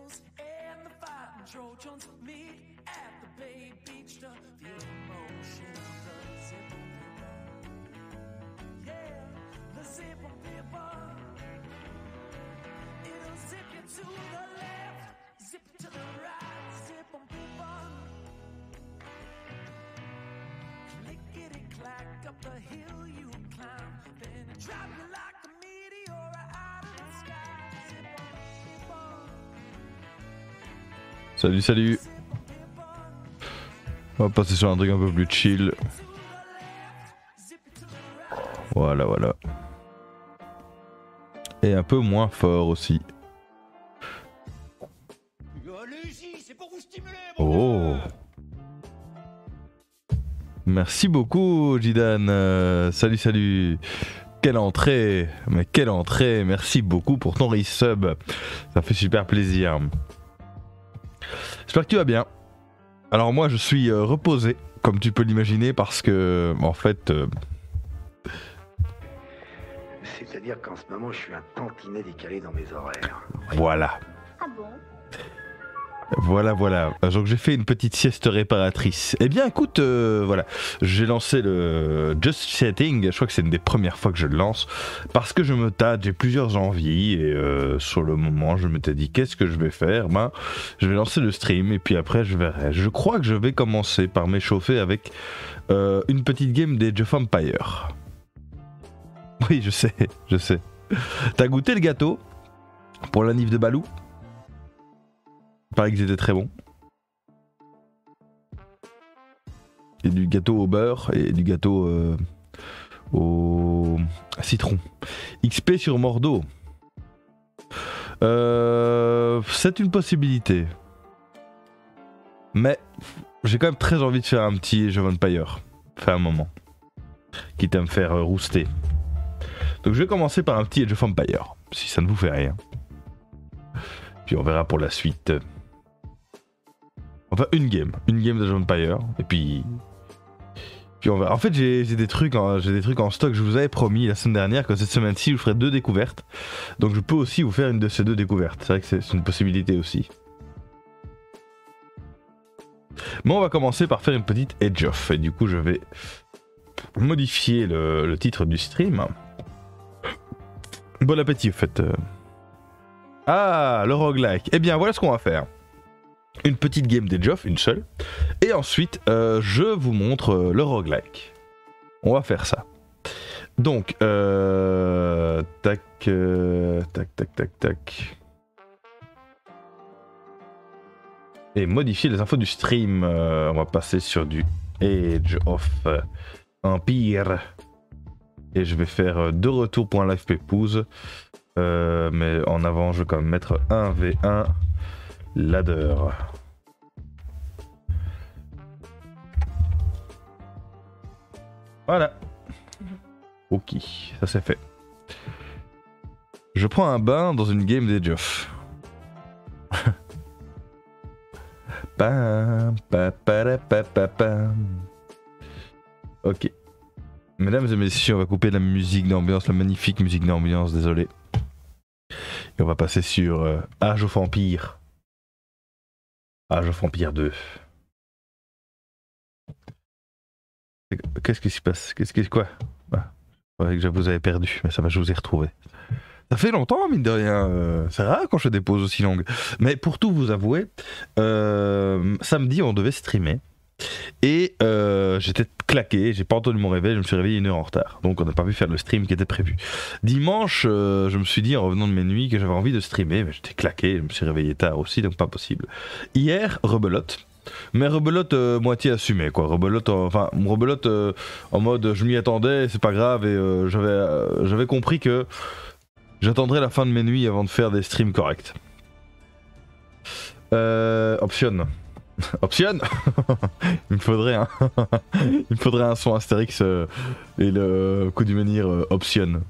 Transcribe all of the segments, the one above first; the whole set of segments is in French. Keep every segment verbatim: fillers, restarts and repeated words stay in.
Salut, salut. On va passer sur un truc un peu plus chill. Voilà, voilà. Et un peu moins fort aussi. Oh. Merci beaucoup, Jidan. Euh, salut, salut. Quelle entrée. Mais quelle entrée. Merci beaucoup pour ton resub. Ça fait super plaisir. J'espère que tu vas bien. Alors moi je suis euh, reposé, comme tu peux l'imaginer, parce que en fait... Euh... C'est-à-dire qu'en ce moment je suis un tantinet décalé dans mes horaires. Voilà. Ah bon? Voilà, voilà. Donc j'ai fait une petite sieste réparatrice. Eh bien écoute, euh, voilà. J'ai lancé le Just Chatting. Je crois que c'est une des premières fois que je le lance. Parce que je me tâte, j'ai plusieurs envies. Et euh, sur le moment, je m'étais dit, qu'est-ce que je vais faire? Ben, je vais lancer le stream et puis après je verrai. Je crois que je vais commencer par m'échauffer avec euh, une petite game d'Age of Empires. Oui, je sais, je sais. T'as goûté le gâteau pour la nif de Balou? Il paraît qu'ils étaient très bons. Il y a du gâteau au beurre et du gâteau euh, au citron. X P sur Mordo. Euh, c'est une possibilité. Mais j'ai quand même très envie de faire un petit Age of Empires. Fait un moment. Quitte à me faire euh, rouster. Donc je vais commencer par un petit Age of Empires. Si ça ne vous fait rien. Puis on verra pour la suite. Enfin une game, une game d'Age of Empires, et puis... Puis on verra. En fait j'ai des trucs en, j'ai des trucs en stock, je vous avais promis la semaine dernière que cette semaine-ci je vous ferai deux découvertes. Donc je peux aussi vous faire une de ces deux découvertes, c'est vrai que c'est une possibilité aussi. Mais on va commencer par faire une petite Age of, et du coup je vais modifier le, le titre du stream. Bon appétit en fait. Ah, le roguelike. Eh bien voilà ce qu'on va faire. Une petite game d'Age of, une seule. Et ensuite, euh, je vous montre euh, le roguelike. On va faire ça. Donc, euh, tac, euh, tac, tac, tac, tac. Et modifier les infos du stream. Euh, on va passer sur du Age of Empire. Et je vais faire euh, deux retours pour un live pépouze. Euh, mais en avant, je vais quand même mettre un v un. Ladder. Voilà. Ok, ça c'est fait. Je prends un bain dans une game d'Age of. Pam, pa, pa, pa, pa, pam. Ok. Mesdames et messieurs, on va couper la musique d'ambiance, la magnifique musique d'ambiance, désolé. Et on va passer sur euh, Age of Empire. Age of Empire deux. Qu'est-ce qui se passe? Qu'est-ce que quoi? Ah, ouais, que je vous avais perdu, mais ça va, je vous ai retrouvé. Ça fait longtemps, mine de rien. Euh, c'est rare quand je fais des pauses aussi longues. Mais pour tout vous avouer, euh, samedi on devait streamer. Et euh, j'étais claqué, j'ai pas entendu mon réveil, je me suis réveillé une heure en retard. Donc on n'a pas pu faire le stream qui était prévu. Dimanche, euh, je me suis dit en revenant de mes nuits que j'avais envie de streamer, mais j'étais claqué, je me suis réveillé tard aussi, donc pas possible. Hier, rebelote. Mais rebelote euh, moitié assumée, quoi. Rebelote, euh, enfin, rebelote euh, en mode je m'y attendais, c'est pas grave, et euh, j'avais euh, j'avais compris que j'attendrais la fin de mes nuits avant de faire des streams corrects. Euh, option. Option. Il me faudrait un il me faudrait un son Astérix euh, et le coup du menhir euh, option.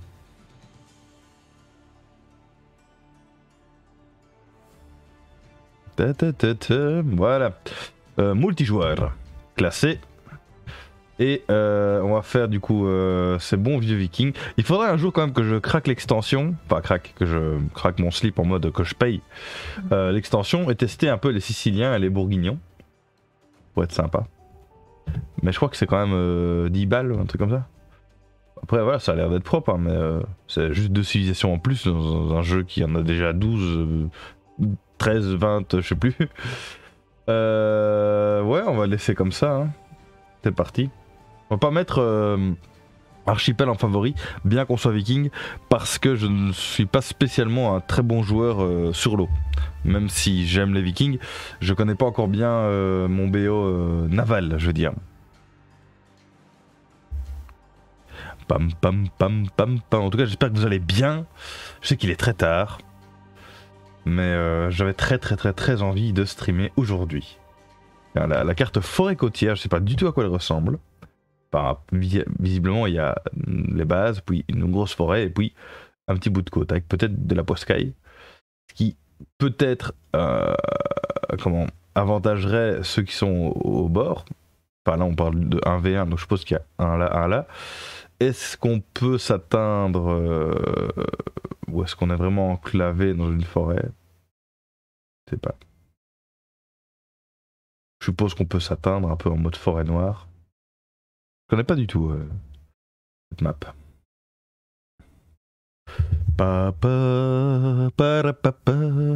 Ta, ta, ta, ta. Voilà. Euh, multijoueur classé Et euh, on va faire du coup euh, ces bons vieux vikings. Il faudrait un jour quand même que je craque l'extension, enfin craque, que je craque mon slip en mode que je paye euh, l'extension et tester un peu les Siciliens et les Bourguignons. Pour être sympa. Mais je crois que c'est quand même euh, dix balles, un truc comme ça. Après voilà, ça a l'air d'être propre, hein, mais euh, c'est juste deux civilisations en plus dans, dans un jeu qui en a déjà douze, treize, vingt, je sais plus. Euh, ouais, on va laisser comme ça. Hein. C'est parti. On va pas mettre euh, Archipel en favori, bien qu'on soit viking, parce que je ne suis pas spécialement un très bon joueur euh, sur l'eau. Même si j'aime les vikings, je connais pas encore bien euh, mon B O euh, naval, je veux dire. Pam pam pam pam pam. En tout cas, j'espère que vous allez bien. Je sais qu'il est très tard, mais euh, j'avais très très très très envie de streamer aujourd'hui. La, la carte forêt côtière, je sais pas du tout à quoi elle ressemble. Enfin, visiblement, il y a les bases, puis une grosse forêt, et puis un petit bout de côte, avec peut-être de la poscaille, ce qui peut-être euh, comment, avantagerait ceux qui sont au, au bord. Enfin là, on parle de un v un, donc je suppose qu'il y a un là, un là. Est-ce qu'on peut s'atteindre, euh, ou est-ce qu'on est vraiment enclavé dans une forêt? Je sais pas. Je suppose qu'on peut s'atteindre un peu en mode forêt noire. Je connais pas du tout euh, cette map. Pa, pa, pa, pa, pa,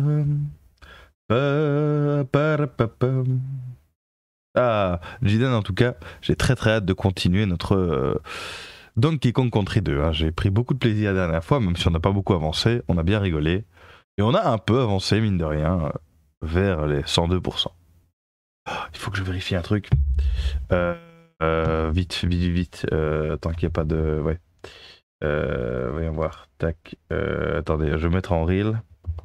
pa, pa, pa, pa. Ah, Jiden en tout cas, j'ai très très hâte de continuer notre euh, Donkey Kong Country deux. Hein. J'ai pris beaucoup de plaisir la dernière fois, même si on n'a pas beaucoup avancé, on a bien rigolé. Et on a un peu avancé, mine de rien, vers les cent deux pour cent. Oh, il faut que je vérifie un truc. Euh... Euh, vite, vite, vite, euh, tant qu'il n'y a pas de... Ouais. Euh, voyons voir. Tac. Euh, attendez, je vais mettre en reel.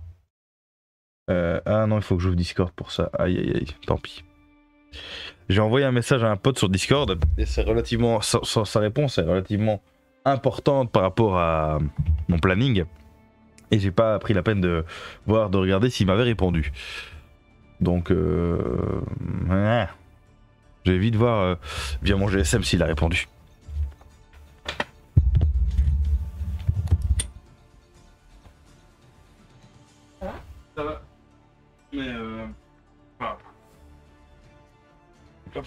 Euh, ah non, il faut que j'ouvre Discord pour ça. Aïe, aïe, aïe, tant pis. J'ai envoyé un message à un pote sur Discord et c'est relativement... Sa, sa, sa réponse est relativement importante par rapport à mon planning. Et j'ai pas pris la peine de voir, de regarder s'il m'avait répondu. Donc... Euh... Ouais. Je vais vite voir euh, via mon G S M s'il a répondu. Ça va ? Ça va. Mais euh... Enfin... Hop.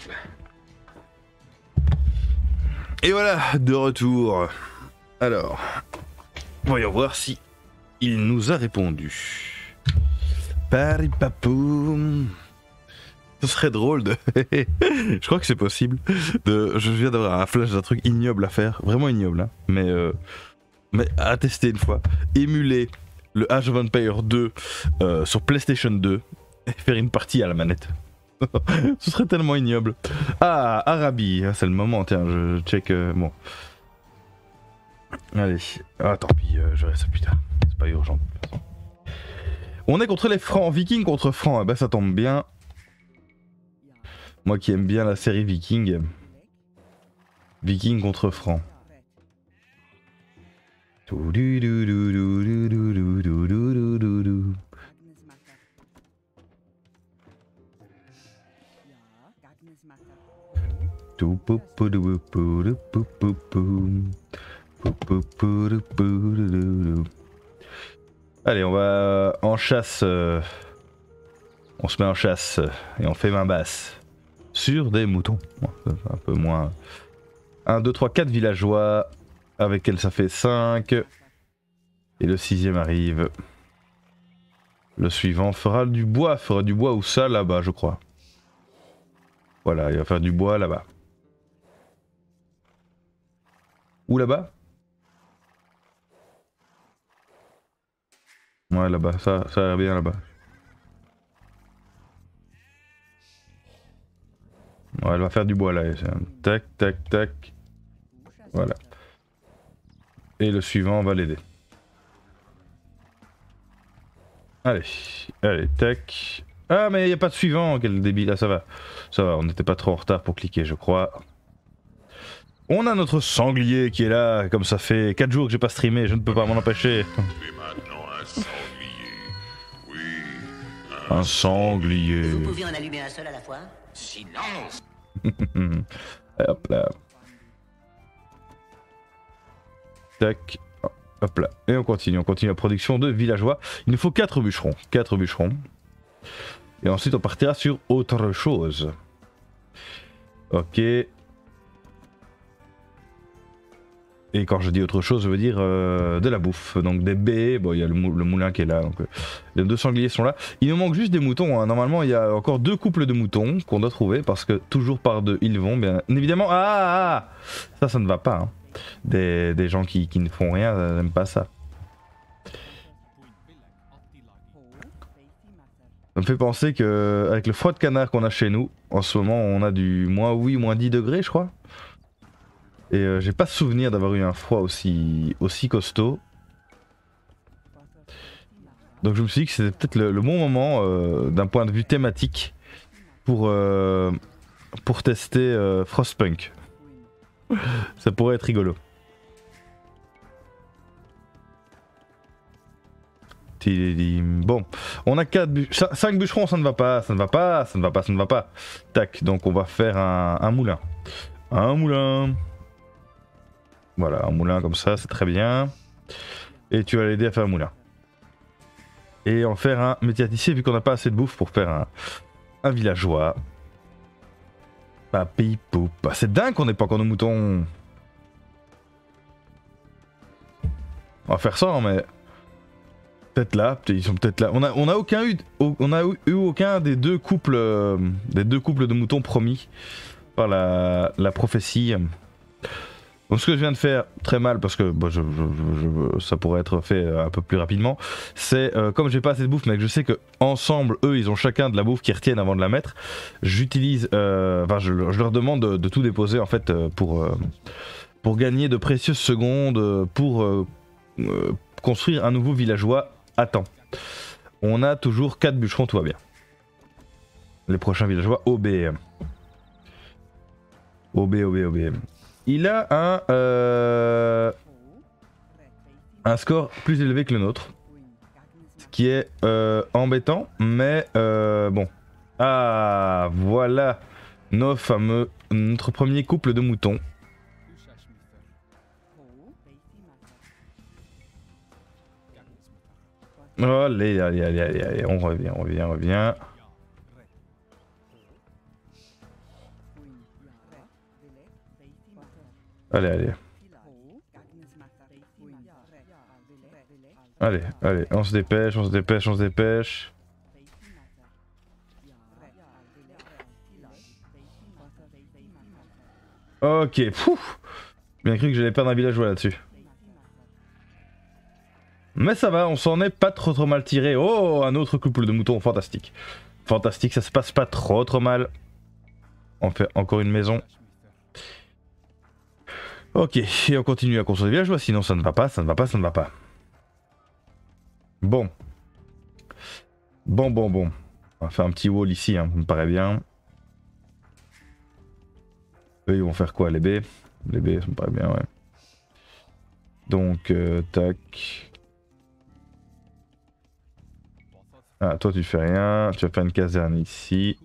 Et voilà, de retour. Alors, voyons voir si il nous a répondu. Paripapoum. Ce serait drôle de... Je crois que c'est possible. De... Je viens d'avoir un flash d'un truc ignoble à faire. Vraiment ignoble. Hein. Mais, euh... Mais à tester une fois. Émuler le Age of Empires deux euh, sur PlayStation deux. Et faire une partie à la manette. Ce serait tellement ignoble. Ah, Arabie. C'est le moment. Tiens, je check... Euh... Bon. Allez. Ah, tant pis. Euh, je reste ça plus tard. C'est pas urgent. De toute façon. On est contre les Francs. Vikings contre Francs. Eh ben, ça tombe bien. Moi qui aime bien la série Viking. Viking contre Franc. Allez, on va en chasse. Euh... On se met en chasse et on fait main basse. Sur des moutons. Un peu moins. un, deux, trois, quatre villageois. Avec elle, ça fait cinq. Et le sixième arrive. Le suivant fera du bois. Fera du bois ou ça là-bas, je crois. Voilà, il va faire du bois là-bas. Où là-bas? Ouais, là-bas. Ça, ça a l'air bien là-bas. Ouais, elle va faire du bois là. Tac, tac, tac. Voilà. Et le suivant va l'aider. Allez, allez, tac. Ah, mais il n'y a pas de suivant, quel débile. Là, ça va. Ça va, on n'était pas trop en retard pour cliquer, je crois. On a notre sanglier qui est là, comme ça fait quatre jours que j'ai pas streamé, je ne peux pas m'en empêcher. Un sanglier. Vous pouviez en allumer un seul à la fois? Silence. Hop là. tac. Hop là. Et on continue, on continue la production de villageois. Il nous faut quatre bûcherons. quatre bûcherons. Et ensuite on partira sur autre chose. Ok. Et quand je dis autre chose, je veux dire euh, de la bouffe. Donc des baies, bon il y a le, mou le moulin qui est là, donc euh, les deux sangliers sont là. Il nous manque juste des moutons, hein. Normalement il y a encore deux couples de moutons qu'on doit trouver parce que toujours par deux ils vont, bien évidemment. Ah, ah, ah ça, ça ne va pas. Hein. Des, des gens qui, qui ne font rien, n'aiment pas ça. Ça me fait penser que avec le froid de canard qu'on a chez nous, en ce moment on a du moins huit, moins dix degrés je crois. Et euh, j'ai pas souvenir d'avoir eu un froid aussi, aussi costaud. Donc je me suis dit que c'était peut-être le, le bon moment euh, d'un point de vue thématique pour, euh, pour tester euh, Frostpunk. Ça pourrait être rigolo. Bon, on a quatre bu cinq bûcherons, ça ne va pas, ça ne va pas, ça ne va pas, ça ne va pas. Tac, donc on va faire un, un moulin. Un moulin. Voilà, un moulin comme ça, c'est très bien. Et tu vas l'aider à faire un moulin. Et en faire un métier à tisser, vu qu'on n'a pas assez de bouffe pour faire un, un villageois. Papi poup. C'est dingue qu'on n'ait pas encore de moutons. On va faire ça, mais... Peut-être là, ils sont peut-être là. On a, on a aucun eu, on a eu aucun des deux couples, euh, des deux couples de moutons promis par la, la prophétie. Donc ce que je viens de faire, très mal parce que bon, je, je, je, ça pourrait être fait un peu plus rapidement, c'est euh, comme j'ai pas assez de bouffe mais que je sais que ensemble eux ils ont chacun de la bouffe qu'ils retiennent avant de la mettre, j'utilise, euh, enfin je, je leur demande de, de tout déposer en fait pour, euh, pour gagner de précieuses secondes pour euh, euh, construire un nouveau villageois à temps. On a toujours quatre bûcherons, tout va bien. Les prochains villageois O B M. O B, O B, O B M. Il a un, euh, un score plus élevé que le nôtre. Ce qui est euh, embêtant, mais euh, bon. Ah, voilà nos fameux, notre premier couple de moutons. Allez, allez, allez, allez, allez, on revient, on revient, on revient. Allez, allez. Allez, allez, on se dépêche, on se dépêche, on se dépêche. Ok, pouf. Bien cru que j'allais perdre un villageois là-dessus. Mais ça va, on s'en est pas trop trop mal tiré. Oh, un autre couple de moutons, fantastique. Fantastique, ça se passe pas trop trop mal. On fait encore une maison. Ok, et on continue à construire des villageois, sinon ça ne va pas, ça ne va pas, ça ne va pas. Bon. Bon, bon, bon. On va faire un petit wall ici, hein, ça me paraît bien. Eux, ils vont faire quoi, les baies? Les baies, ça me paraît bien, ouais. Donc, euh, tac. Ah, toi tu fais rien, tu vas faire une caserne ici.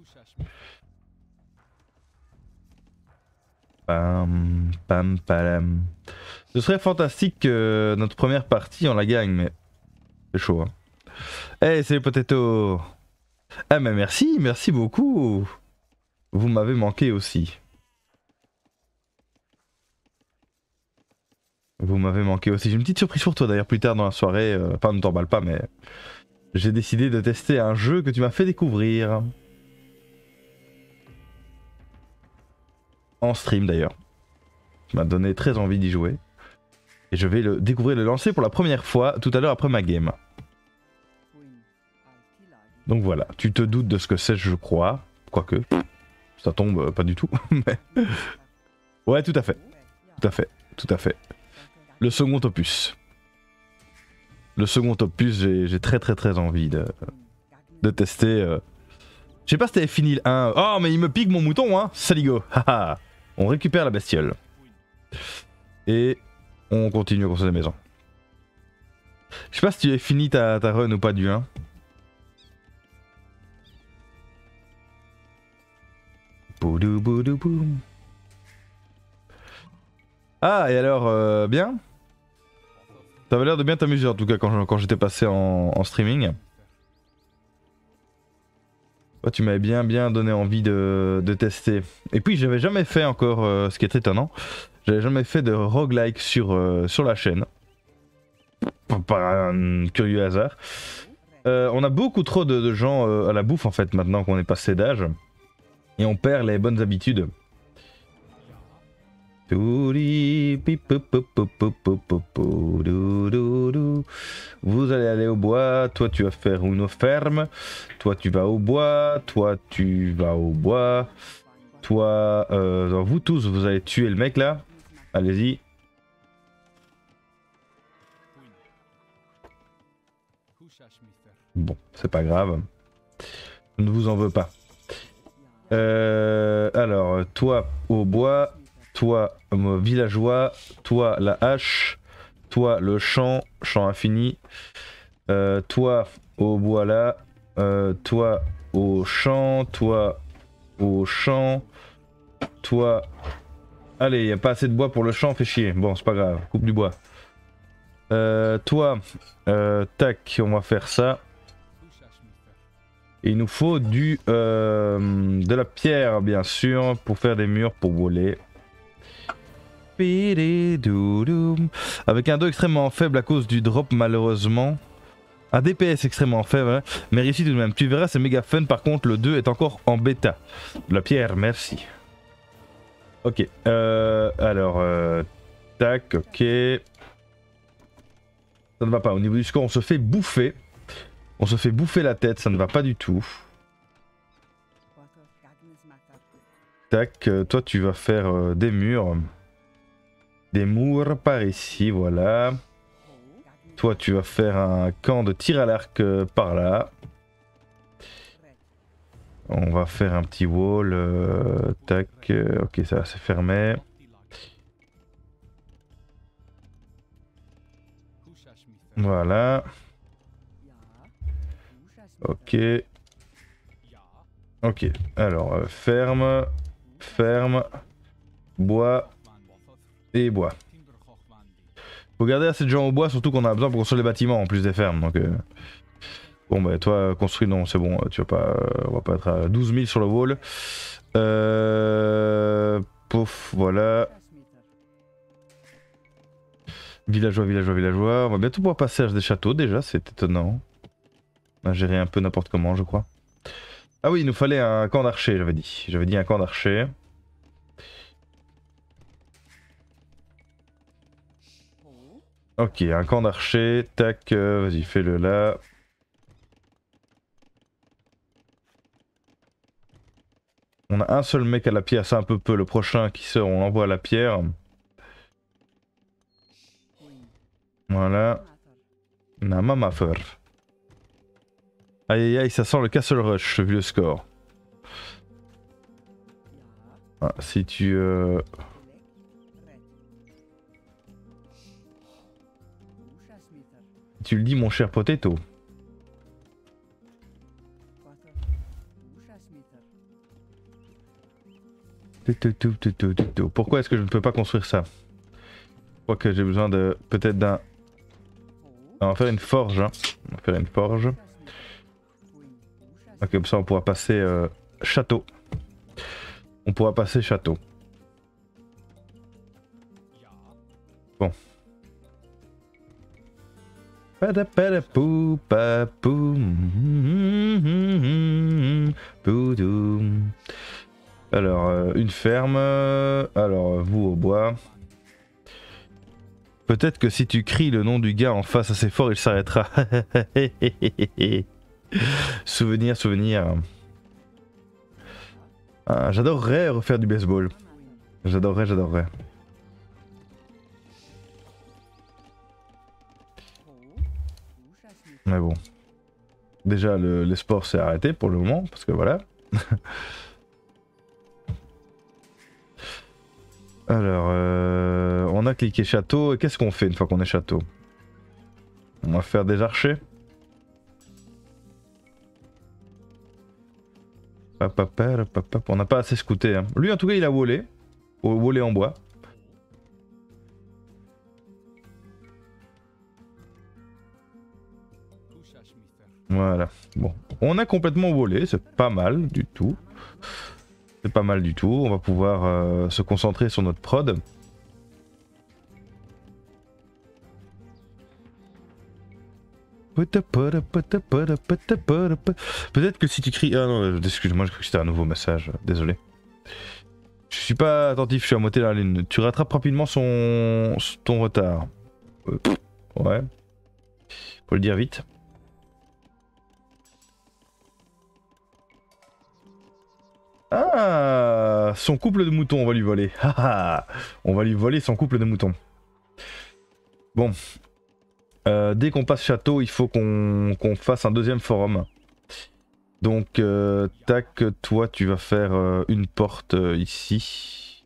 Pam, pam, pam. Ce serait fantastique que notre première partie on la gagne, mais c'est chaud. Hein. Hey, c'est Potato. Ah mais merci, merci beaucoup. Vous m'avez manqué aussi. Vous m'avez manqué aussi. J'ai une petite surprise pour toi d'ailleurs plus tard dans la soirée. Euh, enfin, ne t'emballe pas, mais... J'ai décidé de tester un jeu que tu m'as fait découvrir. En stream d'ailleurs. Tu m'as donné très envie d'y jouer. Et je vais le découvrir et le lancer pour la première fois tout à l'heure après ma game. Donc voilà, tu te doutes de ce que c'est je crois. Quoique, ça tombe pas du tout. Mais... Ouais, tout à fait. Tout à fait, tout à fait. Le second opus. Le second opus, j'ai très très très envie de, de tester. Euh... Je sais pas si t'avais fini le un. Oh mais il me pique mon mouton hein, saligo. Haha. On récupère la bestiole. Et on continue à construire des maisons. Je sais pas si tu avais fini ta, ta run ou pas du un. Boudou boudou boum. Ah et alors, euh, bien? Ça avait l'air de bien t'amuser en tout cas quand, quand j'étais passé en, en streaming. Toi, tu m'avais bien bien donné envie de, de tester. Et puis j'avais jamais fait encore, euh, ce qui est étonnant, j'avais jamais fait de roguelike sur, euh, sur la chaîne. Par un curieux hasard. Euh, on a beaucoup trop de, de gens euh, à la bouffe en fait maintenant qu'on est passé d'âge. Et on perd les bonnes habitudes. Vous allez aller au bois, toi tu vas faire une ferme, toi tu vas au bois, toi tu vas au bois, toi, euh, vous tous vous allez tuer le mec là, allez-y. Bon, c'est pas grave, je ne vous en veux pas. Euh, alors, toi au bois, toi villageois, toi la hache, toi le champ, champ infini, euh, toi au bois là, euh, toi au champ, toi au champ, toi... Allez, il n'y a pas assez de bois pour le champ, fait chier. Bon, c'est pas grave, coupe du bois. Euh, toi, euh, tac, on va faire ça. Et il nous faut du, euh, de la pierre, bien sûr, pour faire des murs pour voler. Avec un dos extrêmement faible à cause du drop, malheureusement. Un D P S extrêmement faible, hein, mais réussi tout de même. Tu verras, c'est méga fun. Par contre, le deux est encore en bêta. De la pierre, merci. Ok, euh, alors, euh, tac, ok. Ça ne va pas. Au niveau du score, on se fait bouffer. On se fait bouffer la tête, ça ne va pas du tout. Tac, euh, toi tu vas faire euh, des murs. Des murs par ici, voilà. Toi tu vas faire un camp de tir à l'arc euh, par là. On va faire un petit wall. Euh, tac, euh, ok ça c'est fermé. Voilà. Ok. Ok, alors euh, ferme, ferme, bois et bois. Faut garder assez de gens au bois, surtout qu'on a besoin pour construire les bâtiments en plus des fermes. Donc, euh... bon bah toi construis, non c'est bon, tu vas pas, on va pas être à douze mille sur le wall. Euh... Pouf, voilà. Villageois, villageois, villageois. On va bientôt pouvoir passer à des châteaux déjà, c'est étonnant. On a géré un peu n'importe comment je crois. Ah oui, il nous fallait un camp d'archers, j'avais dit. J'avais dit un camp d'archers. Ok, un camp d'archers. Tac, euh, vas-y, fais-le là. On a un seul mec à la pierre, c'est un peu peu. Le prochain qui sort, on l'envoie à la pierre. Voilà. On a un mamafeur. Aïe aïe aïe, ça sent le castle rush vu le score. Ah, si tu... Euh... Tu le dis mon cher potato. Pourquoi est-ce que je ne peux pas construire ça? Je crois que j'ai besoin de... peut-être d'un... On va faire une forge. Hein. On va faire une forge. Ok, comme ça on pourra passer euh, château. On pourra passer château. Bon. Alors, euh, une ferme. Alors, vous au bois. Peut-être que si tu cries le nom du gars en face assez fort, il s'arrêtera. Souvenir, souvenir. Ah, j'adorerais refaire du baseball. J'adorerais, j'adorerais. Mais bon. Déjà, le, le sport s'est arrêté pour le moment, parce que voilà. Alors, euh, on a cliqué château. Et qu'est-ce qu'on fait une fois qu'on est château? On va faire des archers. On n'a pas assez scouté. Hein. Lui, en tout cas, il a volé. Volé en bois. Voilà. Bon, on a complètement volé, c'est pas mal du tout. C'est pas mal du tout. On va pouvoir euh, se concentrer sur notre prod. Peut-être que si tu cries... Ah non, excuse-moi, je crois que c'était un nouveau message. Désolé. Je suis pas attentif, je suis à moitié dans la ligne. Tu rattrapes rapidement son... ton retard. Euh, ouais. Faut le dire vite. Ah, son couple de moutons, on va lui voler. On va lui voler son couple de moutons. Bon. Euh, dès qu'on passe château, il faut qu'on qu'on fasse un deuxième forum. Donc, euh, tac, toi, tu vas faire euh, une porte euh, ici.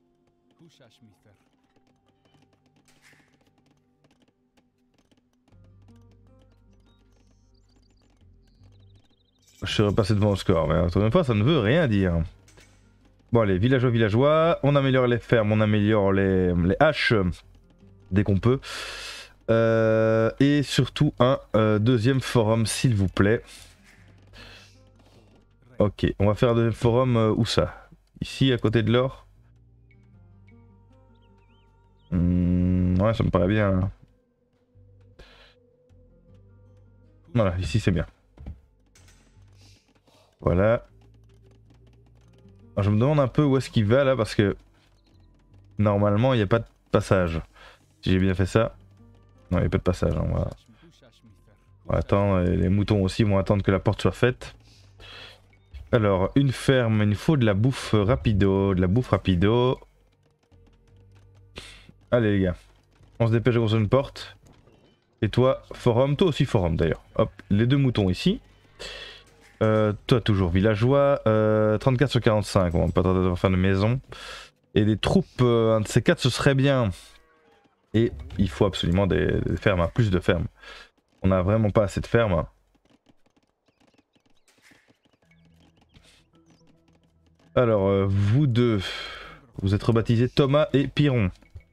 Je serais passé devant le score, mais encore une fois, ça ne veut rien dire. Bon, allez, villageois, villageois. On améliore les fermes, on améliore les, les haches dès qu'on peut. Euh, et surtout un euh, deuxième forum, s'il vous plaît. Ok, on va faire un deuxième forum, euh, où ça? Ici, à côté de l'or. Mmh, ouais, ça me paraît bien. Voilà, ici c'est bien. Voilà. Alors, je me demande un peu où est-ce qu'il va là, parce que normalement il n'y a pas de passage. Si j'ai bien fait ça. Non, il n'y a pas de passage. Hein, on, va... on va attendre, les moutons aussi vont attendre que la porte soit faite. Alors, une ferme, il nous faut de la bouffe rapido, de la bouffe rapido. Allez les gars, on se dépêche de construire une porte. Et toi, forum, toi aussi forum d'ailleurs. Hop, les deux moutons ici. Euh, toi toujours villageois, euh, trente-quatre sur quarante-cinq, on va pas tarder à faire une maison. Et des troupes, euh, un de ces quatre ce serait bien. Et il faut absolument des, des fermes, hein, plus de fermes. On n'a vraiment pas assez de fermes. Alors, euh, vous deux, vous êtes rebaptisés Thomas et Piron.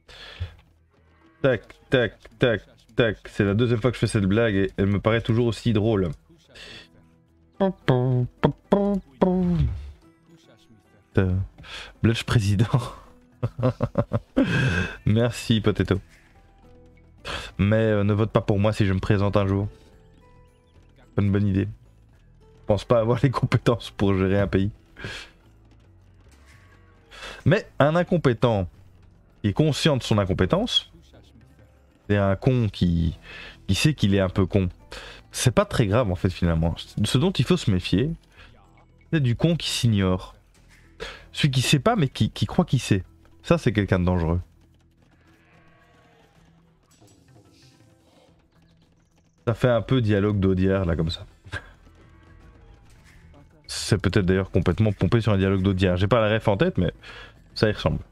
Tac, tac, tac, tac. C'est la deuxième fois que je fais cette blague et elle me paraît toujours aussi drôle. Euh, Bludge président. Merci Potato. Mais euh, ne vote pas pour moi si je me présente un jour. Pas une bonne idée. Je pense pas avoir les compétences pour gérer un pays. Mais un incompétent qui est conscient de son incompétence, c'est un con qui, qui sait qu'il est un peu con. C'est pas très grave en fait finalement. Ce dont il faut se méfier, c'est du con qui s'ignore. Celui qui sait pas mais qui, qui croit qu'il sait. Ça c'est quelqu'un de dangereux. Ça fait un peu dialogue d'Audière là comme ça. C'est peut-être d'ailleurs complètement pompé sur un dialogue d'Audière. J'ai pas la ref en tête mais ça y ressemble.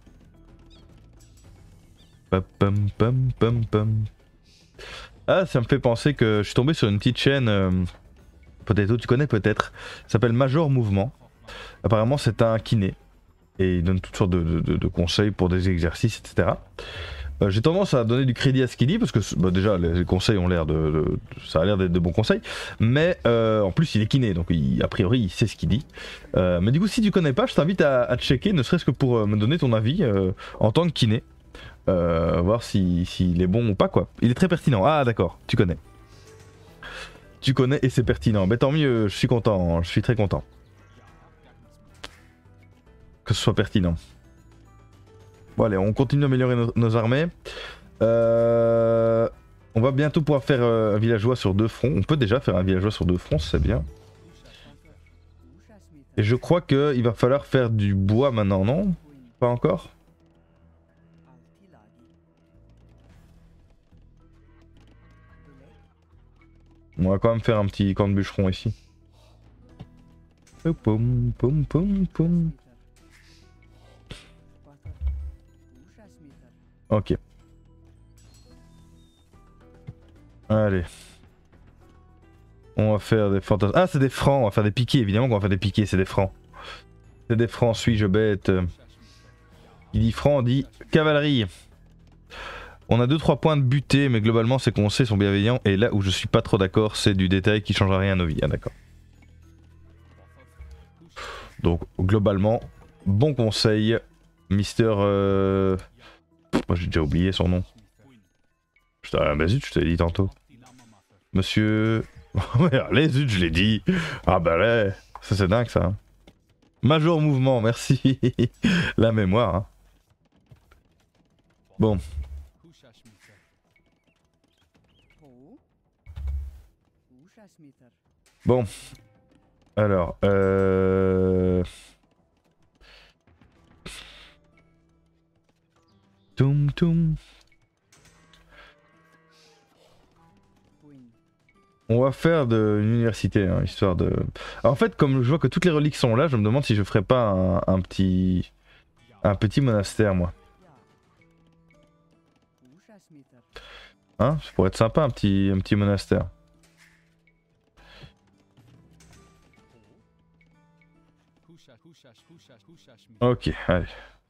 Pam pam pam pam pam. Ah, ça me fait penser que je suis tombé sur une petite chaîne, euh, Potato, tu connais peut-être, ça s'appelle Major Mouvement. Apparemment c'est un kiné et il donne toutes sortes de, de, de conseils pour des exercices, et cetera. Euh, J'ai tendance à donner du crédit à ce qu'il dit parce que bah, déjà les conseils ont l'air de, de, ça a l'air d'être de bons conseils, mais euh, en plus il est kiné donc il, a priori il sait ce qu'il dit. Euh, mais du coup si tu connais pas, je t'invite à, à checker, ne serait-ce que pour euh, me donner ton avis euh, en tant que kiné. Euh, voir s'il si, si est bon ou pas quoi. Il est très pertinent. Ah d'accord, tu connais. Tu connais et c'est pertinent. Mais tant mieux, je suis content, je suis très content. Que ce soit pertinent. Bon allez, on continue d'améliorer nos, nos armées. Euh, on va bientôt pouvoir faire euh, un villageois sur deux fronts. On peut déjà faire un villageois sur deux fronts, c'est bien. Et je crois qu'il va falloir faire du bois maintenant, non? Pas encore? On va quand même faire un petit camp de bûcheron ici. Poum, poum, poum, poum. Ok. Allez. On va faire des fantasmes. Ah, c'est des francs, on va faire des piquets, évidemment qu'on va faire des piquets, c'est des francs. C'est des francs, suis-je bête. Il dit franc, on dit cavalerie. On a deux trois points de butée, mais globalement ces conseils sont bienveillants. Et là où je suis pas trop d'accord, c'est du détail qui changera rien à nos vies. Ah, d'accord. Donc globalement, bon conseil, Mister. Euh... Moi j'ai déjà oublié son nom. Putain, bah zut, je te l'ai dit tantôt. Monsieur. Allez, zut, je l'ai dit. Ah bah là, ça c'est dingue ça. Major mouvement, merci. La mémoire. Hein. Bon. Bon. Alors, euh... Toum toum. On va faire de une université, hein, histoire de... Alors, en fait, comme je vois que toutes les reliques sont là, je me demande si je ferais pas un, un petit... Un petit monastère, moi. Hein? Ça pourrait être sympa, un petit, un petit monastère. Ok, allez.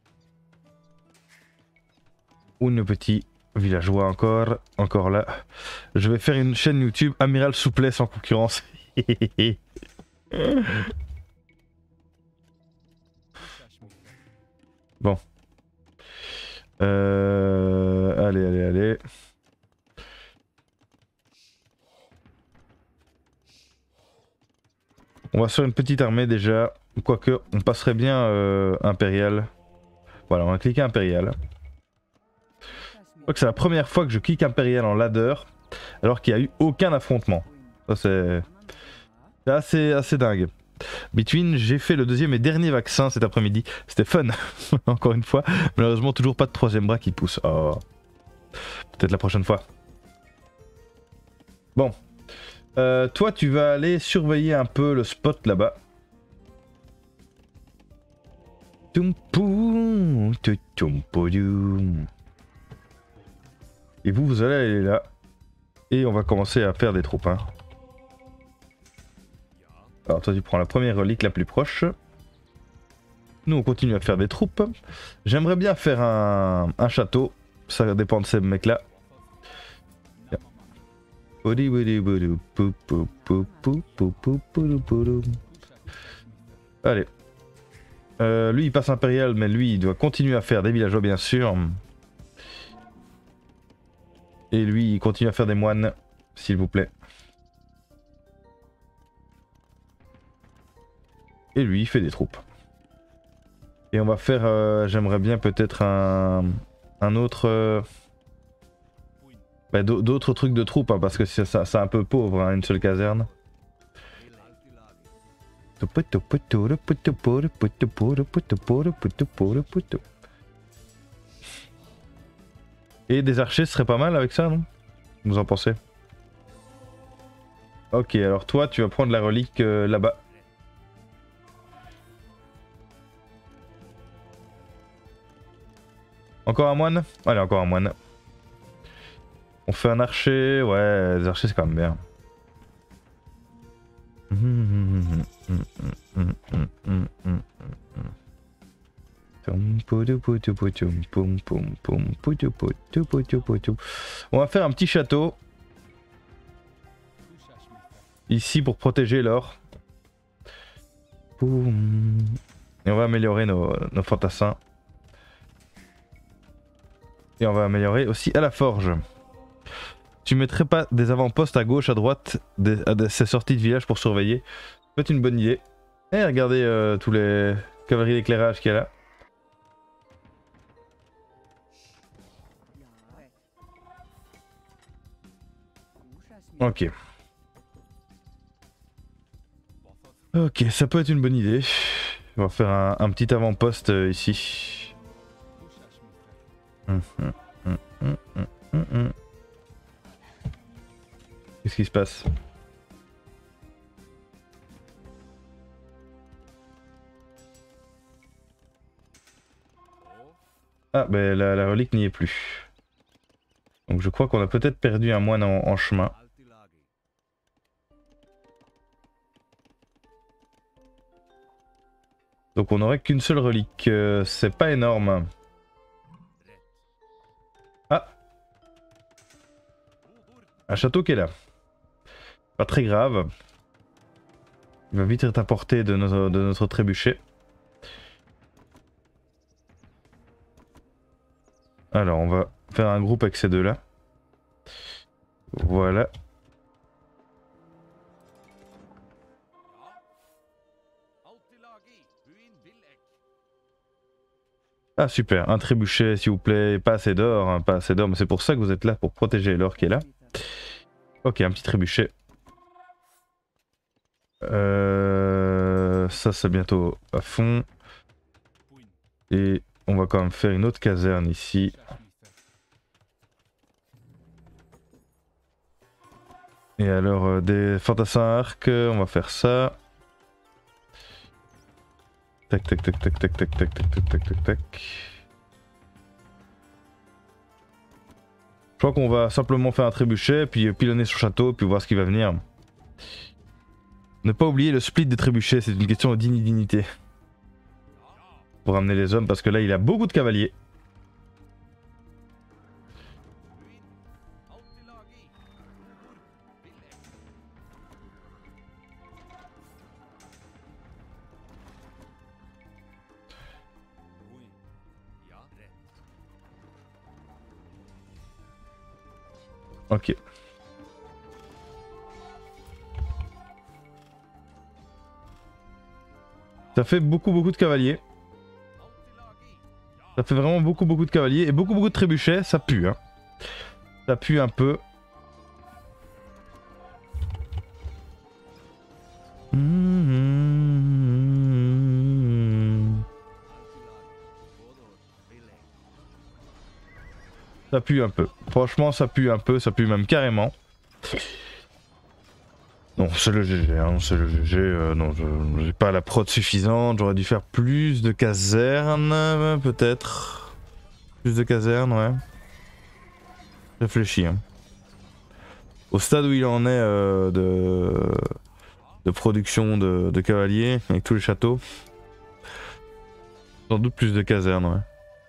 Une petit villageois encore, encore là. Je vais faire une chaîne YouTube Amiral Souplesse en concurrence. Bon. Euh... Allez, allez, allez. On va sur une petite armée déjà. Quoique, on passerait bien euh, impérial. Voilà, on va cliquer impérial. Je crois que c'est la première fois que je clique impérial en ladder, alors qu'il n'y a eu aucun affrontement. Ça c'est assez, assez dingue. Between, j'ai fait le deuxième et dernier vaccin cet après-midi. C'était fun, encore une fois. Malheureusement, toujours pas de troisième bras qui pousse. Oh. Peut-être la prochaine fois. Bon. Euh, toi, tu vas aller surveiller un peu le spot là-bas. Et vous, vous allez aller là. Et on va commencer à faire des troupes. Hein. Alors toi, tu prends la première relique la plus proche. Nous, on continue à faire des troupes. J'aimerais bien faire un, un château. Ça dépend de ces mecs-là. Allez. Euh, lui il passe impérial, mais lui il doit continuer à faire des villageois bien sûr. Et lui il continue à faire des moines, s'il vous plaît. Et lui il fait des troupes. Et on va faire, euh, j'aimerais bien peut-être un, un autre... Euh, bah, d'autres trucs de troupes, hein, parce que c'est un peu pauvre, hein, une seule caserne. Et des archers ce serait pas mal avec ça, non? Vous en pensez? Ok, alors toi tu vas prendre la relique euh, là-bas. Encore un moine? Allez, encore un moine. On fait un archer, ouais, des archers c'est quand même bien. On va faire un petit château ici pour protéger l'or. Et on va améliorer nos, nos fantassins. Et on va améliorer aussi à la forge. Tu mettrais pas des avant-postes à gauche, à droite, des, à des, ces sorties de village pour surveiller? Ça peut être une bonne idée. Et regardez euh, tous les cavaleries d'éclairage qu'il y a là. Ok. Ok, ça peut être une bonne idée. On va faire un, un petit avant-poste euh, ici. Hum, hum, hum, hum, hum, hum, hum. Qu'est-ce qui se passe? Ah, ben la, la relique n'y est plus. Donc je crois qu'on a peut-être perdu un moine en, en chemin. Donc on n'aurait qu'une seule relique. Euh, c'est pas énorme. Ah, Un château qui est là. Pas très grave. Il va vite être à portée de notre, de notre trébuchet. Alors on va faire un groupe avec ces deux là. Voilà. Ah super, un trébuchet s'il vous plaît, pas assez d'or, hein, pas assez d'or, mais c'est pour ça que vous êtes là, pour protéger l'or qui est là. Ok, un petit trébuchet. Euh, ça c'est bientôt à fond. Et on va quand même faire une autre caserne ici. Et alors euh, des fantassins à arc, on va faire ça. Tac tac tac tac tac tac tac tac tac tac tac tac. Je crois qu'on va simplement faire un trébuchet, puis pilonner son château, puis voir ce qui va venir. Ne pas oublier le split des trébuchets, c'est une question de dignité. Pour ramener les hommes, parce que là il a beaucoup de cavaliers. Ok. Ça fait beaucoup beaucoup de cavaliers. Ça fait vraiment beaucoup beaucoup de cavaliers et beaucoup beaucoup de trébuchets, ça pue hein. Ça pue un peu. Ça pue un peu. Franchement ça pue un peu, ça pue même carrément. Non, c'est le G G, hein, c'est le G G. Euh, non, je j'ai pas la prod suffisante. J'aurais dû faire plus de casernes, peut-être. Plus de casernes, ouais. Réfléchis. Hein. Au stade où il en est euh, de... de production de... de cavaliers, avec tous les châteaux. Sans doute plus de casernes, ouais.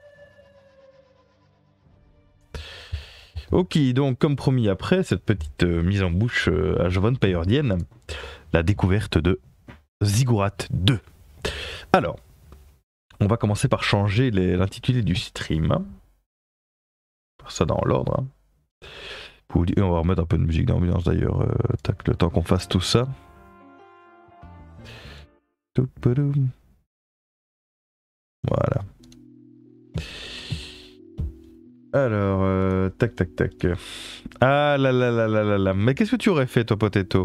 Ok, donc comme promis après cette petite euh, mise en bouche euh, à Jovon Payerdienne, la découverte de Ziggurat deux. Alors, on va commencer par changer l'intitulé du stream. Faire ça dans l'ordre. Hein. Et on va remettre un peu de musique d'ambiance d'ailleurs, euh, tac, le temps qu'on fasse tout ça. Voilà. Alors, euh, tac tac tac. Ah là là là là là là. Mais qu'est-ce que tu aurais fait toi, Potato?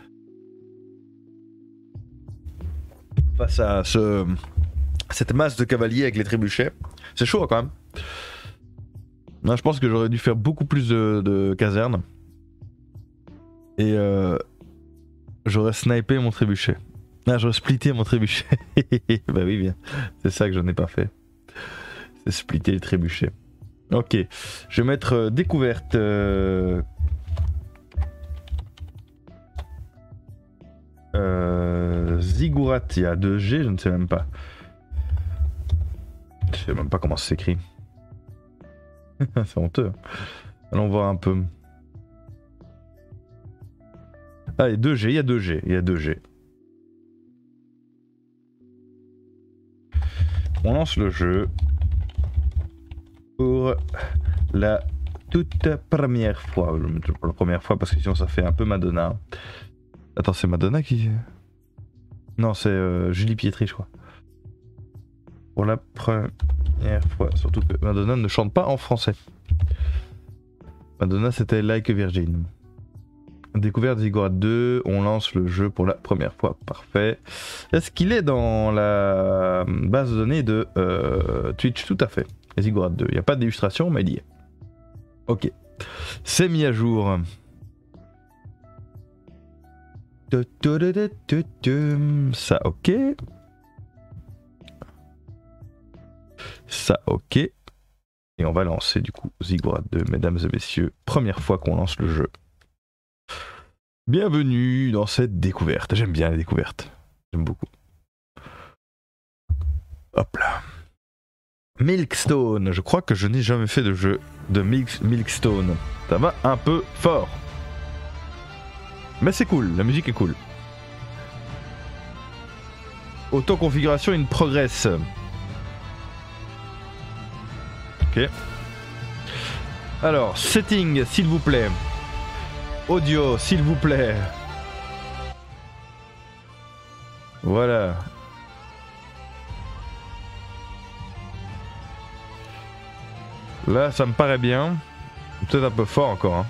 Face à ce... cette masse de cavaliers avec les trébuchets. C'est chaud quand même. Non, je pense que j'aurais dû faire beaucoup plus de, de casernes. Et euh, j'aurais snipé mon trébuchet. Ah, j'aurais splitté mon trébuchet. Bah oui, bien. C'est ça que je n'ai pas fait. C'est splitter les trébuchets. Ok, je vais mettre euh, découverte. Euh... Euh... Ziggurat, il y a deux G, je ne sais même pas. Je sais même pas comment ça s'écrit. C'est honteux. Allons voir un peu. Ah, il y a deux G, il y a deux G, il y a deux G. On lance le jeu. Pour la toute première fois. Pour la première fois parce que sinon ça fait un peu Madonna. Attends, c'est Madonna qui... Non, c'est euh, Julie Pietri je crois. Pour la première fois. Surtout que Madonna ne chante pas en français. Madonna c'était Like a Virgin. Découverte Ziggurat deux, on lance le jeu pour la première fois. Parfait. Est-ce qu'il est dans la base de données de euh, Twitch? Tout à fait. Ziggurat deux. Il n'y a pas d'illustration, mais il y est. Ok. C'est mis à jour. Ça, ok. Ça, ok. Et on va lancer du coup Ziggurat deux, mesdames et messieurs. Première fois qu'on lance le jeu. Bienvenue dans cette découverte. J'aime bien les découvertes. J'aime beaucoup. Hop là. Milkstone, je crois que je n'ai jamais fait de jeu de Milk, Milkstone. Ça va un peu fort. Mais c'est cool, la musique est cool. Auto-configuration in progress. Ok. Alors, setting, s'il vous plaît. Audio, s'il vous plaît. Voilà. Là, ça me paraît bien. Peut-être un peu fort encore. Hein.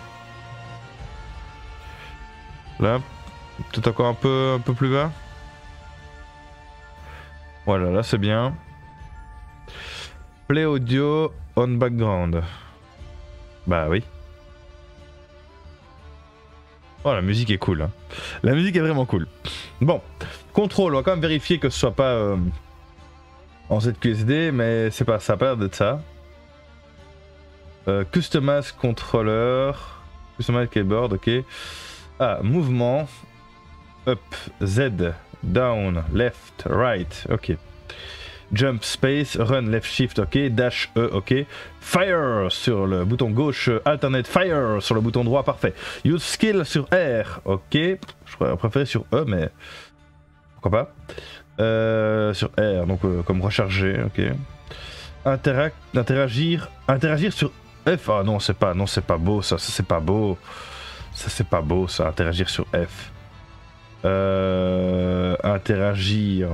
Là, peut-être encore un peu, un peu plus bas. Voilà, là c'est bien. Play audio on background. Bah oui. Oh, la musique est cool. Hein. La musique est vraiment cool. Bon, contrôle, on va quand même vérifier que ce soit pas euh, en Z Q S D, mais c'est pas, ça a pas l'air d'être ça. Euh, customize controller, customize keyboard, ok. Ah, mouvement, up, Z, down, left, right, ok. Jump, space, run, left, shift, ok. Dash, E, ok. Fire sur le bouton gauche, alternate fire sur le bouton droit, parfait. Use skill sur R, ok. Je préférais sur E, mais pourquoi pas. Euh, sur R, donc euh, comme recharger, ok. Interac interagir, interagir sur F, ah non c'est pas, non c'est pas beau ça, ça c'est pas beau, ça c'est pas beau ça, interagir sur F. Euh, interagir,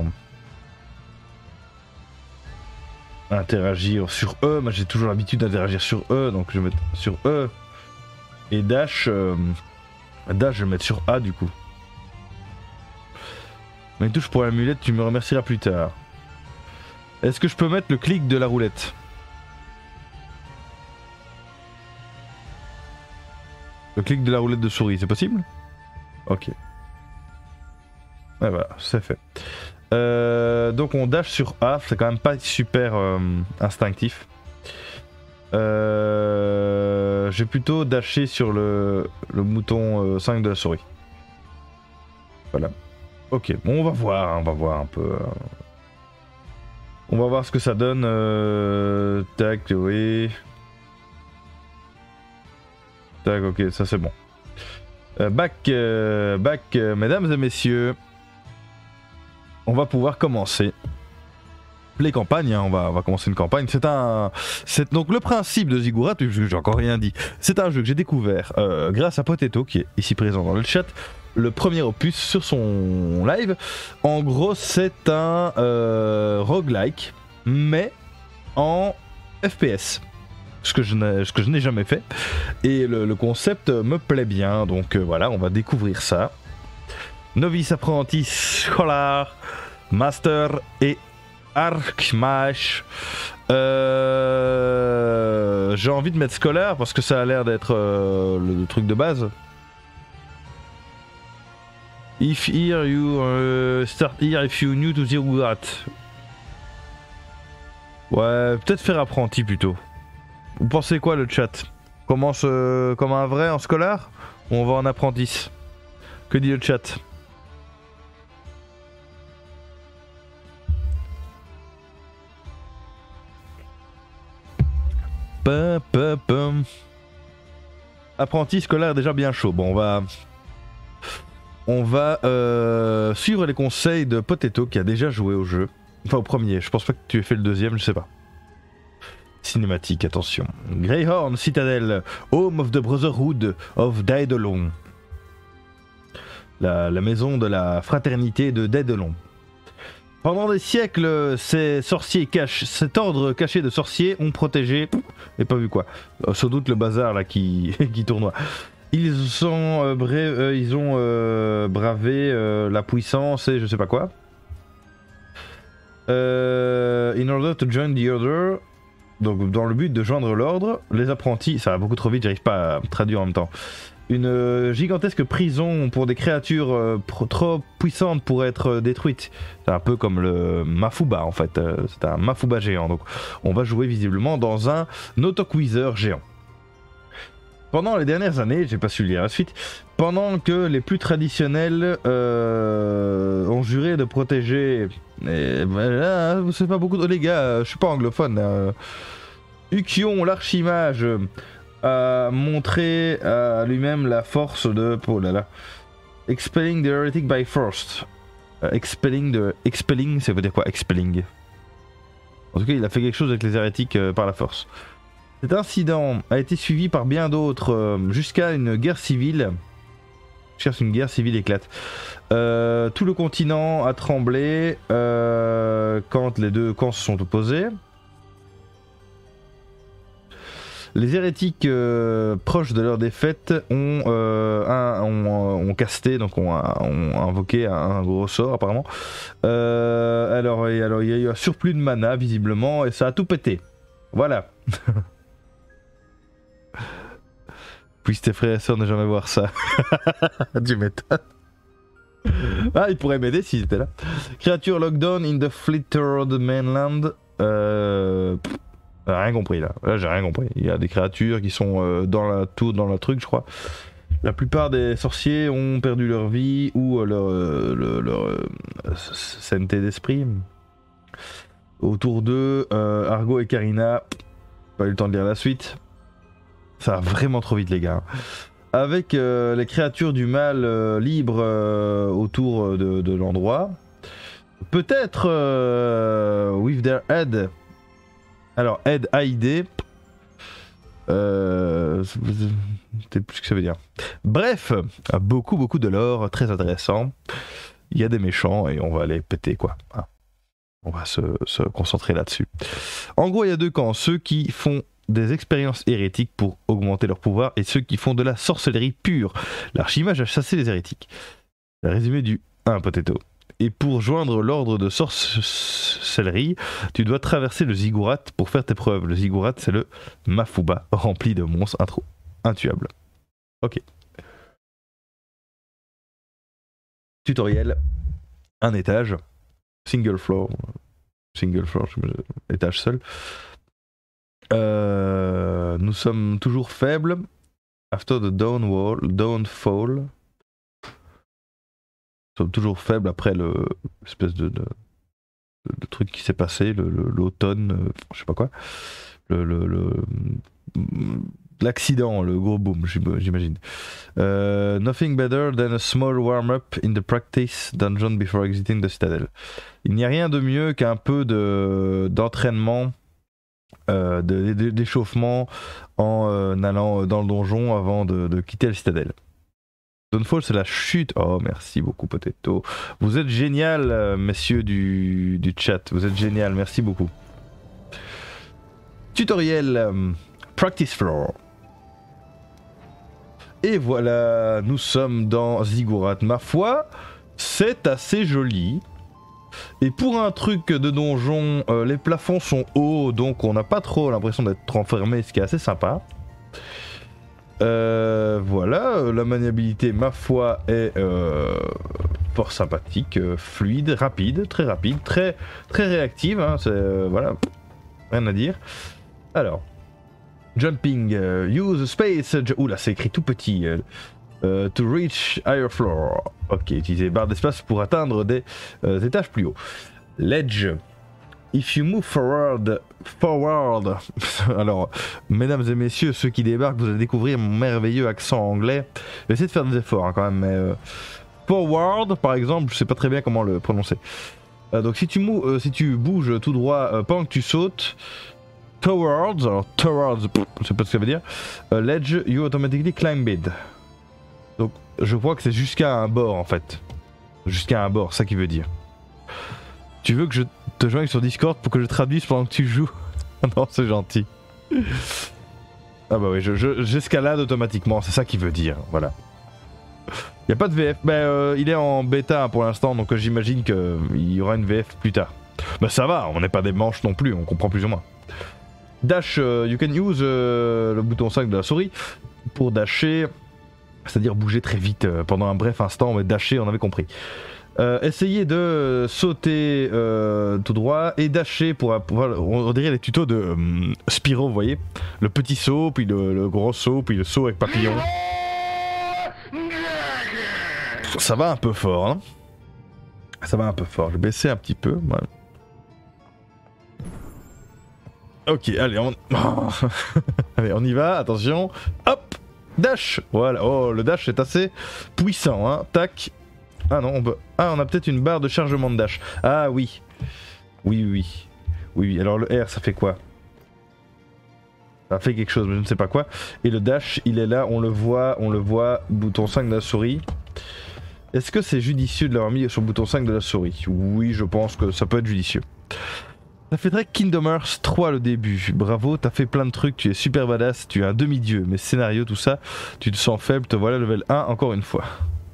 interagir sur E, moi j'ai toujours l'habitude d'interagir sur E, donc je vais mettre sur E. Et dash, euh, dash je vais mettre sur A du coup. Mais touche pour l'amulette, tu me remercieras plus tard. Est-ce que je peux mettre le clic de la roulette? Le clic de la roulette de souris, c'est possible? Ok. Et voilà, c'est fait. Euh, donc on dash sur A, c'est quand même pas super euh, instinctif. Euh, J'ai plutôt dashé sur le, le bouton euh, cinq de la souris. Voilà. Ok, bon on va voir, on va voir un peu. Euh... On va voir ce que ça donne. Euh... Tac, oui. Tac, ok, ça c'est bon. Euh, back, euh, back, euh, mesdames et messieurs. On va pouvoir commencer. Les campagnes, hein, on, va, on va commencer une campagne. C'est un. C'est donc le principe de Ziggurat, j'ai encore rien dit. C'est un jeu que j'ai découvert euh, grâce à Potato, qui est ici présent dans le chat. Le premier opus sur son live. En gros, c'est un euh, roguelike, mais en F P S. Ce que je n'ai jamais fait. Et le, le concept me plaît bien. Donc euh, voilà, on va découvrir ça. Novice, apprenti, scholar, master et archmage. Euh, J'ai envie de mettre scolaire parce que ça a l'air d'être euh, le, le truc de base. If here you uh, start here if you new to Ziggurat. Ouais, peut-être faire apprenti plutôt. Vous pensez quoi le chat? Commence euh, comme un vrai en scolaire ou on va en apprenti? Que dit le chat? Pa, pa, pa. Apprenti scolaire déjà bien chaud. Bon, on va, on va euh, suivre les conseils de Potato qui a déjà joué au jeu. Enfin au premier. Je pense pas que tu aies fait le deuxième, je sais pas. Cinématique, attention. Greyhorn Citadel, home of the Brotherhood of Daedalon. La, la maison de la fraternité de Daedalon. Pendant des siècles, ces sorciers cachent, cet ordre caché de sorciers ont protégé, et pas vu quoi, sans doute le bazar là qui, qui tournoie. Ils, sont, euh, bré, euh, ils ont euh, bravé euh, la puissance et je sais pas quoi. Euh, in order to join the order, donc dans le but de joindre l'ordre, les apprentis, ça va beaucoup trop vite, j'arrive pas à traduire en même temps. Une euh, gigantesque prison pour des créatures euh, trop puissantes pour être euh, détruites. C'est un peu comme le Mafuba en fait, euh, c'est un Mafuba géant. Donc on va jouer visiblement dans un autocuiseur géant. Pendant les dernières années, j'ai pas su lire la suite, pendant que les plus traditionnels euh, ont juré de protéger... Et ben là, c'est pas beaucoup de... Les gars, je suis pas anglophone. Euh, Ukion, l'archimage... a montré à lui-même la force de... Oh là là. Expelling the heretic by force. Uh, expelling the... Expelling, ça veut dire quoi, expelling? En tout cas, il a fait quelque chose avec les hérétiques euh, par la force. Cet incident a été suivi par bien d'autres euh, jusqu'à une guerre civile. Jusqu'à ce qu'une guerre civile éclate. Euh, tout le continent a tremblé euh, quand les deux camps se sont opposés. Les hérétiques euh, proches de leur défaite ont, euh, un, ont, ont casté, donc ont, ont invoqué un, un gros sort apparemment. Euh, alors, et alors il y a eu un surplus de mana visiblement et ça a tout pété. Voilà. Puis tes frères et sœurs ne jamais voir ça. Tu m'étonnes. Ah, il pourrait m'aider s'ils étaient là. Créature lockdown in the Flittered Mainland. Euh... Pff, rien compris là. Là, j'ai rien compris. Il y a des créatures qui sont euh, dans la tour, dans le truc, je crois. La plupart des sorciers ont perdu leur vie ou euh, leur, euh, leur, leur euh, sainteté d'esprit. Autour d'eux, euh, Argo et Karina. Pas eu le temps de lire la suite. Ça va vraiment trop vite les gars. Avec euh, les créatures du mal euh, libres euh, autour de, de l'endroit. Peut-être euh, with their head. Alors head A I D. Euh, c'est plus ce que ça veut dire. Bref, beaucoup beaucoup de lore, très intéressant. Il y a des méchants et on va les péter quoi. Hein. On va se, se concentrer là-dessus. En gros, il y a deux camps. Ceux qui font des expériences hérétiques pour augmenter leur pouvoir et ceux qui font de la sorcellerie pure. L'archimage a chassé les hérétiques. Le résumé du un potato. Et pour joindre l'ordre de sorcellerie, tu dois traverser le ziggurat pour faire tes preuves. Le ziggurat, c'est le Mafuba, rempli de monstres intro intuables. Ok. Tutoriel. Un étage. Single floor. Single floor, étage seul. Euh, nous sommes toujours faibles. After the downwall, downfall. Nous sommes toujours faibles après le espèce de, de, de truc qui s'est passé, l'automne, le, je sais pas quoi. Le, le, le, l'accident, le gros boom, j'imagine. Uh, nothing better than a small warm-up in the practice dungeon before exiting the citadel. Il n'y a rien de mieux qu'un peu de, d'entraînement. Euh, d'échauffement en euh, allant dans le donjon avant de, de quitter le citadelle. Downfall, c'est la chute. Oh, merci beaucoup, Potato. Vous êtes génial, euh, messieurs du, du chat. Vous êtes génial, merci beaucoup. Tutoriel euh, Practice Floor. Et voilà, nous sommes dans Ziggurat. Ma foi, c'est assez joli. Et pour un truc de donjon, euh, les plafonds sont hauts, donc on n'a pas trop l'impression d'être enfermé, ce qui est assez sympa. Euh, voilà, la maniabilité, ma foi, est euh, fort sympathique, euh, fluide, rapide, très rapide, très, très réactive, hein, c'est, euh, voilà, rien à dire. Alors, jumping, uh, use space, oula c'est écrit tout petit, euh, Uh, to reach higher floor. Ok, utiliser barre d'espace pour atteindre des euh, étages plus hauts. Ledge. If you move forward, forward. Alors, mesdames et messieurs, ceux qui débarquent, vous allez découvrir mon merveilleux accent anglais. Je vais essayer de faire des efforts hein, quand même, mais euh, forward, par exemple, je sais pas très bien comment le prononcer. Euh, donc, si tu, mou euh, si tu bouges tout droit euh, pendant que tu sautes, towards, alors towards, pff, je sais pas ce que ça veut dire. Uh, ledge, you automatically climb it. Donc je crois que c'est jusqu'à un bord en fait. Jusqu'à un bord, ça qui veut dire. Tu veux que je te joigne sur Discord pour que je traduise pendant que tu joues? Non, c'est gentil. Ah bah oui, j'escalade je, je, automatiquement, c'est ça qui veut dire, voilà. Il n'y a pas de V F, bah, euh, il est en bêta pour l'instant, donc euh, j'imagine qu'il y aura une V F plus tard. Bah ça va, on n'est pas des manches non plus, on comprend plus ou moins. Dash, uh, you can use uh, le bouton cinq de la souris pour dasher. C'est-à-dire bouger très vite euh, pendant un bref instant, mais dasher, on avait compris. Euh, essayez de sauter euh, tout droit et dasher pour, pour on dirait les tutos de euh, Spyro, vous voyez. Le petit saut, puis le, le gros saut, puis le saut avec papillon. Ça va un peu fort, hein. Ça va un peu fort. Je vais baisser un petit peu. Ouais. Ok, allez, on... allez, on y va, attention. Hop. Dash. Voilà, oh le dash est assez puissant, hein. Tac. Ah non, on peut... Ah, on a peut-être une barre de chargement de dash. Ah oui. Oui, oui. Oui, oui. Alors le R, ça fait quoi? Ça fait quelque chose, mais je ne sais pas quoi. Et le dash, il est là, on le voit, on le voit, bouton cinq de la souris. Est-ce que c'est judicieux de l'avoir mis sur le bouton cinq de la souris? Oui, je pense que ça peut être judicieux. Ça fait très Kingdom Hearts trois le début. Bravo, t'as fait plein de trucs, tu es super badass, tu es un demi-dieu. Mais scénario, tout ça, tu te sens faible, te voilà level un encore une fois.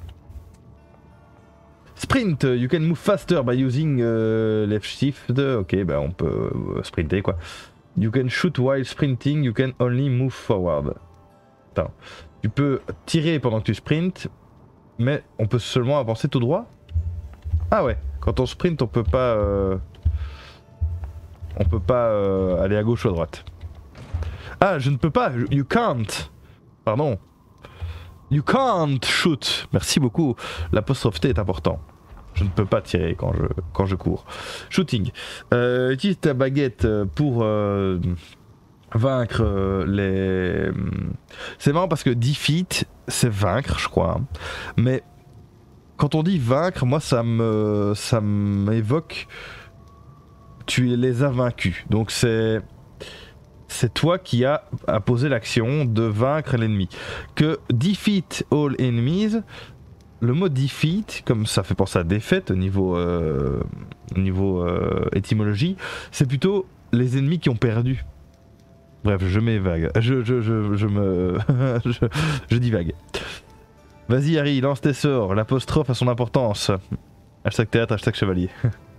Sprint, you can move faster by using uh, left shift. Ok, bah on peut euh, sprinter quoi. You can shoot while sprinting, you can only move forward. Attends, tu peux tirer pendant que tu sprintes, mais on peut seulement avancer tout droit. Ah ouais, quand on sprint, on peut pas, euh... on peut pas euh, aller à gauche ou à droite. Ah, je ne peux pas. You can't. Pardon. You can't shoot. Merci beaucoup. L'apostrophe T est important. Je ne peux pas tirer quand je, quand je cours. Shooting. Euh, utilise ta baguette pour euh, vaincre euh, les... C'est marrant parce que defeat, c'est vaincre, je crois. Hein. Mais quand on dit vaincre, moi ça me ça m'évoque... Tu les as vaincus. Donc c'est... C'est toi qui as posé l'action de vaincre l'ennemi. Que defeat all enemies... Le mot defeat, comme ça fait penser à défaite au niveau, euh, au niveau euh, étymologie, c'est plutôt les ennemis qui ont perdu. Bref, je m'évague. Je, je, je, je me. je, je divague. Vas-y, Harry, lance tes sorts. L'apostrophe a son importance. Hashtag théâtre, hashtag chevalier.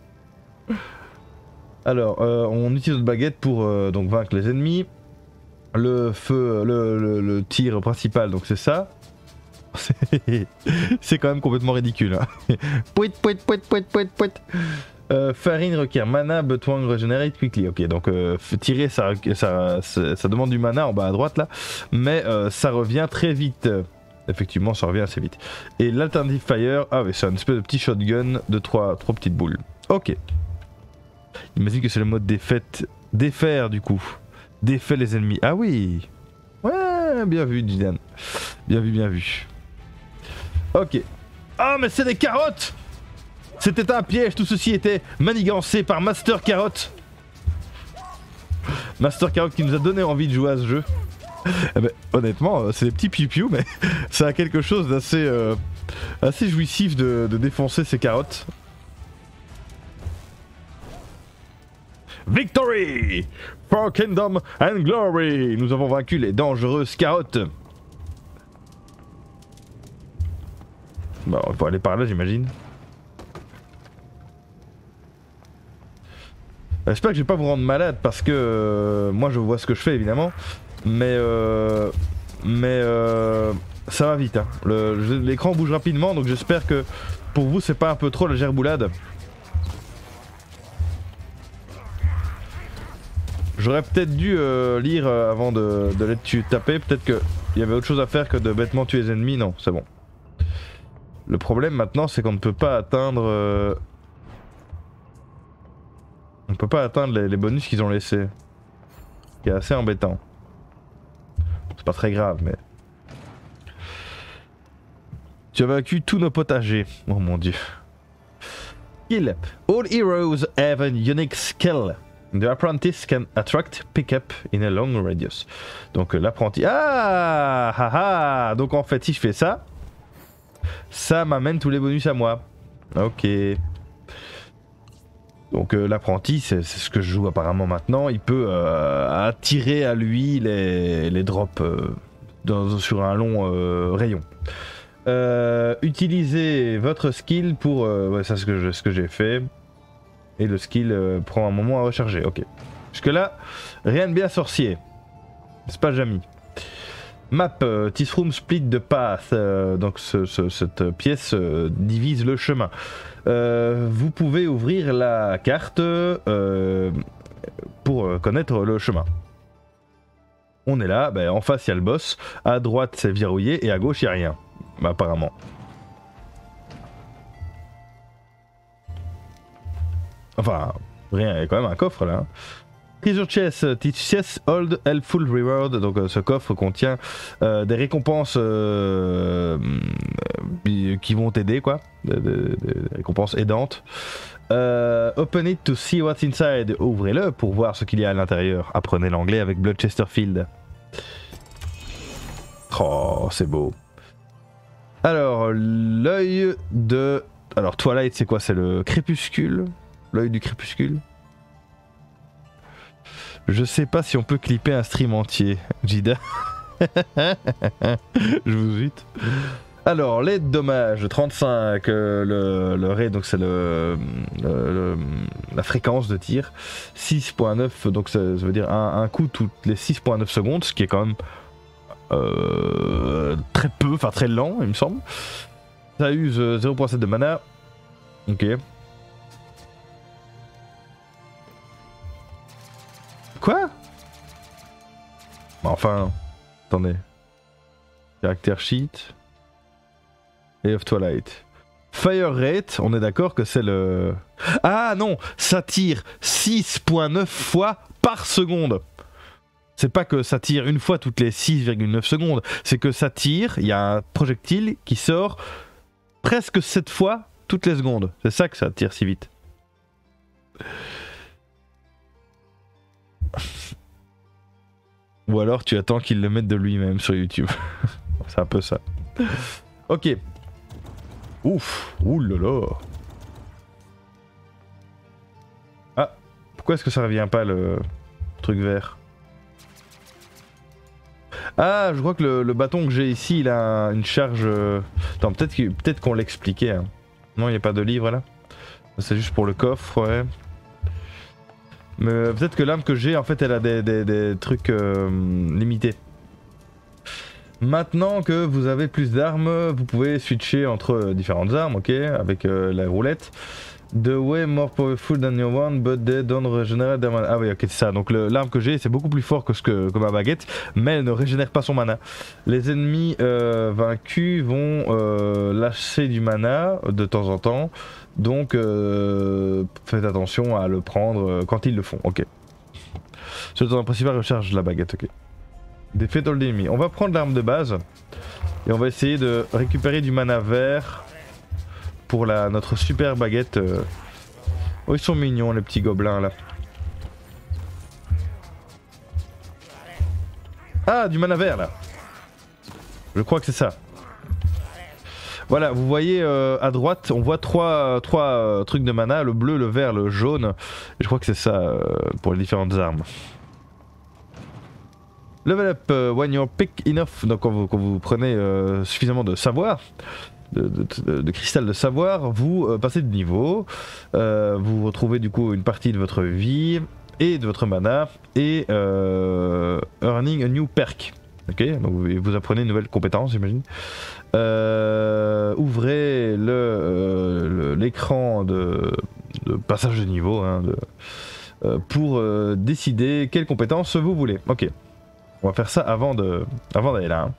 Alors, euh, on utilise notre baguette pour euh, donc vaincre les ennemis. Le feu, le, le, le tir principal, donc c'est ça. C'est quand même complètement ridicule. Hein. Pouit, pouit, pouit, pouit, pouit, pouit. Euh, farine requiert mana, but one regenerate quickly. Ok, donc euh, tirer, ça, ça, ça, ça demande du mana en bas à droite là, mais euh, ça revient très vite. Effectivement, ça revient assez vite. Et l'alternative fire, ah oui, c'est une espèce de petit shotgun de trois, trois petites boules. Ok. Imagine que c'est le mode défaite, défaire du coup, défait les ennemis. Ah oui. Ouais, bien vu, Dylan. Bien vu, bien vu. Ok. Ah, mais c'est des carottes! C'était un piège, tout ceci était manigancé par Master Carotte. Master Carotte qui nous a donné envie de jouer à ce jeu. Eh ben, honnêtement, c'est des petits piou-piou, mais ça a quelque chose d'assez euh, assez jouissif de, de défoncer ces carottes. Victory! For Kingdom and Glory! Nous avons vaincu les dangereuses carottes. Bon, on va aller par là, j'imagine. J'espère que je vais pas vous rendre malade parce que euh, moi je vois ce que je fais évidemment, mais euh, mais euh, ça va vite. Hein. L'écran bouge rapidement, donc j'espère que pour vous c'est pas un peu trop la gerboulade. J'aurais peut-être dû euh, lire euh, avant de, de les tuer, taper. Peut-être qu'il y avait autre chose à faire que de bêtement tuer les ennemis. Non, c'est bon. Le problème maintenant, c'est qu'on ne peut pas atteindre... Euh... On ne peut pas atteindre les, les bonus qu'ils ont laissés. Ce qui est assez embêtant. C'est pas très grave, mais... Tu as vaincu tous nos potagers. Oh mon dieu. Skill. All heroes have a unique skill. The apprentice can attract pickup in a long radius. Donc l'apprenti... Ah, ah ah. Donc en fait si je fais ça, ça m'amène tous les bonus à moi. Ok. Donc euh, l'apprenti, c'est ce que je joue apparemment maintenant. Il peut euh, attirer à lui les, les drops euh, dans, sur un long euh, rayon. Euh, utilisez votre skill pour... Euh, ouais, ça c'est ce que, ce que j'ai fait. Et le skill euh, prend un moment à recharger, ok. Jusque là, rien de bien sorcier. C'est pas jamais. Map, euh, this room split the path. Euh, donc ce, ce, cette pièce euh, divise le chemin. Euh, vous pouvez ouvrir la carte euh, pour euh, connaître le chemin. On est là, ben, en face il y a le boss. À droite c'est verrouillé et à gauche il n'y a rien. Apparemment. Enfin, rien, il y a quand même un coffre là. Treasure chest, teach chest, hold helpful reward. Donc euh, ce coffre contient euh, des récompenses euh, euh, qui vont t'aider, quoi. Des, des, des récompenses aidantes. Euh, open it to see what's inside. Ouvrez-le pour voir ce qu'il y a à l'intérieur. Apprenez l'anglais avec Blood Chesterfield. Oh, c'est beau. Alors, l'œil de... Alors, Twilight, c'est quoi? C'est le crépuscule. L'œil du crépuscule. Je sais pas si on peut clipper un stream entier, Jida. Je vous zute. Alors, les dommages, trente-cinq, euh, le, le raid, donc c'est le, le, le, la fréquence de tir. six virgule neuf, donc ça, ça veut dire un, un coup toutes les six virgule neuf secondes, ce qui est quand même euh, très peu, enfin très lent, il me semble. Ça use zéro virgule sept de mana. Ok. Quoi? Enfin, attendez. Caractère sheet. Et of Twilight. Fire rate, on est d'accord que c'est le... Ah non, ça tire six virgule neuf fois par seconde. C'est pas que ça tire une fois toutes les six virgule neuf secondes, c'est que ça tire, il y a un projectile qui sort presque sept fois toutes les secondes. C'est ça que ça tire si vite. Ou alors tu attends qu'il le mette de lui-même sur YouTube. C'est un peu ça. Ok. Ouf, oulala. Ah, pourquoi est-ce que ça revient pas le truc vert? Ah, je crois que le, le bâton que j'ai ici, il a une charge... Attends, peut-être qu peut-être qu'on l'expliquait. Hein. Non, il n'y a pas de livre là. C'est juste pour le coffre, ouais. Mais peut-être que l'arme que j'ai, en fait, elle a des, des, des trucs euh, limités. Maintenant que vous avez plus d'armes, vous pouvez switcher entre différentes armes, ok, avec euh, la roulette. The way more powerful than your one, but they don't regenerate their mana. Ah oui, ok, c'est ça. Donc l'arme que j'ai, c'est beaucoup plus fort que, ce que, que ma baguette, mais elle ne régénère pas son mana. Les ennemis euh, vaincus vont euh, lâcher du mana de temps en temps, donc euh, faites attention à le prendre quand ils le font, ok. Ce temps principal recharge la baguette, ok. Defeat all ennemis. On va prendre l'arme de base et on va essayer de récupérer du mana vert pour la, notre super baguette. Oh, ils sont mignons les petits gobelins là. Ah, du mana vert là. Je crois que c'est ça. Voilà, vous voyez euh, à droite, on voit trois, trois euh, trucs de mana, le bleu, le vert, le jaune. Et je crois que c'est ça euh, pour les différentes armes. Level up uh, when you're pick enough, donc quand vous, quand vous prenez euh, suffisamment de savoir, de, de, de, de cristal de savoir, vous euh, passez de niveau, euh, vous retrouvez du coup une partie de votre vie et de votre mana et euh, earning a new perk. Ok, donc vous, vous apprenez une nouvelle compétence, j'imagine. Euh, ouvrez le, euh, l'écran de, de passage de niveau hein, de, euh, pour euh, décider quelle compétence vous voulez. Ok. On va faire ça avant de, avant d'aller là. Hein.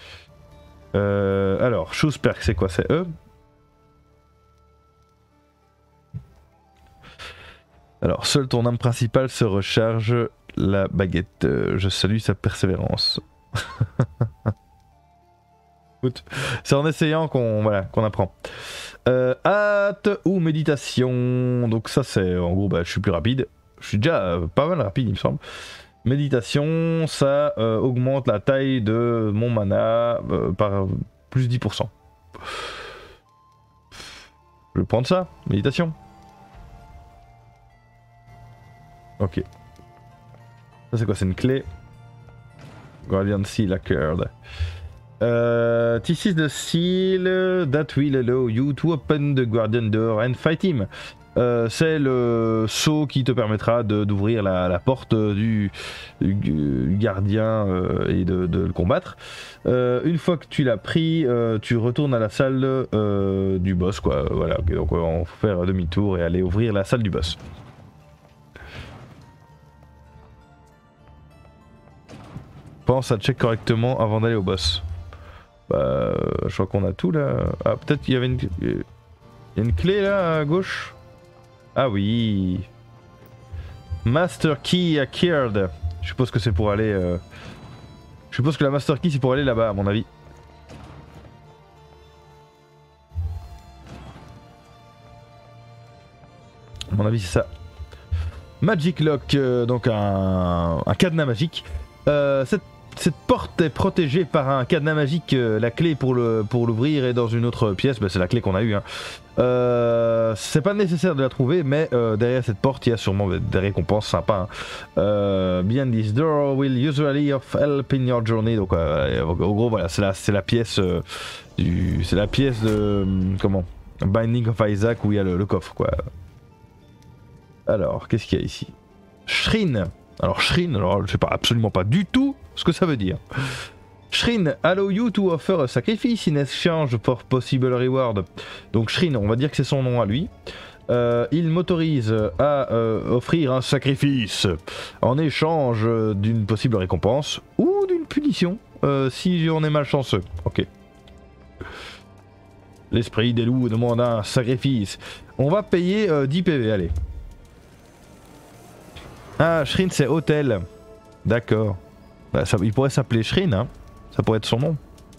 Euh, alors, choose perk, c'est quoi? C'est E. Alors, seul ton âme principale se recharge la baguette. Euh, je salue sa persévérance. Écoute, c'est en essayant qu'on voilà, qu'on apprend. Euh, hâte ou méditation. Donc ça, c'est en gros, bah, je suis plus rapide. Je suis déjà euh, pas mal rapide, il me semble. Méditation, ça euh, augmente la taille de mon mana euh, par plus dix pour cent. Je vais prendre ça, méditation. Ok. Ça c'est quoi? C'est une clé. Guardian Seal Acquired. Uh, this is the seal that will allow you to open the Guardian door and fight him. Euh, c'est le sceau qui te permettra d'ouvrir la, la porte du, du gardien euh, et de, de le combattre. Euh, une fois que tu l'as pris, euh, tu retournes à la salle euh, du boss, quoi. Voilà, okay, donc on va faire demi-tour et aller ouvrir la salle du boss. Pense à check correctement avant d'aller au boss. Bah, je crois qu'on a tout là. Ah, peut-être qu'il y avait une... Il y a une clé là à gauche. Ah oui. Master Key acquired. Je suppose que c'est pour aller... Euh... Je suppose que la Master Key c'est pour aller là-bas à mon avis. À mon avis c'est ça. Magic Lock, euh, donc un, un cadenas magique. Euh, cette, cette porte est protégée par un cadenas magique. Euh, la clé pour le pour l'ouvrir est dans une autre pièce. Bah, c'est la clé qu'on a eue. Hein. Euh, c'est pas nécessaire de la trouver, mais euh, derrière cette porte, il y a sûrement des récompenses sympas. Hein. Euh, Behind this door will usually of help in your journey. Donc, euh, en gros, voilà, c'est la, c'est la pièce euh, du, c'est la pièce de comment Binding of Isaac où il y a le, le coffre, quoi. Alors, qu'est-ce qu'il y a ici? Shrine. Alors, Shrine, alors, je sais pas absolument pas du tout ce que ça veut dire. Shrine allow you to offer a sacrifice in exchange for possible reward. Donc, Shrine, on va dire que c'est son nom à lui. Euh, il m'autorise à euh, offrir un sacrifice en échange d'une possible récompense ou d'une punition euh, si on est malchanceux. Ok. L'esprit des loups demande un sacrifice. On va payer euh, dix P V, allez. Ah, Shrine c'est hôtel. D'accord. Bah, ça, il pourrait s'appeler Shrine, hein. Ça pourrait être son nom.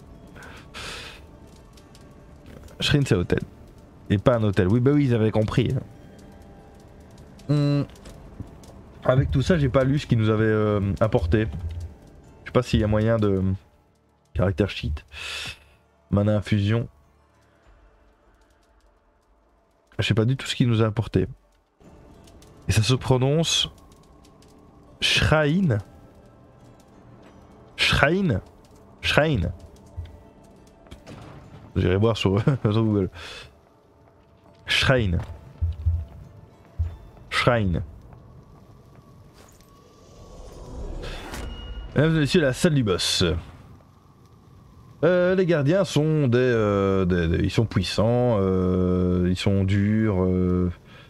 Shrine c'est hôtel. Et pas un hôtel. Oui, bah oui, ils avaient compris. Hum. Avec tout ça, j'ai pas lu ce qu'ils nous avaient euh, apporté. Je sais pas s'il y a moyen de... Caractère sheet. Mana infusion. Je sais pas du tout ce qu'il nous a apporté. Et ça se prononce... Shrine. Shrine. Shrine. J'irai voir sur, sur Google. Shrine. Shrine. Mesdames et messieurs, la salle du boss. Euh, les gardiens sont des, euh, des, des... Ils sont puissants, euh, ils sont durs. Euh,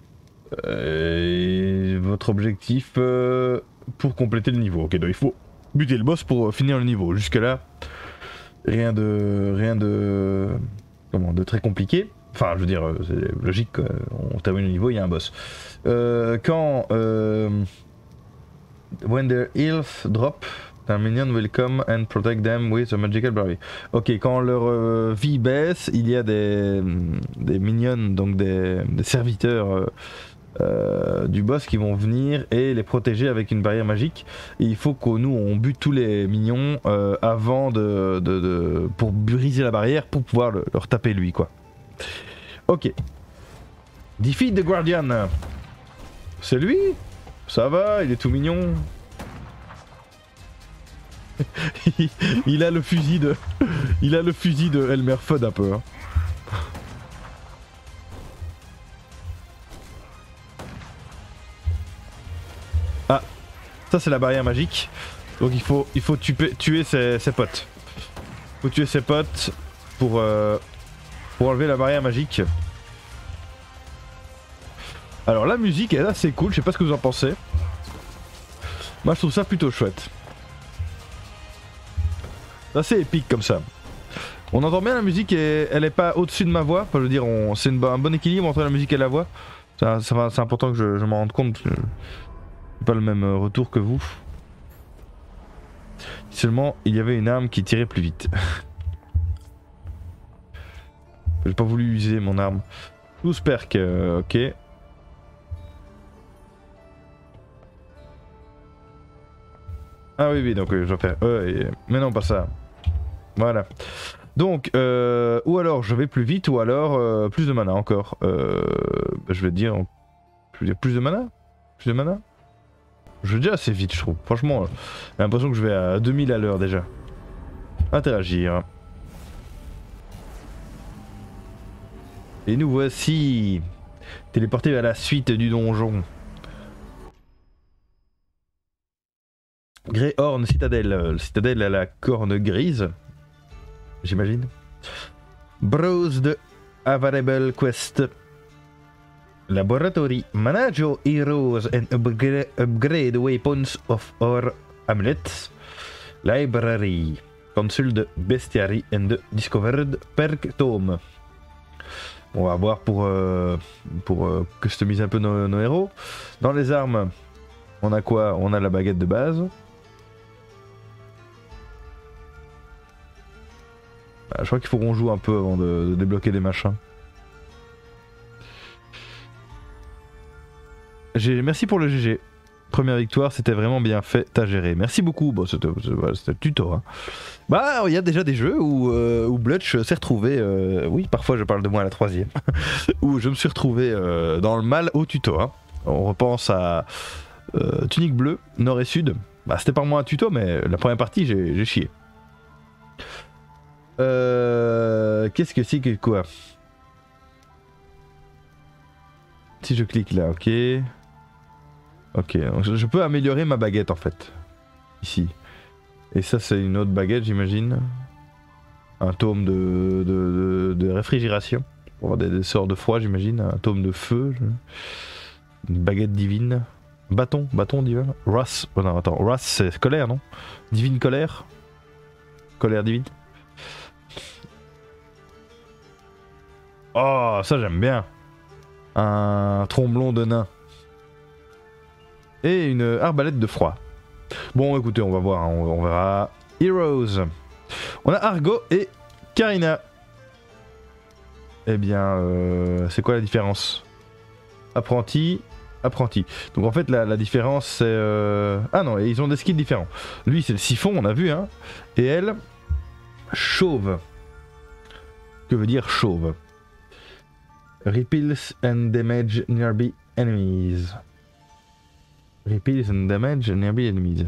et votre objectif euh, pour compléter le niveau. Ok, donc il faut buter le boss pour finir le niveau. Jusque là, rien de... Rien de... Comment, de très compliqué. Enfin, je veux dire, c'est logique, on termine le niveau, il y a un boss. Euh, quand... Euh, when their health drop, un minion will come and protect them with a magical berry. Ok, quand leur euh, vie baisse, il y a des, des minions, donc des, des serviteurs euh, euh, du boss qui vont venir et les protéger avec une barrière magique. Et il faut que nous on bute tous les minions euh, avant de, de, de... pour briser la barrière pour pouvoir le, leur taper lui, quoi. Ok. Defeat the Guardian. C'est lui? Ça va, il est tout mignon. Il a le fusil de... Il a le fusil de Elmer Fudd un peu. Hein. Ah, ça c'est la barrière magique. Donc il faut, il faut tuer, tuer ses, ses potes. Il faut tuer ses potes pour, euh, pour enlever la barrière magique. Alors la musique est assez cool, je sais pas ce que vous en pensez. Moi je trouve ça plutôt chouette. C'est assez épique comme ça. On entend bien la musique et elle est pas au-dessus de ma voix. Enfin, je veux dire, c'est un bon équilibre entre la musique et la voix. Ça, ça, c'est important que je, je m'en rende compte. Je n'ai pas le même retour que vous. Seulement, il y avait une arme qui tirait plus vite. J'ai pas voulu user mon arme. douze perks, euh, ok. Ah oui, oui, donc euh, je dois faire E, et... mais non, pas ça. Voilà. Donc, euh, ou alors je vais plus vite, ou alors euh, plus de mana encore. Euh, je vais dire, je vais dire plus de mana Plus de mana Je vais dire assez vite, je trouve. Franchement, euh, j'ai l'impression que je vais à deux mille à l'heure déjà. Interagir. Et nous voici téléportés vers la suite du donjon. Greyhorn Citadel. Citadel à la corne grise. J'imagine. Browse de Available Quest. Laboratory. Manage your heroes and upgrade, upgrade weapons of our amulets. Library. Consult the Bestiary and Discovered Perk Tome. On va voir pour, euh, pour euh, customiser un peu nos, nos héros. Dans les armes, On a quoi? On a la baguette de base. Ah, je crois qu'il faut qu'on joue un peu avant de, de débloquer des machins. Merci pour le G G. Première victoire, c'était vraiment bien fait à gérer. Merci beaucoup. Bon, c'était le tuto. Hein. Bah, il y a déjà des jeux où, euh, où Blutch s'est retrouvé. Euh, oui, parfois je parle de moi à la troisième. Où je me suis retrouvé euh, dans le mal au tuto. Hein. On repense à euh, Tunique Bleue, Nord et Sud. Bah, c'était pas moi un tuto, mais la première partie, j'ai chié. Euh, Qu'est-ce que c'est que quoi? Si je clique là, ok. Ok, donc je peux améliorer ma baguette en fait. Ici. Et ça c'est une autre baguette j'imagine. Un tome de, de, de, de réfrigération. Pour avoir des, des sorts de froid j'imagine. Un tome de feu. Je... Une baguette divine. Bâton, bâton divin. Wrath. Oh non, attends. Wrath c'est colère non? Divine colère. Colère divine. Oh ça j'aime bien. Un tromblon de nain. Et une arbalète de froid. Bon écoutez on va voir, hein, on, on verra. Heroes. On a Argo et Karina. Eh bien euh, c'est quoi la différence? Apprenti, apprenti. Donc en fait la, la différence c'est... Euh... Ah non, ils ont des skills différents. Lui c'est le siphon, on a vu hein. Et elle, chauve. Que veut dire chauve? Repels and damage nearby enemies. Repels and damage nearby enemies.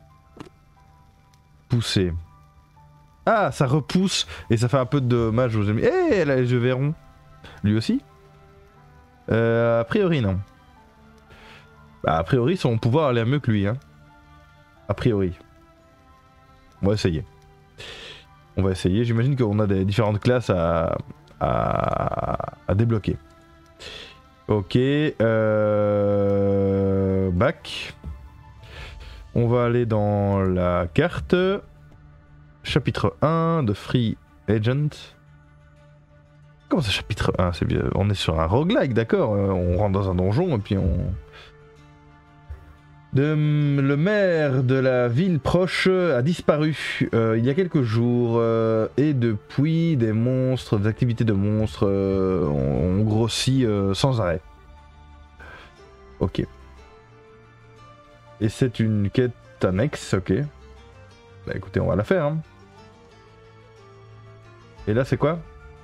Pousser. Ah, ça repousse et ça fait un peu de dommage aux ennemis. Eh, hey, elle a les yeux verrons. Lui aussi euh, A priori, non. Bah, a priori, son pouvoir a l'air mieux que lui. Hein. A priori. On va essayer. On va essayer. J'imagine qu'on a des différentes classes à, à, à débloquer. Ok, euh... back. On va aller dans la carte. Chapitre un de Free Agent. Comment ça chapitre un? C'est bien. On est sur un roguelike, d'accord. On rentre dans un donjon et puis on... De, le maire de la ville proche a disparu euh, il y a quelques jours euh, et depuis des monstres, des activités de monstres euh, ont, ont grossi euh, sans arrêt. Ok. Et c'est une quête annexe, ok. Bah écoutez, on va la faire. Hein. Et là c'est quoi?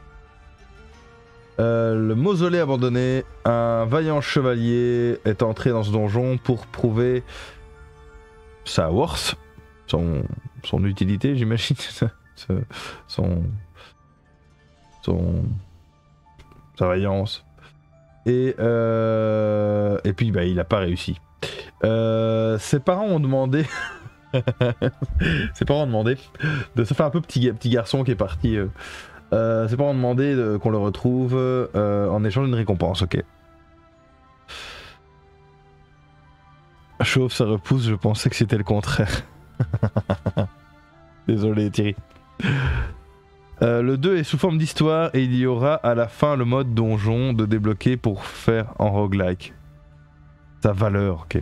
Euh, le mausolée abandonné, un vaillant chevalier est entré dans ce donjon pour prouver sa worth, son, son utilité j'imagine, son, son, sa vaillance. Et, euh, et puis bah, il n'a pas réussi. Euh, ses parents ont demandé... ses parents ont demandé... De, ça fait un peu petit, petit garçon qui est parti... Euh, Euh, ses parents ont demandé de, qu'on le retrouve euh, en échange d'une récompense, ok. Chauve, ça repousse, je pensais que c'était le contraire. Désolé Thierry. Euh, le deux est sous forme d'histoire et il y aura à la fin le mode donjon de débloquer pour faire en roguelike. Sa valeur, ok.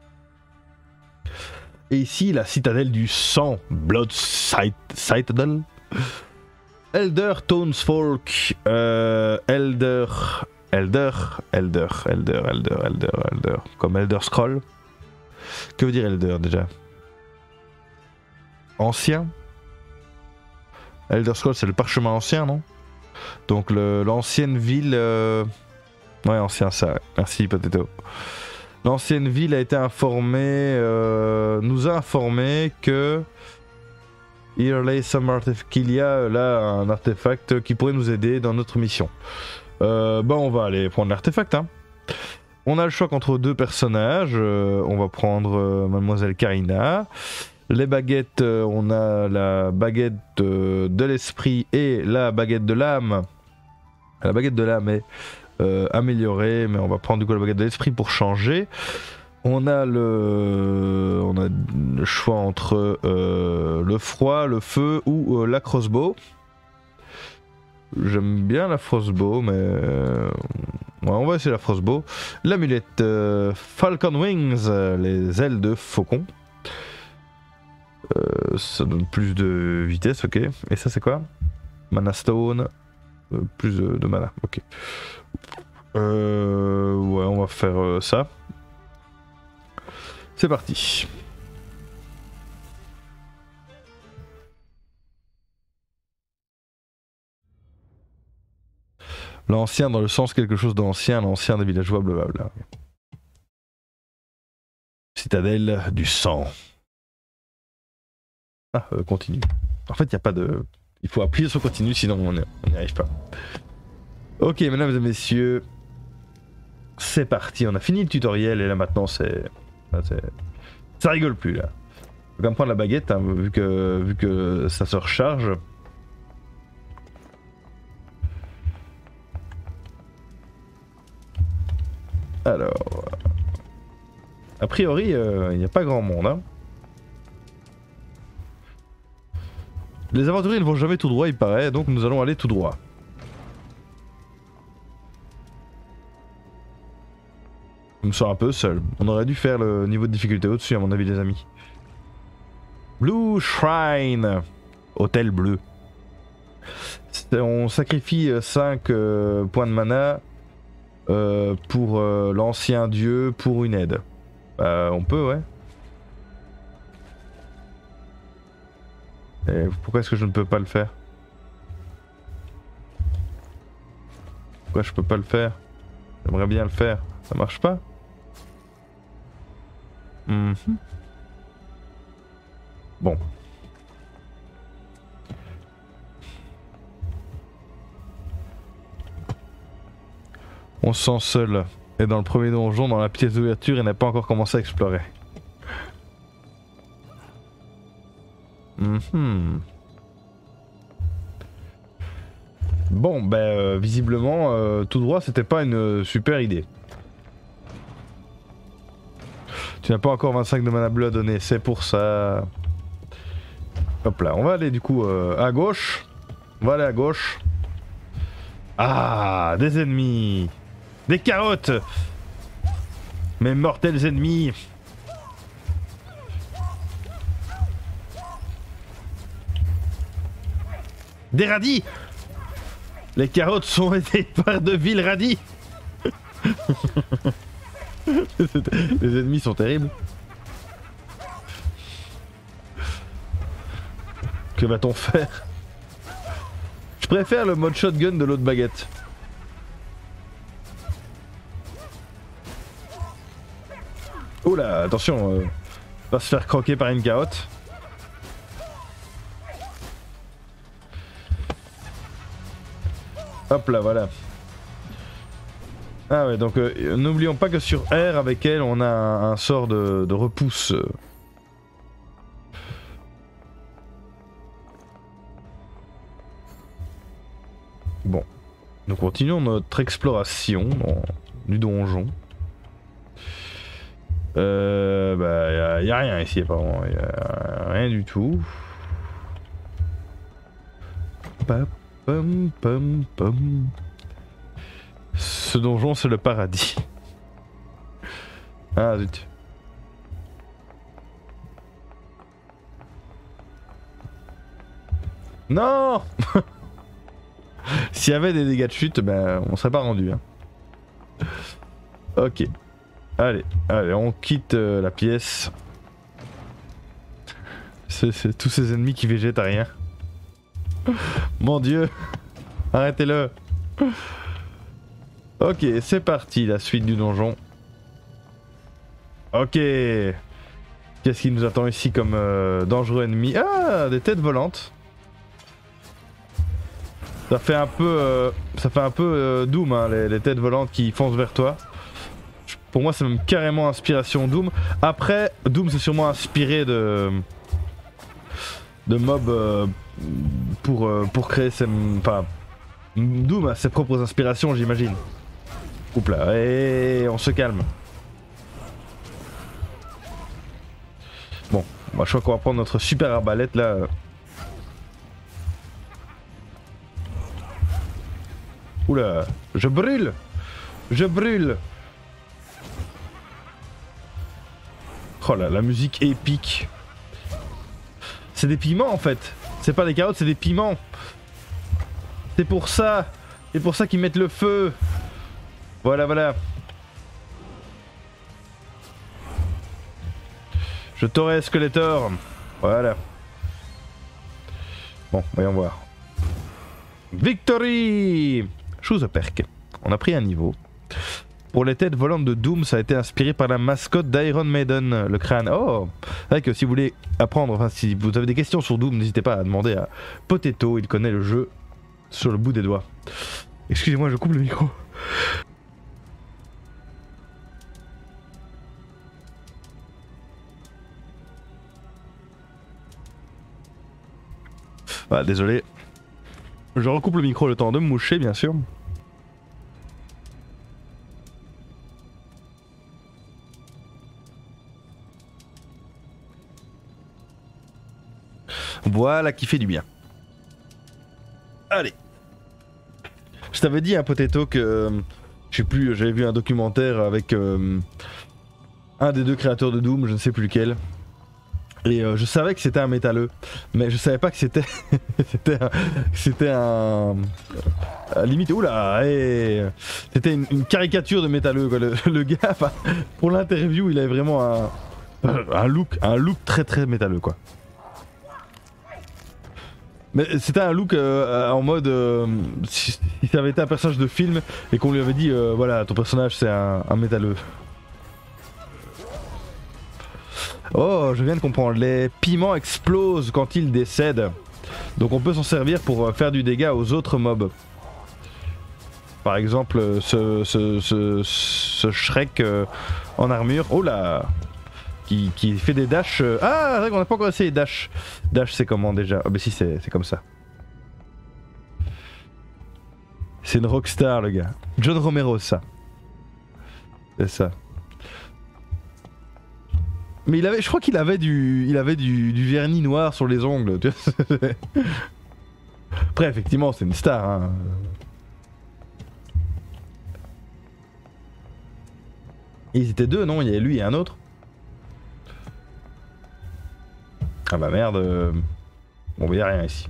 Et ici, la citadelle du sang, Blood Citadel. Elder Townsfolk, euh, Elder, Elder, Elder, Elder, Elder, Elder, Elder, comme Elder Scroll. Que veut dire Elder déjà? Ancien? Elder Scroll c'est le parchemin ancien, non? Donc l'ancienne ville... Euh... Ouais, ancien ça, merci Potato. L'ancienne ville a été informée, euh, nous a informé que... Here lay some artifact, qu'il y a là un artefact qui pourrait nous aider dans notre mission. Euh, bah on va aller prendre l'artefact. Hein. On a le choix entre deux personnages. Euh, on va prendre euh, Mademoiselle Karina. Les baguettes, euh, on a la baguette euh, de l'esprit et la baguette de l'âme. La baguette de l'âme est euh, améliorée, mais on va prendre du coup la baguette de l'esprit pour changer. On a le, on a le choix entre euh, le froid, le feu ou euh, la crossbow. J'aime bien la crossbow, mais euh, Ouais, on va essayer la Frostbow. L'amulette euh, Falcon Wings, euh, les ailes de faucon. Euh, ça donne plus de vitesse, ok. Et ça c'est quoi? Mana Stone. Euh, plus de, de mana, ok. Euh, ouais, on va faire euh, ça. C'est parti. L'ancien dans le sens quelque chose d'ancien, l'ancien des villageois, blablabla. Citadelle du sang. Ah, euh, continue. En fait, il n'y a pas de... Il faut appuyer sur continue, sinon on n'y arrive pas. Ok, mesdames et messieurs. C'est parti, on a fini le tutoriel et là maintenant c'est... Ça rigole plus là. Faut quand même prendre la baguette, hein, vu, que, vu que ça se recharge. Alors... A priori, il euh, n'y a pas grand monde. Hein. Les aventuriers ne vont jamais tout droit, il paraît, donc nous allons aller tout droit. Je me sens un peu seul. On aurait dû faire le niveau de difficulté au-dessus, à mon avis, les amis. Blue Shrine. Hôtel bleu. On sacrifie cinq euh, points de mana euh, pour euh, l'ancien dieu pour une aide. Euh, on peut, ouais. Et pourquoi est-ce que je ne peux pas le faire? Pourquoi je peux pas le faire? J'aimerais bien le faire. Ça marche pas? Mmh. Bon. On se sent seul. Et dans le premier donjon, dans la pièce d'ouverture, il n'a pas encore commencé à explorer. Mmh. Bon, ben euh, visiblement, euh, tout droit, c'était pas une euh, super idée. Tu n'as pas encore vingt-cinq de mana bleu à donner, c'est pour ça. Hop là, on va aller du coup euh, à gauche. On va aller à gauche. Ah, des ennemis. Des carottes. Mes mortels ennemis. Des radis. Les carottes sont aidées par de vils radis. Les ennemis sont terribles. Que va-t-on faire? Je préfère le mode shotgun de l'autre baguette. Oula, attention, euh, va se faire croquer par une carotte. Hop là, voilà. Ah ouais, donc euh, n'oublions pas que sur R, avec elle, on a un, un sort de, de repousse. Bon, nous continuons notre exploration dans, du donjon. Euh, bah, y a, y a rien ici, apparemment. Y a rien du tout. Pam, pam, pam, pam. Ce donjon, c'est le paradis. Ah zut. Non. S'il y avait des dégâts de chute, ben on serait pas rendu. Hein. Ok. Allez, allez, on quitte euh, la pièce. C'est tous ces ennemis qui végétariens. Mon dieu. Arrêtez-le. Ok, c'est parti, la suite du donjon. Ok. Qu'est-ce qui nous attend ici comme euh, dangereux ennemi? Ah, des têtes volantes. Ça fait un peu, euh, ça fait un peu euh, Doom, hein, les, les têtes volantes qui foncent vers toi. Pour moi, c'est même carrément inspiration Doom. Après, Doom, c'est sûrement inspiré de de mobs euh, pour euh, pour créer ses, enfin, Doom a ses propres inspirations, j'imagine. Oups là, et on se calme. Bon, bah, je crois qu'on va prendre notre super arbalète là. Oula, je brûle. Je brûle. Oh là, la musique épique. C'est des piments en fait. C'est pas des carottes, c'est des piments. C'est pour ça. C'est pour ça qu'ils mettent le feu. Voilà, voilà. Je t'aurai, Skeletor. Voilà. Bon, voyons voir. Victory! Choose a perk. On a pris un niveau. Pour les têtes volantes de Doom, ça a été inspiré par la mascotte d'Iron Maiden, le crâne. Oh! C'est vrai que si vous voulez apprendre, enfin si vous avez des questions sur Doom, n'hésitez pas à demander à Potato, il connaît le jeu sur le bout des doigts. Excusez-moi, je coupe le micro. Voilà, désolé. Je recoupe le micro le temps de me moucher, bien sûr. Voilà qui fait du bien. Allez. Je t'avais dit, un Potato, que euh, je sais plus, j'avais vu un documentaire avec euh, un des deux créateurs de Doom, je ne sais plus lequel. Et euh, je savais que c'était un métalleux, mais je savais pas que c'était c'était un, c'était un euh, limite. Oula, hey, c'était une, une caricature de métalleux quoi. Le, le gars, pour l'interview, il avait vraiment un, un look, un look très très métalleux quoi. Mais c'était un look euh, en mode euh, si, si ça avait été un personnage de film et qu'on lui avait dit euh, voilà, ton personnage c'est un, un métalleux. Oh, je viens de comprendre, les piments explosent quand ils décèdent. Donc on peut s'en servir pour faire du dégât aux autres mobs. Par exemple, ce, ce, ce, ce Shrek euh, en armure. Oh là, qui, qui fait des dashs. Euh... Ah, c'est vrai qu'on n'a pas encore essayé dash. Dash, c'est comment déjà? Ah, bah si, c'est comme ça. C'est une rockstar, le gars. John Romero, ça. C'est ça. Mais il avait, je crois qu'il avait du, il avait du, du vernis noir sur les ongles. Tu vois. Après, effectivement, c'est une star. Hein. Ils étaient deux, non? Il y avait lui et un autre. Ah bah merde. Bon, il n'y a rien ici.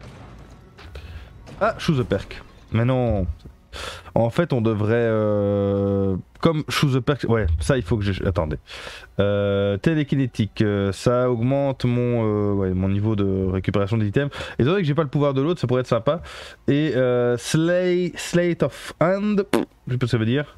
Ah, choose a perk. Mais non. En fait, on devrait... Euh, comme choose a perk... Ouais, ça, il faut que je... Attendez. Euh, télékinétique. Euh, ça augmente mon, euh, ouais, mon niveau de récupération d'items. Et c'est vrai que j'ai pas le pouvoir de l'autre, ça pourrait être sympa. Et euh, Slay, Slate of Hand. Pff, je sais pas ce que ça veut dire.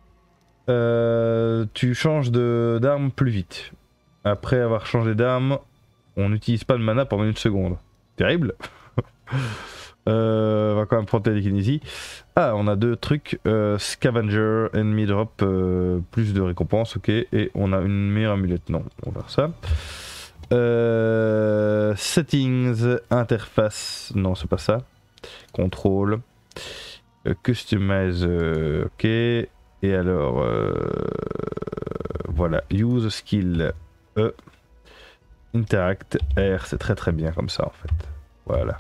Euh, tu changes d'arme plus vite. Après avoir changé d'arme, on n'utilise pas de mana pendant une seconde. Terrible. Euh, on va quand même prendre télékinésie. Ah, on a deux trucs. Euh, Scavenger, Enemy Drop, euh, plus de récompenses, ok. Et on a une meilleure amulette. Non, on va faire ça. Euh, settings, interface. Non, c'est pas ça. Contrôle. Euh, customize, euh, ok. Et alors, euh, voilà. Use skill E. Interact R, c'est très très bien comme ça en fait. Voilà.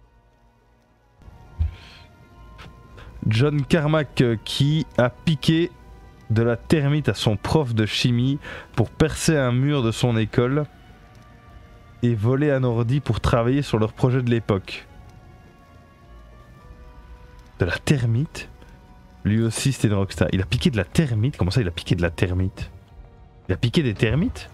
John Carmack qui a piqué de la thermite à son prof de chimie pour percer un mur de son école et voler un ordi pour travailler sur leur projet de l'époque. De la thermite? Lui aussi c'était une rockstar. Il a piqué de la thermite? Comment ça il a piqué de la thermite? Il a piqué des termites?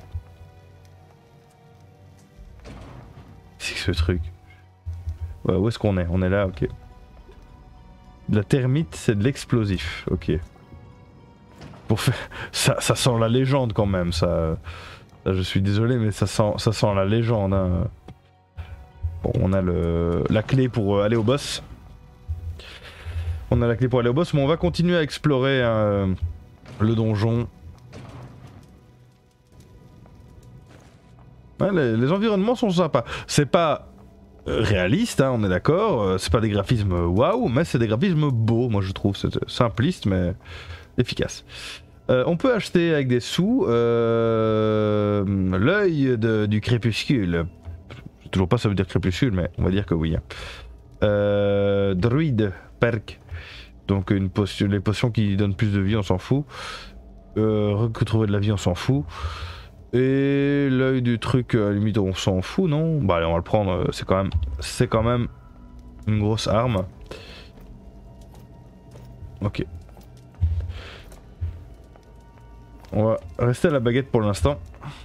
C'est que ce truc. Ouais, où est-ce qu'on est? On est là, ok. De la thermite, c'est de l'explosif, ok. Pour faire... ça, ça sent la légende quand même, ça. ça je suis désolé, mais ça sent, ça sent la légende. Hein. Bon, on a le... la clé pour aller au boss. On a la clé pour aller au boss, mais on va continuer à explorer hein, le donjon. Ouais, les, les environnements sont sympas. C'est pas réaliste, hein, on est d'accord. C'est pas des graphismes waouh, mais c'est des graphismes beaux, moi je trouve. C'est simpliste, mais efficace. Euh, on peut acheter avec des sous euh, l'œil du crépuscule. Je sais toujours pas ça veut dire crépuscule, mais on va dire que oui. Hein. Euh, druide, perk. Donc une potion, les potions qui donnent plus de vie, on s'en fout. Euh, retrouver de la vie, on s'en fout. Et l'œil du truc, à la limite, on s'en fout, non? Bah allez, on va le prendre. C'est quand même, c'est quand même une grosse arme. Ok. On va rester à la baguette pour l'instant.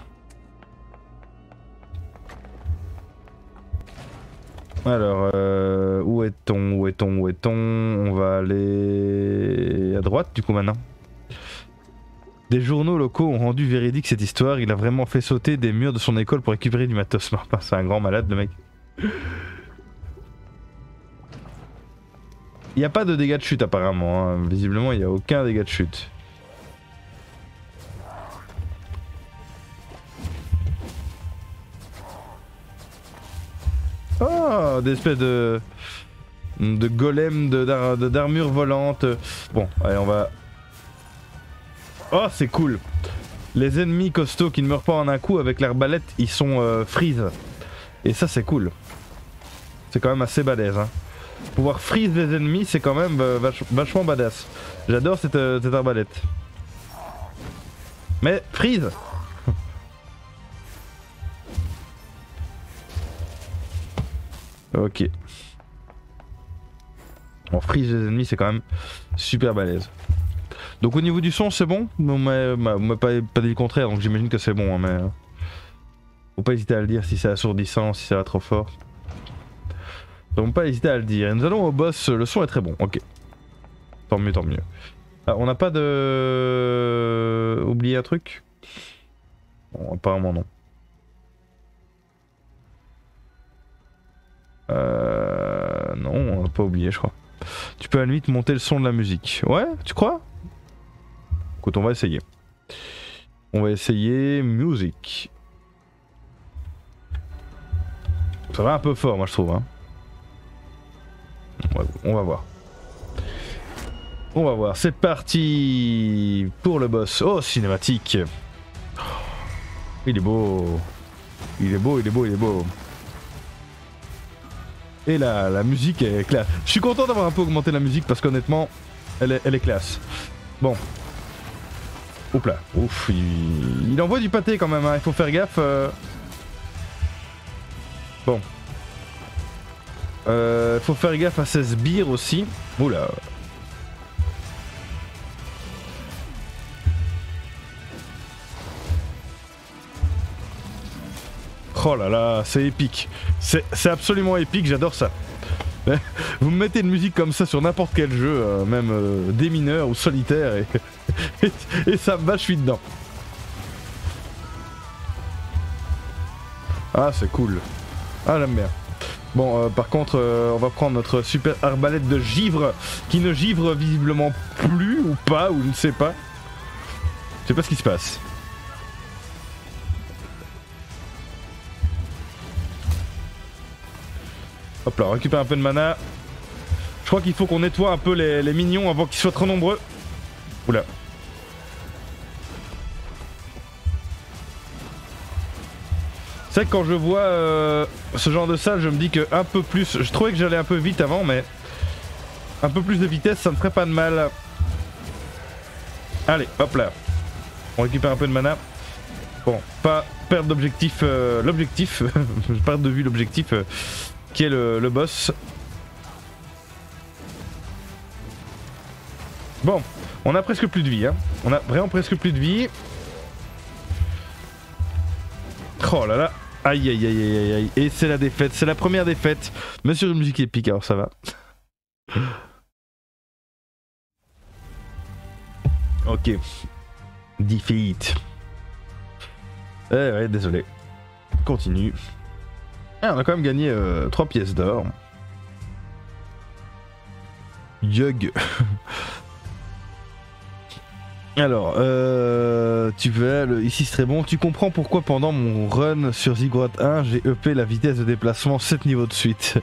Alors, euh, où est-on, où est-on, où est-on? On va aller à droite du coup maintenant. Des journaux locaux ont rendu véridique cette histoire. Il a vraiment fait sauter des murs de son école pour récupérer du matos. C'est un grand malade le mec. Il n'y a pas de dégâts de chute apparemment. Hein. Visiblement il n'y a aucun dégât de chute. Oh, des espèces de... de golem d'armure volante. Bon, allez, on va... Oh, c'est cool. Les ennemis costauds qui ne meurent pas en un coup avec l'arbalète, ils sont euh, freeze. Et ça, c'est cool. C'est quand même assez badass. Hein. Pouvoir freeze les ennemis, c'est quand même euh, vach vachement badass. J'adore cette, euh, cette arbalète. Mais freeze. Ok. On freeze les ennemis, c'est quand même super balèze. Donc au niveau du son, c'est bon. On m'a pas, pas dit le contraire, donc j'imagine que c'est bon. Hein, mais faut pas hésiter à le dire si c'est assourdissant, si ça va trop fort. Donc pas hésiter à le dire. Et nous allons au boss, le son est très bon. Ok. Tant mieux, tant mieux. Ah, on n'a pas de... Oublier un truc? Bon, apparemment non. Euh... Non, on n'a pas oublié, je crois. Tu peux à la limite monter le son de la musique. Ouais, tu crois? Écoute, on va essayer. On va essayer music. Ça va un peu fort, moi je trouve. Hein. On, va, on va voir. On va voir. C'est parti pour le boss. Oh, cinématique. Il est beau. Il est beau, il est beau, il est beau. Et la, la musique est classe. Je suis content d'avoir un peu augmenté la musique parce qu'honnêtement, elle est, elle est classe. Bon. Oups là. Ouf, il, il envoie du pâté quand même, hein. Il faut faire gaffe. Euh... Bon. Euh, faut faire gaffe à ces sbires aussi. Oula. Oh là là, c'est épique. C'est absolument épique, j'adore ça. Vous me mettez une musique comme ça sur n'importe quel jeu, euh, même euh, des mineurs ou solitaire, et, et, et ça me va, je suis dedans. Ah, c'est cool. Ah, j'aime bien. Bon, euh, par contre, euh, on va prendre notre super arbalète de givre, qui ne givre visiblement plus, ou pas, ou je ne sais pas. Je sais pas ce qui se passe. Hop là, on récupère un peu de mana. Je crois qu'il faut qu'on nettoie un peu les, les minions avant qu'ils soient trop nombreux. Oula. C'est vrai que quand je vois euh, ce genre de salle, je me dis que un peu plus... Je trouvais que j'allais un peu vite avant, mais... Un peu plus de vitesse, ça ne ferait pas de mal. Allez, hop là. On récupère un peu de mana. Bon, pas perdre d'objectif... Euh, l'objectif, je perds de vue l'objectif... Euh, qui est le, le boss. Bon, on a presque plus de vie, hein. On a vraiment presque plus de vie. Oh là là. Aïe aïe aïe aïe aïe. Et c'est la défaite, c'est la première défaite. Mais sur une musique épique, alors ça va. Ok. Defeat. Eh ouais, désolé. Continue. Ah, on a quand même gagné euh, trois pièces d'or. Yug. Alors, euh, tu veux, le, ici c'est très bon. Tu comprends pourquoi pendant mon run sur Ziggurat un, j'ai E P la vitesse de déplacement sept niveaux de suite.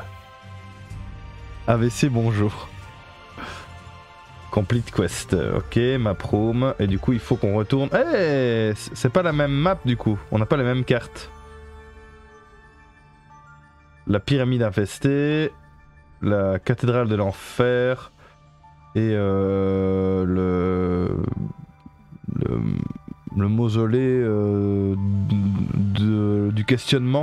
A V C, bonjour. Complete quest. Ok, map room. Et du coup, il faut qu'on retourne. Eh, hey, c'est pas la même map du coup. On n'a pas les mêmes cartes. La pyramide infestée, la cathédrale de l'enfer, et euh, le, le, le mausolée euh, de, du questionnement.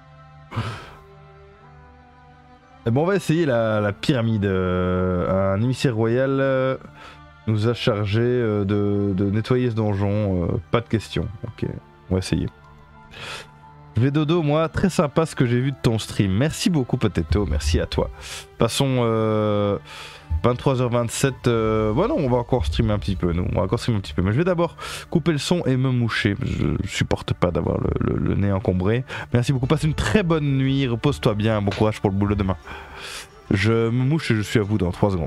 Et bon, on va essayer la, la pyramide. Euh, un émissaire royal euh, nous a chargé euh, de, de nettoyer ce donjon. Euh, pas de question. Ok, on va essayer. Je vais dodo, moi, très sympa ce que j'ai vu de ton stream. Merci beaucoup Potato, merci à toi. Passons euh, vingt-trois heures vingt-sept. Euh, bon non, on va encore streamer un petit peu, nous. On va encore streamer un petit peu. Mais je vais d'abord couper le son et me moucher. Je supporte pas d'avoir le, le, le nez encombré. Merci beaucoup, passe une très bonne nuit. Repose-toi bien, bon courage pour le boulot demain. Je me mouche et je suis à vous dans trois secondes.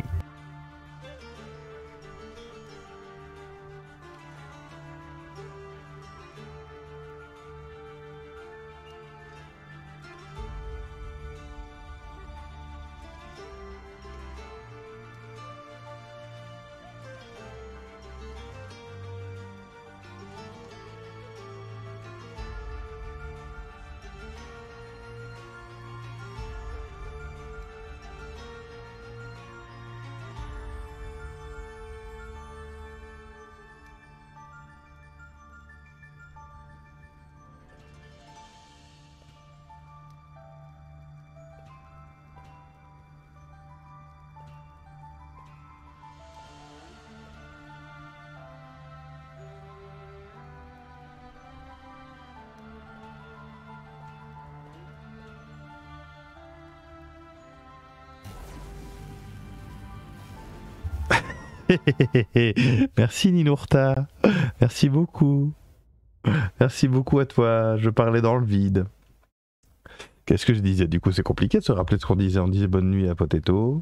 Merci Ninourta, merci beaucoup. Merci beaucoup à toi, je parlais dans le vide. Qu'est-ce que je disais? Du coup c'est compliqué de se rappeler de ce qu'on disait. On disait bonne nuit à Potato.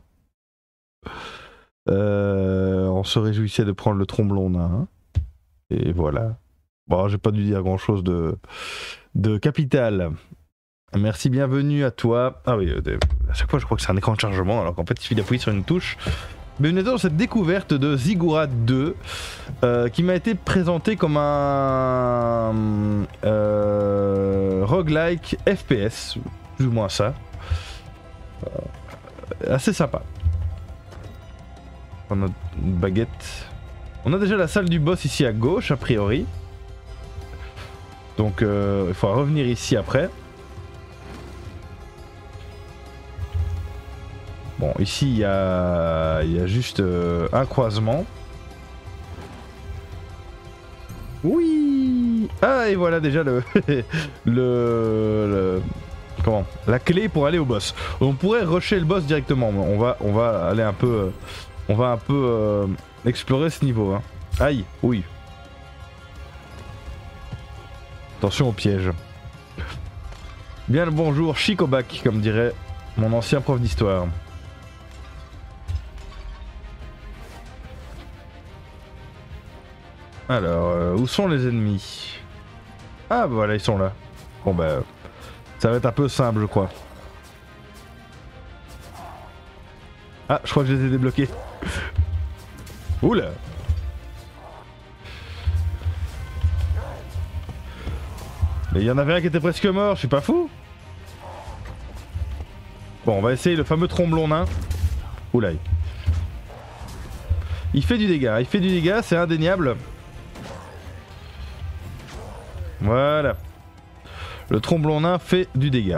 Euh, on se réjouissait de prendre le tromblon nain. Et voilà. Bon, j'ai pas dû dire grand chose de, de capital. Merci, bienvenue à toi. Ah oui, à chaque fois je crois que c'est un écran de chargement alors qu'en fait il suffit d'appuyer sur une touche. Bienvenue dans cette découverte de Ziggurat deux euh, qui m'a été présenté comme un euh, roguelike F P S, plus ou moins ça. Euh, assez sympa. On a une baguette. On a déjà la salle du boss ici à gauche a priori. Donc euh, il faudra revenir ici après. Bon, ici il y a, il y a juste euh, un croisement. Oui. Ah, et voilà déjà le, le, le comment la clé pour aller au boss. On pourrait rusher le boss directement. On va, on va aller un peu, on va un peu euh, explorer ce niveau. Hein. Aïe, oui. Attention au piège. Bien le bonjour, Chicobac, comme dirait mon ancien prof d'histoire. Alors, euh, où sont les ennemis? Ah bah voilà, ils sont là. Bon bah, ça va être un peu simple je crois. Ah, je crois que je les ai débloqués. Oula. Mais il y en avait un qui était presque mort, je suis pas fou. Bon, on va essayer le fameux tromblon nain. Oula. Il fait du dégât, il fait du dégât, c'est indéniable. Voilà. Le tromblon nain fait du dégât.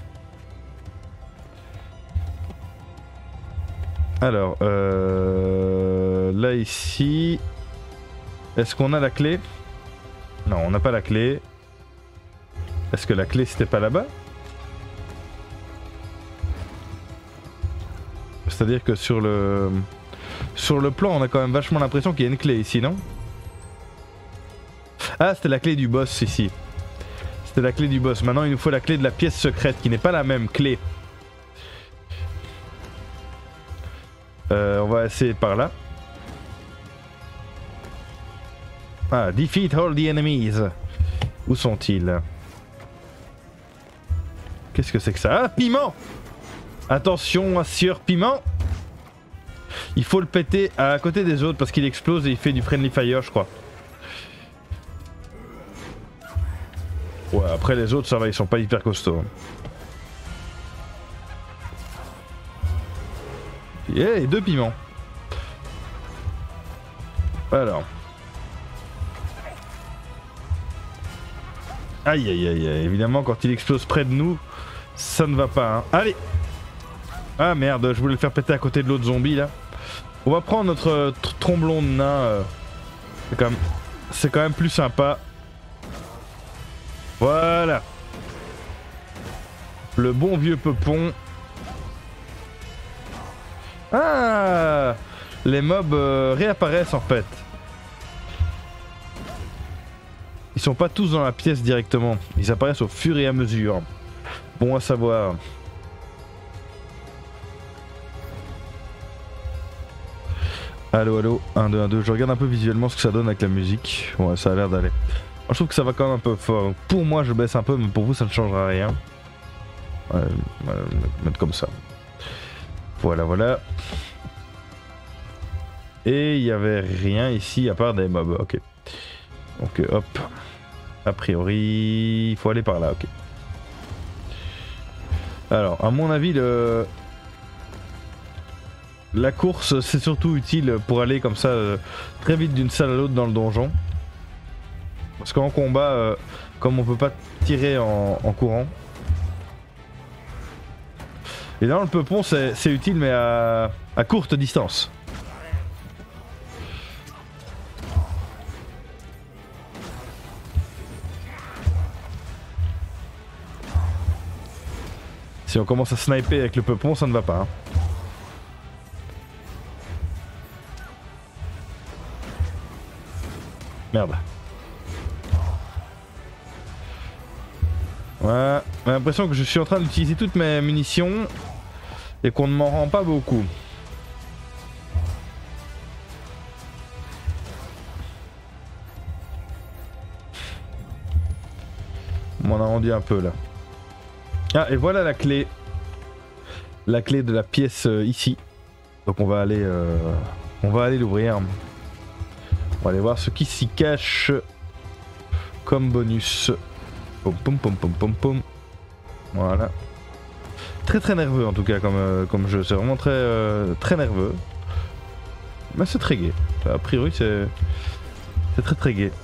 Alors, euh, là ici, est-ce qu'on a la clé? Non, on n'a pas la clé. Est-ce que la clé c'était pas là-bas? C'est-à-dire que sur le sur le plan, on a quand même vachement l'impression qu'il y a une clé ici, non? Ah, c'était la clé du boss ici. C'était la clé du boss. Maintenant, il nous faut la clé de la pièce secrète, qui n'est pas la même clé. Euh, on va essayer par là. Ah, defeat all the enemies. Où sont-ils? Qu'est-ce que c'est que ça? Ah, piment! Attention à Sieur Piment. Il faut le péter à côté des autres parce qu'il explose et il fait du friendly fire, je crois. Ouais, après les autres, ça va, ils sont pas hyper costauds. Yeah, deux piments. Alors. Aïe aïe aïe aïe, évidemment quand il explose près de nous, ça ne va pas. Hein. Allez. Ah merde, je voulais le faire péter à côté de l'autre zombie là. On va prendre notre euh, tromblon de nain. Euh, c'est quand même, c'est quand même plus sympa. Voilà. Le bon vieux peupon. Ah, les mobs euh, réapparaissent en fait. Ils sont pas tous dans la pièce directement. Ils apparaissent au fur et à mesure. Bon à savoir. Allo allo, un deux un deux, je regarde un peu visuellement ce que ça donne avec la musique. Ouais, ça a l'air d'aller. Je trouve que ça va quand même un peu fort. Pour moi je baisse un peu, mais pour vous ça ne changera rien. Ouais, on va le mettre comme ça. Voilà voilà. Et il n'y avait rien ici à part des mobs, ok. Donc hop. A priori, il faut aller par là, ok. Alors, à mon avis, le... la course, c'est surtout utile pour aller comme ça euh, très vite d'une salle à l'autre dans le donjon. Parce qu'en combat, euh, comme on peut pas tirer en, en courant. Et dans le peupon, c'est utile, mais à, à courte distance. Si on commence à sniper avec le peupon, ça ne va pas. Hein. Merde. Ouais, j'ai l'impression que je suis en train d'utiliser toutes mes munitions et qu'on ne m'en rend pas beaucoup. On m'en a rendu un peu là. Ah, et voilà la clé. La clé de la pièce euh, ici. Donc on va aller euh, on va aller l'ouvrir. On va aller voir ce qui s'y cache comme bonus. Pom pom pom pom pom pom. Voilà. Très très nerveux en tout cas comme, euh, comme jeu. C'est vraiment très euh, très nerveux. Mais c'est très gai. A priori c'est c'est très très gai.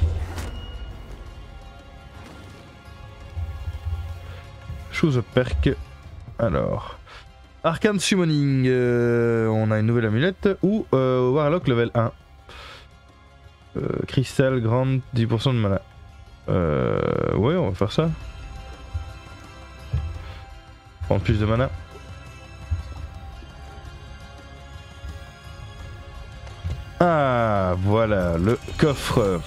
Chose perk. Alors. Arcane Summoning. Euh, on a une nouvelle amulette. Ou euh, Warlock level un. Euh, Cristal Grand dix pour cent de mana. Euh, ouais, on va faire ça. Prendre plus de mana. Ah, voilà le coffre.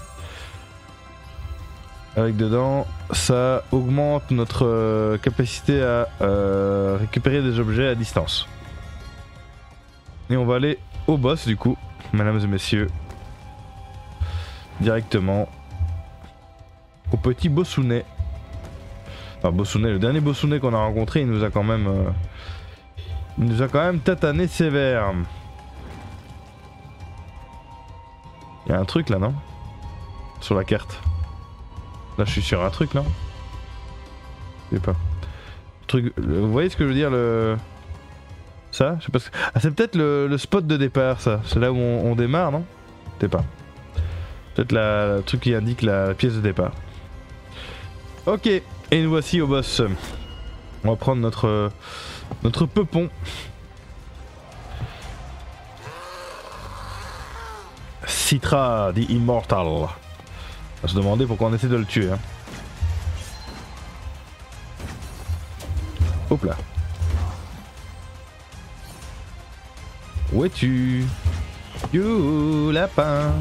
Avec dedans, ça augmente notre euh, capacité à euh, récupérer des objets à distance. Et on va aller au boss du coup, mesdames et messieurs. Directement au petit Bossounet. Enfin Bossounet, le dernier Bossounet qu'on a rencontré, il nous a quand même... Euh, il nous a quand même tatané sévère. Il y a un truc là, non? Sur la carte. Là je suis sur un truc là. Je sais pas. Le truc, le, vous voyez ce que je veux dire le... Ça je sais pas ce... Ah c'est peut-être le, le spot de départ ça. C'est là où on, on démarre non? Je sais pas. Peut-être le truc qui indique la, la pièce de départ. Ok. Et nous voici au boss. On va prendre notre, notre peupon. Citra the Immortal. On va se demander pourquoi on essaie de le tuer. Hein. Hop là. Où es-tu? You lapin.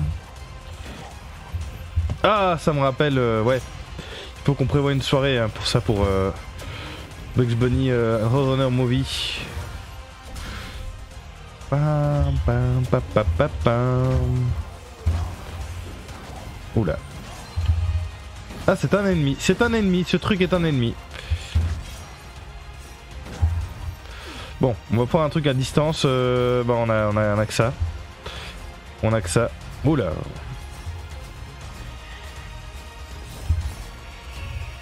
Ah ça me rappelle, euh, ouais. Il faut qu'on prévoie une soirée hein, pour ça, pour euh, Bugs Bunny euh, Roadrunner Movie. Pam, pam, pam, pam, pam, pam. Oula. Ah c'est un ennemi, c'est un ennemi, ce truc est un ennemi. Bon, on va prendre un truc à distance, euh, bah on a, on, a, on a que ça. On a que ça. Oula.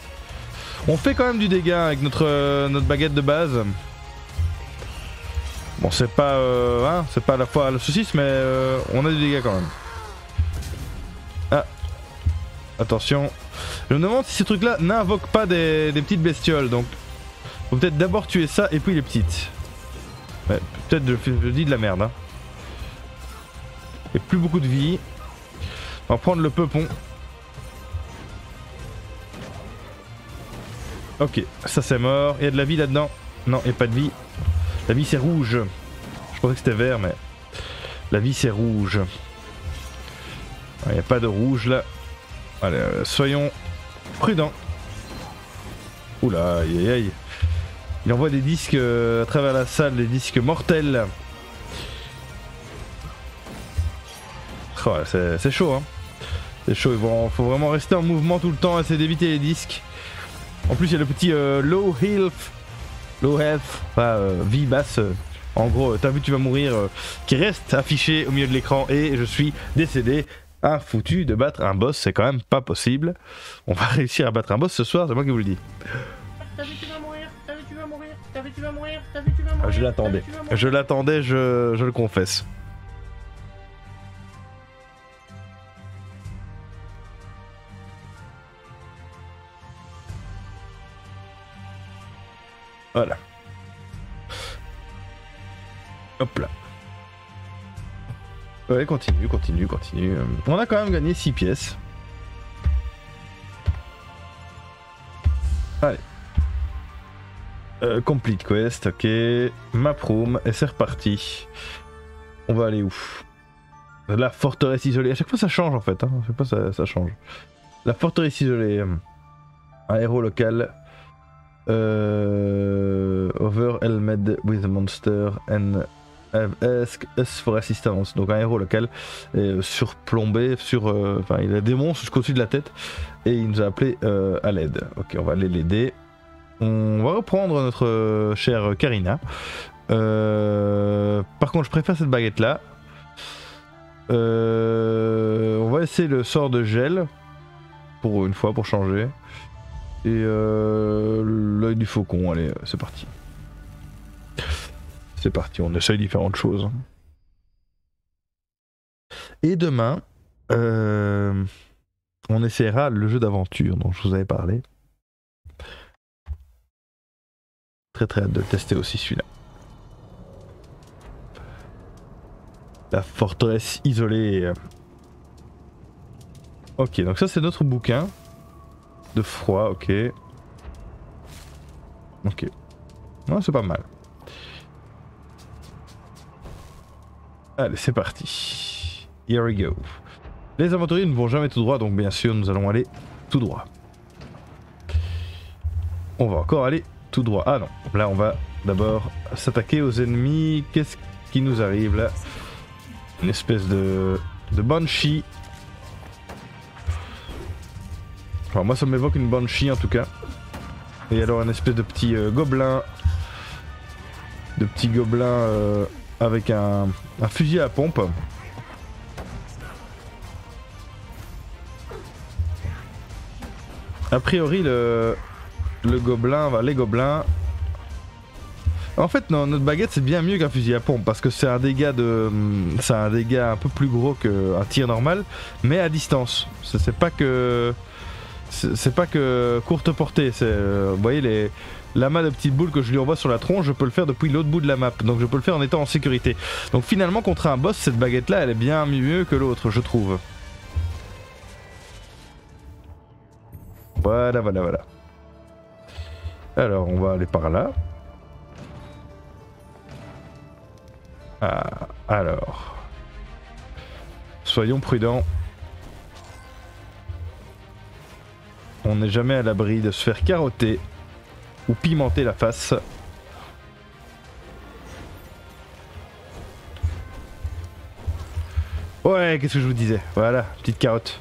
On fait quand même du dégât avec notre, euh, notre baguette de base. Bon, c'est pas, euh, hein, c'est pas à la fois le saucisse, mais euh, on a des dégâts quand même. Ah, attention. Je me demande si ces trucs-là n'invoquent pas des, des petites bestioles, donc faut peut-être d'abord tuer ça et puis les petites. Ouais, peut-être je, je dis de la merde. Hein. Et plus beaucoup de vie. On va prendre le peupon. Ok, ça c'est mort. Il y a de la vie là-dedans? Non, il n'y a pas de vie. La vie c'est rouge. Je pensais que c'était vert, mais la vie c'est rouge. Il n'y a pas de rouge là. Allez, euh, soyons prudents. Oula, aïe aïe aïe. Il envoie des disques euh, à travers la salle, des disques mortels. Oh, c'est chaud, hein. C'est chaud, il faut, faut vraiment rester en mouvement tout le temps, essayer d'éviter les disques. En plus, il y a le petit euh, low health. Low health, pas euh, vie basse. Euh, en gros, t'as vu, tu vas mourir, euh, qui reste affiché au milieu de l'écran et je suis décédé. Un foutu de battre un boss, c'est quand même pas possible. On va réussir à battre un boss ce soir, c'est moi qui vous le dis. T'as vu, tu vas mourir, t'as vu, tu vas mourir, t'as vu, tu vas mourir, t'as vu, tu vas mourir. Ah, je l'attendais, je l'attendais, je, je le confesse. Voilà. Hop là. Ouais, continue, continue, continue. On a quand même gagné six pièces. Allez. Euh, complete quest, ok. Map room, et c'est reparti. On va aller où? La forteresse isolée. À chaque fois ça change en fait. Hein. À chaque fois ça, ça change. La forteresse isolée. Un héros local. Euh, overwhelmed with a monster and have asked us for assistance. Donc un héros local est surplombé, sur, euh, enfin il a des monstres jusqu'au-dessus de la tête et il nous a appelé euh, à l'aide. Ok, on va aller l'aider. On va reprendre notre euh, chère Karina. Euh, par contre, je préfère cette baguette là. Euh, on va essayer le sort de gel pour une fois pour changer. Et euh, l'œil du faucon, allez, c'est parti. C'est parti, on essaye différentes choses. Et demain, euh, on essaiera le jeu d'aventure dont je vous avais parlé. Très très hâte de le tester aussi celui-là. La forteresse isolée. Ok, donc ça c'est notre bouquin. De froid, ok. Ok. Non, c'est pas mal. Allez, c'est parti. Here we go. Les aventuriers ne vont jamais tout droit, donc bien sûr, nous allons aller tout droit. On va encore aller tout droit. Ah non, là on va d'abord s'attaquer aux ennemis. Qu'est-ce qui nous arrive là? Une espèce de, de banshee. Enfin, moi ça m'évoque une banshee en tout cas. Et alors un espèce de petit euh, gobelin. De petit gobelin euh, avec un, un fusil à pompe. A priori le, le gobelin, va les gobelins. En fait non, notre baguette c'est bien mieux qu'un fusil à pompe parce que c'est un dégât de, c'est un dégât un peu plus gros qu'un tir normal, mais à distance. C'est pas que, c'est pas que courte portée. C'est, euh, vous voyez les l'amas de petites boules que je lui envoie sur la tronche, je peux le faire depuis l'autre bout de la map, donc je peux le faire en étant en sécurité. Donc finalement contre un boss, cette baguette là, elle est bien mieux que l'autre, je trouve. Voilà, voilà, voilà. Alors, on va aller par là. Ah, alors. Soyons prudents. On n'est jamais à l'abri de se faire carotter ou pimenter la face. Ouais, qu'est-ce que je vous disais? Voilà, petite carotte.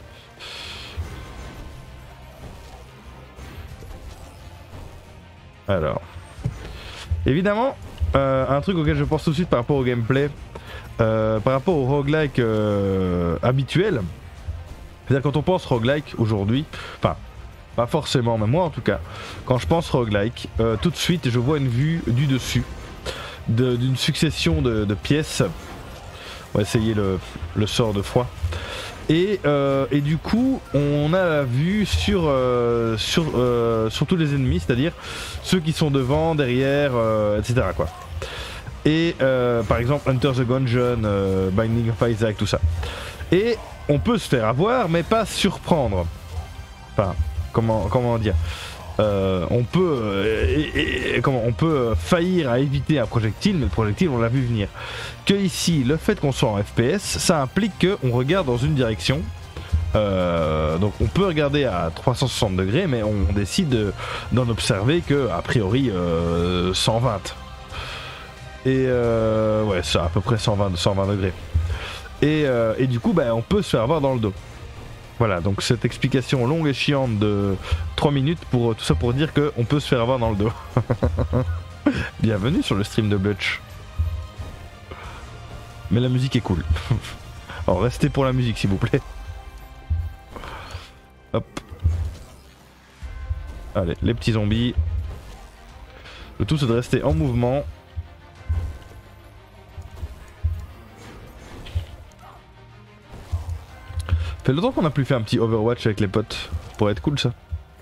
Alors, évidemment, euh, un truc auquel je pense tout de suite par rapport au gameplay, euh, par rapport au roguelike euh, habituel, c'est-à-dire quand on pense roguelike aujourd'hui, enfin, pas forcément, mais moi en tout cas, quand je pense roguelike, euh, tout de suite je vois une vue du dessus. d'une succession de, de pièces. On va essayer le, le sort de froid. Et, euh, et du coup, on a la vue sur, euh, sur, euh, sur tous les ennemis, c'est-à-dire ceux qui sont devant, derrière, euh, et cetera quoi. Et euh, par exemple, Enter the Gungeon, euh, Binding of Isaac, tout ça. Et on peut se faire avoir, mais pas surprendre. Enfin, comment, comment dire euh, on peut, euh, et, et, comment, on peut faillir à éviter un projectile, mais le projectile on l'a vu venir. Que ici, le fait qu'on soit en F P S, ça implique qu'on regarde dans une direction. Euh, donc on peut regarder à trois cent soixante degrés, mais on décide d'en observer que a priori euh, cent vingt. Et euh, ouais, c'est à peu près cent vingt, cent vingt degrés. Et, euh, et du coup, bah, on peut se faire avoir dans le dos. Voilà, donc cette explication longue et chiante de trois minutes pour tout ça pour dire qu'on peut se faire avoir dans le dos. Bienvenue sur le stream de Blutch. Mais la musique est cool. Alors restez pour la musique s'il vous plaît. Hop. Allez, les petits zombies. Le tout c'est de rester en mouvement. Fait longtemps qu'on a plus fait un petit Overwatch avec les potes. Ça pourrait être cool ça.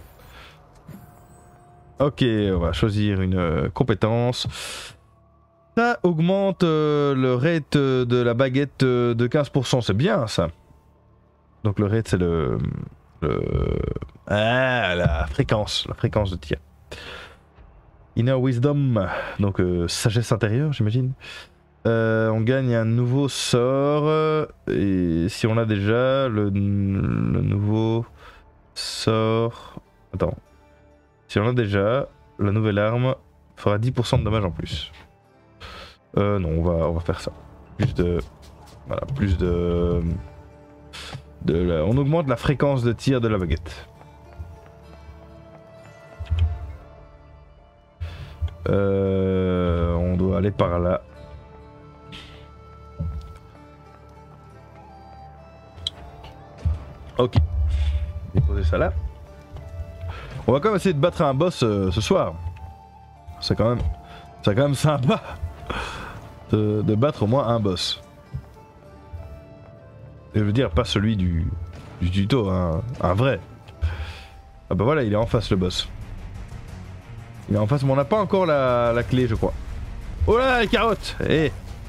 Ok, on va choisir une euh, compétence. Ça augmente euh, le rate euh, de la baguette euh, de quinze pour cent, c'est bien ça. Donc le rate c'est le, le... Ah, la fréquence, la fréquence de tir. Inner Wisdom, donc euh, sagesse intérieure j'imagine. Euh, on gagne un nouveau sort et si on l'a déjà, le, le nouveau sort... Attends. Si on l'a déjà, la nouvelle arme fera dix pour cent de dommages en plus. Euh, non, on va, on va faire ça. Plus de... Voilà, plus de... de la, on augmente la fréquence de tir de la baguette. Euh, on doit aller par là. Ok. Déposer ça là. On va quand même essayer de battre un boss euh, ce soir. C'est quand même... C'est quand même sympa de, de battre au moins un boss. Et je veux dire, pas celui du, du tuto, hein, un vrai. Ah bah voilà, il est en face le boss. Il est en face, mais on n'a pas encore la, la clé, je crois. Oh là, les carottes! Eh!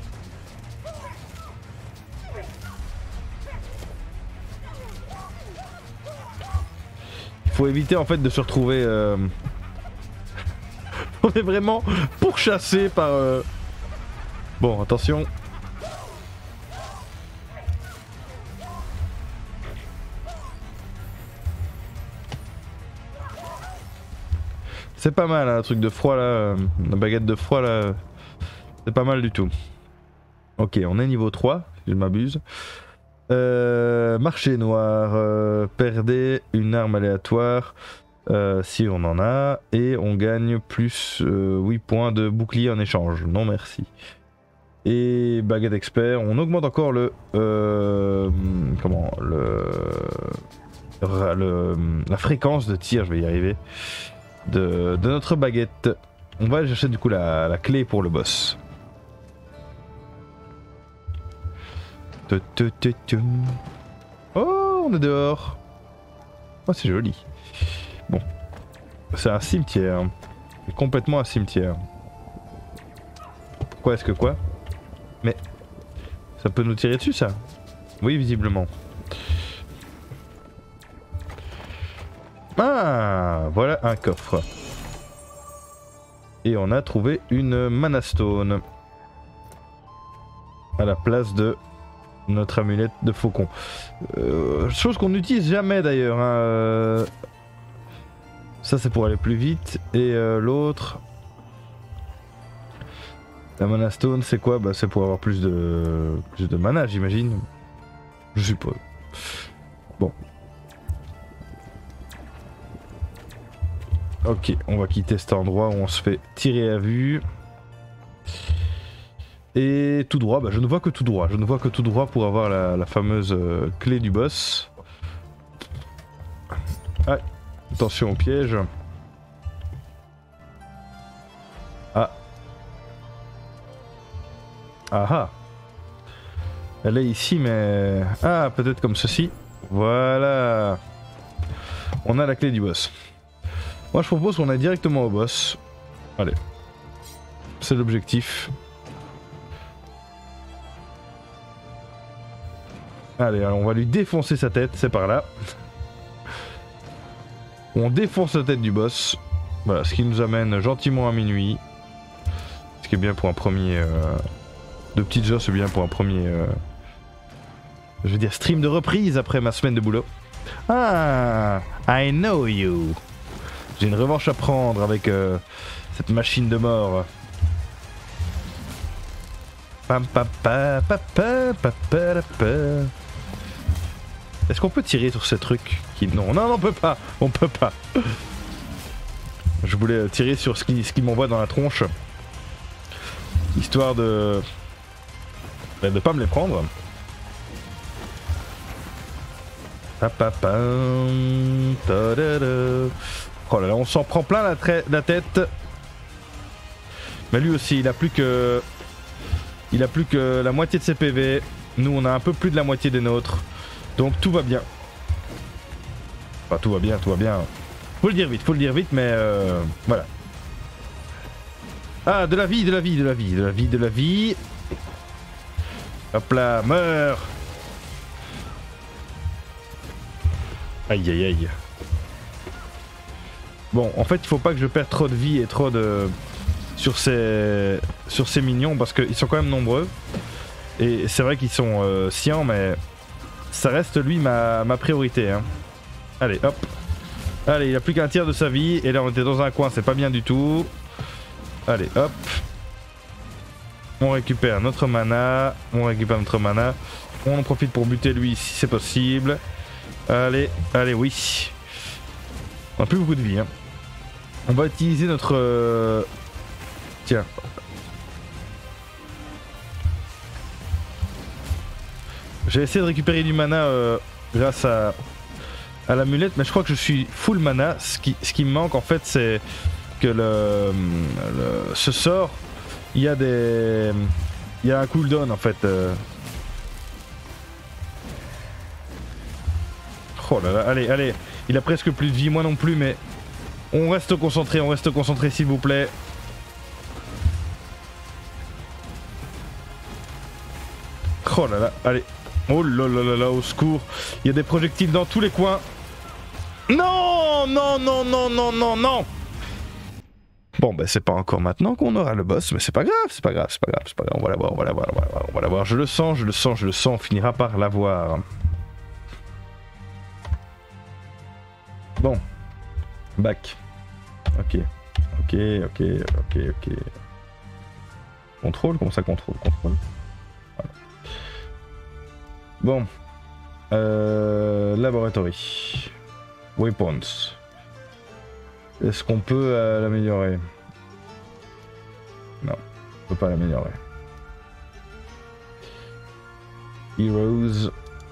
Faut éviter en fait de se retrouver... Euh... On est vraiment pourchassé par... Euh... Bon, attention. C'est pas mal, hein, un truc de froid là, la baguette de froid là, c'est pas mal du tout. Ok, on est niveau trois, si je m'abuse. Euh, marché noir, euh, perdez une arme aléatoire euh, si on en a, et on gagne plus euh, huit points de bouclier en échange. Non merci. Et baguette expert, on augmente encore le... Euh, comment le, le... La fréquence de tir, je vais y arriver. De, de notre baguette. On va aller chercher du coup la, la clé pour le boss. Oh, on est dehors. Oh, c'est joli. Bon. C'est un cimetière. C'est complètement un cimetière. Pourquoi est-ce que quoi? Mais... Ça peut nous tirer dessus ça? Oui, visiblement. Ah, voilà un coffre. Et on a trouvé une Mana Stone. À la place de notre amulette de faucon. Euh, chose qu'on n'utilise jamais d'ailleurs. Hein. Ça c'est pour aller plus vite. Et euh, l'autre... La Mana Stone c'est quoi? Bah c'est pour avoir plus de... plus de mana j'imagine. Je suppose. Bon. Ok, on va quitter cet endroit où on se fait tirer à vue. Et tout droit, bah je ne vois que tout droit. Je ne vois que tout droit pour avoir la, la fameuse euh, clé du boss. Ah, attention au piège. Ah. Ah ah. Elle est ici, mais... Ah, peut-être comme ceci. Voilà. On a la clé du boss. Moi, je propose qu'on aille directement au boss. Allez. C'est l'objectif. Allez, alors on va lui défoncer sa tête, c'est par là. On défonce la tête du boss. Voilà, ce qui nous amène gentiment à minuit. Ce qui est bien pour un premier... Euh... De petites heures, c'est bien pour un premier... Euh... Je veux dire stream de reprise après ma semaine de boulot. Ah, I know you. J'ai une revanche à prendre avec euh, cette machine de mort. Pam pam pam pam pam pam pam pam. Est-ce qu'on peut tirer sur ces trucs qui... Non, non, non, on peut pas. On peut pas. Je voulais tirer sur ce qui, ce qui m'envoie dans la tronche. Histoire de... de pas me les prendre. Oh là là, on s'en prend plein la, la tête. Mais lui aussi, il a plus que... Il a plus que la moitié de ses P V. Nous, on a un peu plus de la moitié des nôtres. Donc tout va bien. Enfin, tout va bien, tout va bien. Faut le dire vite, faut le dire vite, mais euh, voilà. Ah, de la vie, de la vie, de la vie, de la vie, de la vie. Hop là, meurs. Aïe aïe aïe. Bon, en fait, il faut pas que je perde trop de vie et trop de... Sur ces, sur ces minions, parce qu'ils sont quand même nombreux. Et c'est vrai qu'ils sont euh, sciants, mais... Ça reste, lui, ma, ma priorité. Hein. Allez, hop. Allez, il a plus qu'un tiers de sa vie. Et là, on était dans un coin, c'est pas bien du tout. Allez, hop. On récupère notre mana. On récupère notre mana. On en profite pour buter lui si c'est possible. Allez, allez, oui. On n'a plus beaucoup de vie. Hein. On va utiliser notre... Euh... Tiens. J'ai essayé de récupérer du mana euh, grâce à, à l'amulette, mais je crois que je suis full mana. Ce qui, ce qui me manque en fait, c'est que le, le, ce sort, il y a des... Il y a un cooldown en fait. Euh... Oh là là, allez, allez. Il a presque plus de vie, moi non plus, mais on reste concentré, on reste concentré s'il vous plaît. Oh là là, allez. Oh là là là là, au secours. Il y a des projectiles dans tous les coins. Non, non, non, non, non, non, non. Bon, ben c'est pas encore maintenant qu'on aura le boss, mais c'est pas grave, c'est pas grave, c'est pas grave, c'est pas grave. On va l'avoir, on va l'avoir, on va l'avoir, on va l'avoir. Je le sens, je le sens, je le sens. On finira par l'avoir. Bon. Back. Ok. Ok, ok, ok, ok. Contrôle, comment ça contrôle? Contrôle. Voilà. Bon. Euh, laboratory. Weapons. Est-ce qu'on peut euh, l'améliorer? Non, on peut pas l'améliorer. Heroes.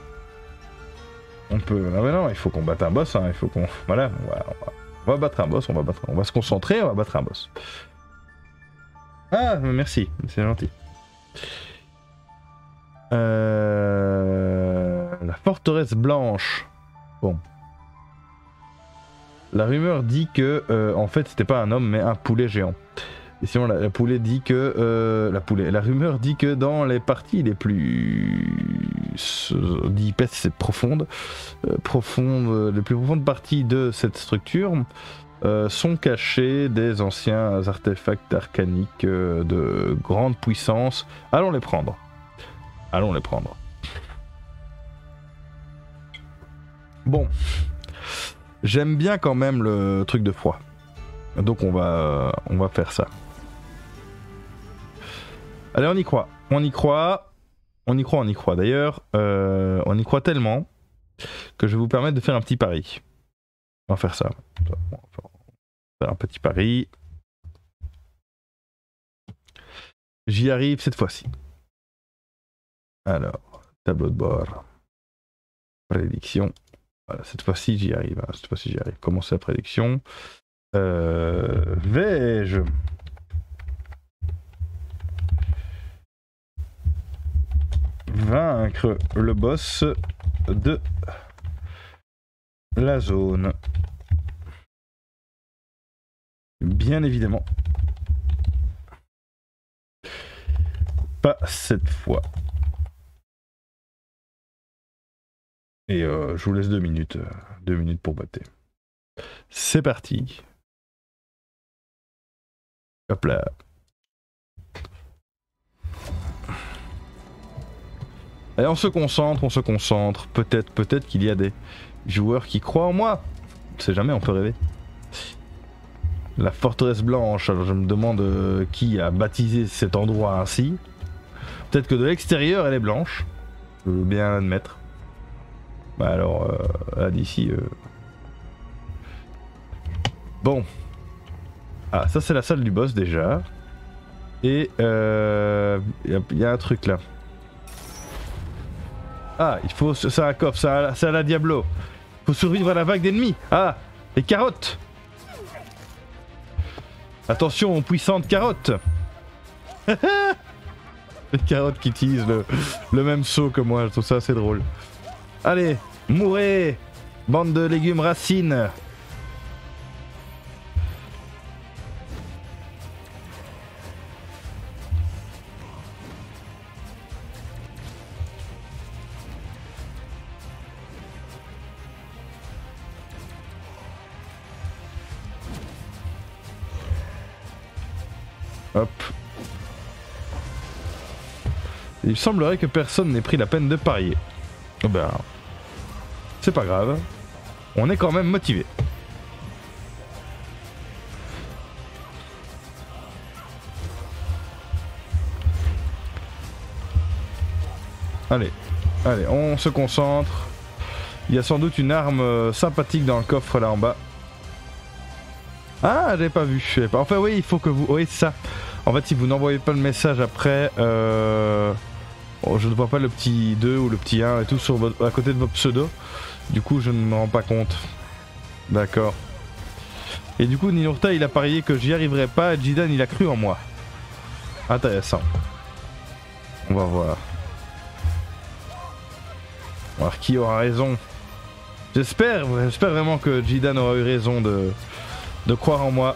On peut. Non mais non, il faut qu'on batte un boss. Hein. Il faut qu'on. Voilà, on va, on, va, on va battre un boss. On va battre. On va se concentrer. On va battre un boss. Ah, merci, c'est gentil. Euh... La forteresse blanche. Bon. La rumeur dit que, euh, en fait, c'était pas un homme, mais un poulet géant. Et sinon, la, la poulet dit que, euh, la poulet, la rumeur dit que dans les parties les plus, dit épaisses et profondes, euh, profondes, les plus profondes parties de cette structure, euh, sont cachés des anciens artefacts arcaniques euh, de grande puissance. Allons les prendre. Allons les prendre. Bon. J'aime bien quand même le truc de froid. Donc on va, on va faire ça. Allez, on y croit. On y croit. On y croit, on y croit. D'ailleurs, euh, on y croit tellement que je vais vous permettre de faire un petit pari. On va faire ça. On va faire un petit pari. J'y arrive cette fois-ci. Alors, tableau de bord. Prédiction. Voilà, cette fois-ci j'y arrive, hein. Cette fois-ci j'y arrive. Commencer la prédiction. Euh, Vais-je vaincre le boss de la zone. Bien évidemment. Pas cette fois. Et euh, je vous laisse deux minutes. Euh, deux minutes pour botter. C'est parti. Hop là. Et on se concentre, on se concentre. Peut-être, peut-être qu'il y a des joueurs qui croient en moi. On ne sait jamais, on peut rêver. La forteresse blanche, alors je me demande euh, qui a baptisé cet endroit ainsi. Peut-être que de l'extérieur elle est blanche. Je veux bien l'admettre. Bah alors, euh, là d'ici... Euh... Bon. Ah, ça c'est la salle du boss déjà. Et euh... il y, y a un truc là. Ah, il faut... C'est un coffre, c'est à la Diablo. Il faut survivre à la vague d'ennemis. Ah, les carottes. Attention aux puissantes carottes. Les carottes qui utilisent le, le même saut que moi, je trouve ça assez drôle. Allez, mourrez, bande de légumes racines. Hop. Il semblerait que personne n'ait pris la peine de parier. Oh ben, c'est pas grave. On est quand même motivé. Allez, allez, on se concentre. Il y a sans doute une arme euh, sympathique dans le coffre là en bas. Ah, j'avais pas vu. Pas... Enfin oui, il faut que vous... Oui, c'est ça. En fait, si vous n'envoyez pas le message après, euh... oh, je ne vois pas le petit deux ou le petit un et tout sur votre... à côté de votre pseudo. Du coup, je ne me rends pas compte. D'accord. Et du coup, Ninurta, il a parié que j'y arriverais pas et Jidan, il a cru en moi. Intéressant. On va voir. On va voir qui aura raison. J'espère, j'espère vraiment que Jidan aura eu raison de, de croire en moi.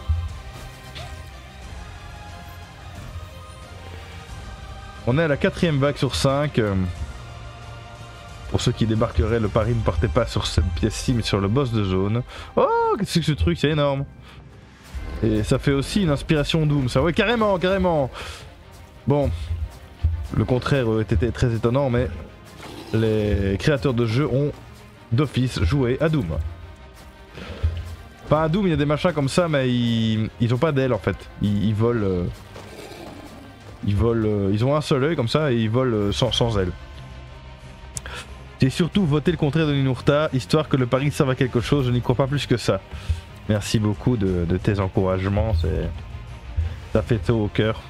On est à la quatrième vague sur cinq. Pour ceux qui débarqueraient, le pari ne partait pas sur cette pièce-ci, mais sur le boss de zone. Oh, qu'est-ce que c'est que ce truc? C'est énorme. Et ça fait aussi une inspiration Doom, ça. Ouais, carrément, carrément. Bon, le contraire était très étonnant, mais les créateurs de jeux ont d'office joué à Doom. Pas à Doom, il y a des machins comme ça, mais ils, ils ont pas d'ailes en fait. Ils, ils volent. Euh... Ils volent, euh, ils ont un seul œil comme ça et ils volent euh, sans, sans ailes. J'ai surtout voté le contraire de Ninurta, histoire que le pari serve à quelque chose, je n'y crois pas plus que ça. Merci beaucoup de, de tes encouragements, c'est... ça fait chaud au cœur.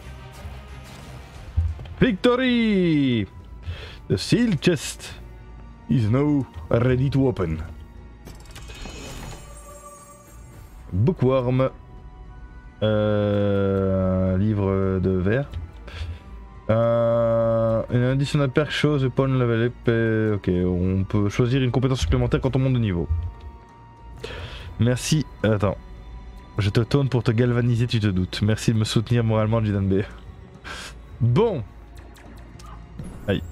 Victory! The seal chest is now ready to open. Bookworm. Euh, un livre de verre. Euh, une additional perk shows upon level up. Ok, on peut choisir une compétence supplémentaire quand on monte de niveau. Merci. Attends. Je te tourne pour te galvaniser, tu te doutes. Merci de me soutenir moralement, Jidan B. Bon. Aïe.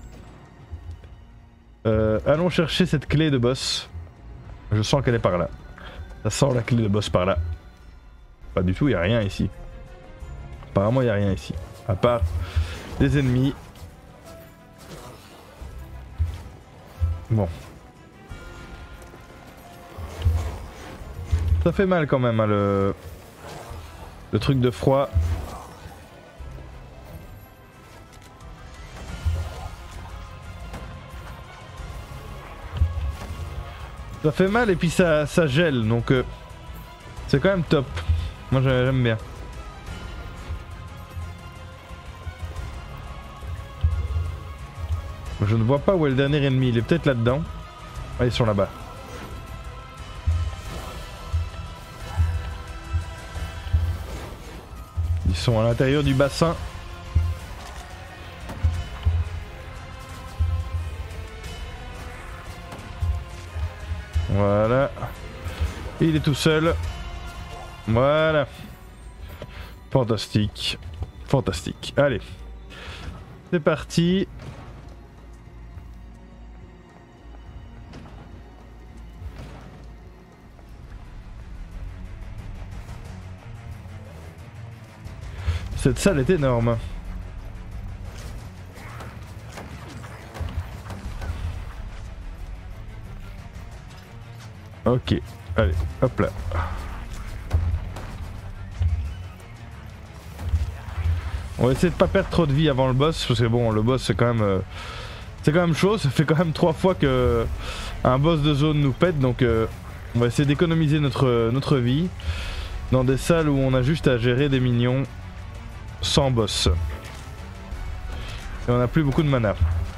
Euh, allons chercher cette clé de boss. Je sens qu'elle est par là. Ça sent la clé de boss par là. Pas du tout, il n'y a rien ici. Apparemment, il n'y a rien ici. À part des ennemis. Bon. Ça fait mal quand même, hein, le... le truc de froid. Ça fait mal et puis ça, ça gèle, donc euh, c'est quand même top. Moi j'aime bien. Je ne vois pas où est le dernier ennemi, il est peut-être là-dedans. Ah, ils sont là-bas. Ils sont à l'intérieur du bassin. Voilà. Il est tout seul. Voilà. Fantastique. Fantastique. Allez. C'est parti. Cette salle est énorme. Ok, allez, hop là. On va essayer de pas perdre trop de vie avant le boss, parce que bon, le boss c'est quand même... Euh, c'est quand même chaud, ça fait quand même trois fois que un boss de zone nous pète, donc euh, on va essayer d'économiser notre, notre vie dans des salles où on a juste à gérer des minions sans boss. Et on n'a plus beaucoup de mana.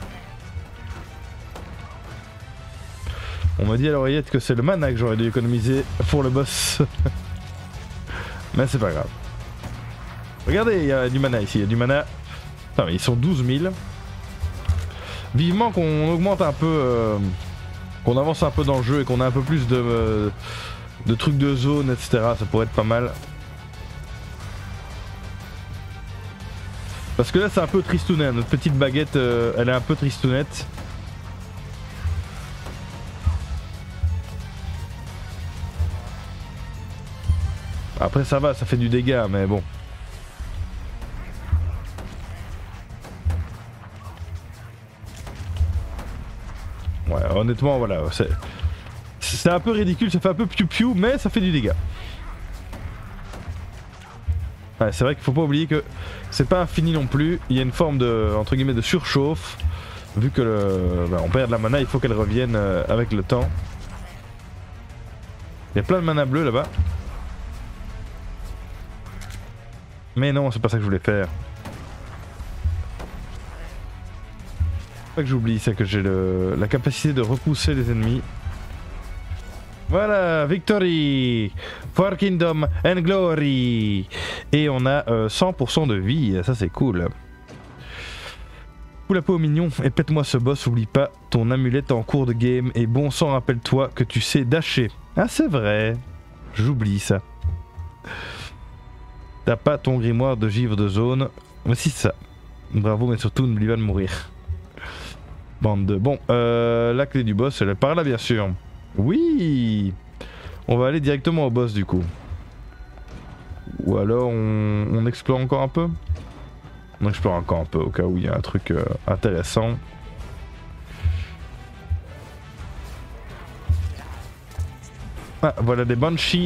On m'a dit à l'oreillette que c'est le mana que j'aurais dû économiser pour le boss. Mais c'est pas grave. Regardez, il y a du mana ici, il y a du mana. Putain, mais ils sont douze mille. Vivement qu'on augmente un peu, euh, qu'on avance un peu dans le jeu et qu'on a un peu plus de, euh, de trucs de zone, et cetera. Ça pourrait être pas mal. Parce que là c'est un peu tristounet, notre petite baguette euh, elle est un peu tristounette. Après ça va, ça fait du dégât mais bon. Ouais honnêtement voilà, c'est un peu ridicule, ça fait un peu piou piou mais ça fait du dégât. Ouais, c'est vrai qu'il faut pas oublier que c'est pas infini non plus, il y a une forme de, entre guillemets, de surchauffe, vu que le, bah, on perd de la mana, il faut qu'elle revienne euh, avec le temps. Il y a plein de mana bleu là-bas. Mais non, c'est pas ça que je voulais faire. Pas que j'oublie, c'est que j'ai la capacité de repousser les ennemis. Voilà, victory for Kingdom and Glory. Et on a euh, cent pour cent de vie, ça c'est cool. Fous la peau au mignon et pète-moi ce boss, oublie pas ton amulette en cours de game. Et bon sang, rappelle-toi que tu sais dasher. Ah c'est vrai, j'oublie ça. T'as pas ton grimoire de givre de zone. Mais si c'est ça. Bravo, mais surtout n'oublie pas de mourir. Bande de... Bon, euh, la clé du boss, elle est par là bien sûr. Oui. On va aller directement au boss du coup. Ou alors on, on explore encore un peu. On explore encore un peu au cas où il y a un truc euh, intéressant. Ah voilà des banshees.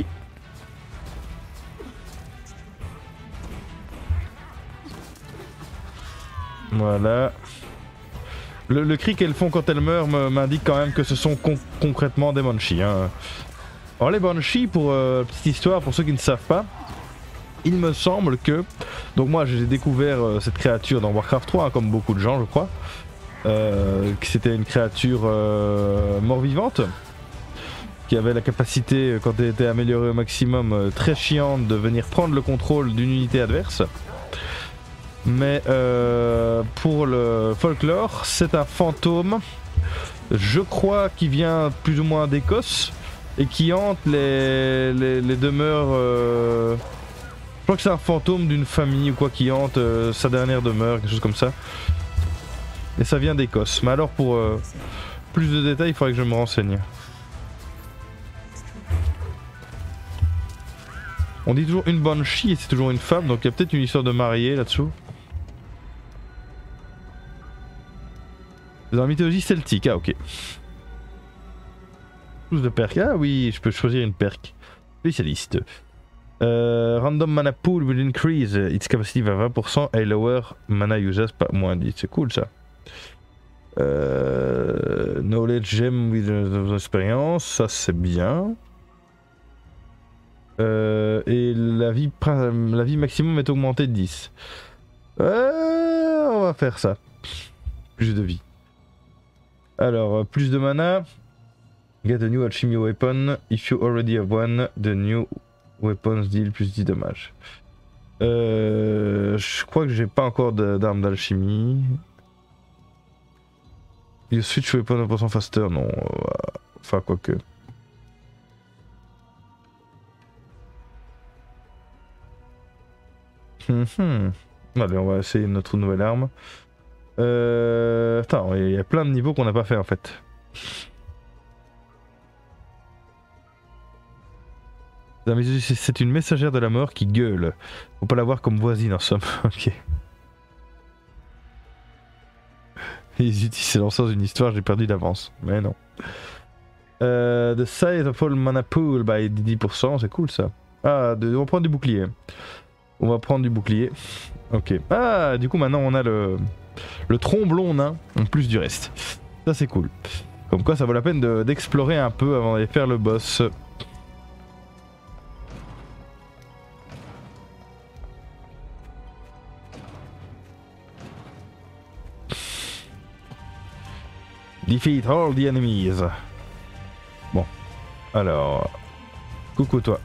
Voilà. Le, le cri qu'elles font quand elles meurent m'indique quand même que ce sont con concrètement des banshees. Hein. Alors les banshees, pour euh, petite histoire, pour ceux qui ne savent pas, il me semble que... Donc moi j'ai découvert euh, cette créature dans Warcraft trois, hein, comme beaucoup de gens je crois. Euh, que c'était une créature euh, mort-vivante, qui avait la capacité, quand elle était améliorée au maximum, euh, très chiante, de venir prendre le contrôle d'une unité adverse. Mais euh, pour le folklore, c'est un fantôme, je crois, qui vient plus ou moins d'Écosse et qui hante les, les, les demeures. Euh, je crois que c'est un fantôme d'une famille ou quoi qui hante euh, sa dernière demeure, quelque chose comme ça. Et ça vient d'Écosse. Mais alors, pour euh, plus de détails, il faudrait que je me renseigne. On dit toujours une banshee et c'est toujours une femme, donc il y a peut-être une histoire de mariée là-dessous. Dans la mythologie celtique, ah ok. Plus de perks, ah oui, je peux choisir une perk. Spécialiste. Euh, random mana pool will increase its capacity by vingt pour cent et lower mana usage par moins dix, c'est cool ça. Euh, knowledge gem with experience, ça c'est bien. Euh, et la vie, la vie maximum est augmentée de dix. Euh, on va faire ça. Plus de vie. Alors, plus de mana. Get a new alchemy weapon. If you already have one, the new weapons deal plus dix dommages. Euh, je crois que j'ai pas encore d'armes d'alchimie. You switch weapon one pour cent faster, non. Enfin, quoique. Hum, Allez, on va essayer notre nouvelle arme. Euh... Attends, il y a plein de niveaux qu'on n'a pas fait en fait. C'est une messagère de la mort qui gueule. Faut pas la voir comme voisine en somme. Ok. Ils utilisent dans une histoire, j'ai perdu d'avance. Mais non. Euh, the size of all mana pool by dix pour cent, c'est cool ça. Ah, de, on va prendre du bouclier. On va prendre du bouclier. Ok. Ah, du coup maintenant on a le, le tromblon nain en plus du reste. Ça c'est cool. Comme quoi ça vaut la peine d'explorer un peu avant d'aller faire le boss. Defeat all the enemies. Bon. Alors. Coucou toi.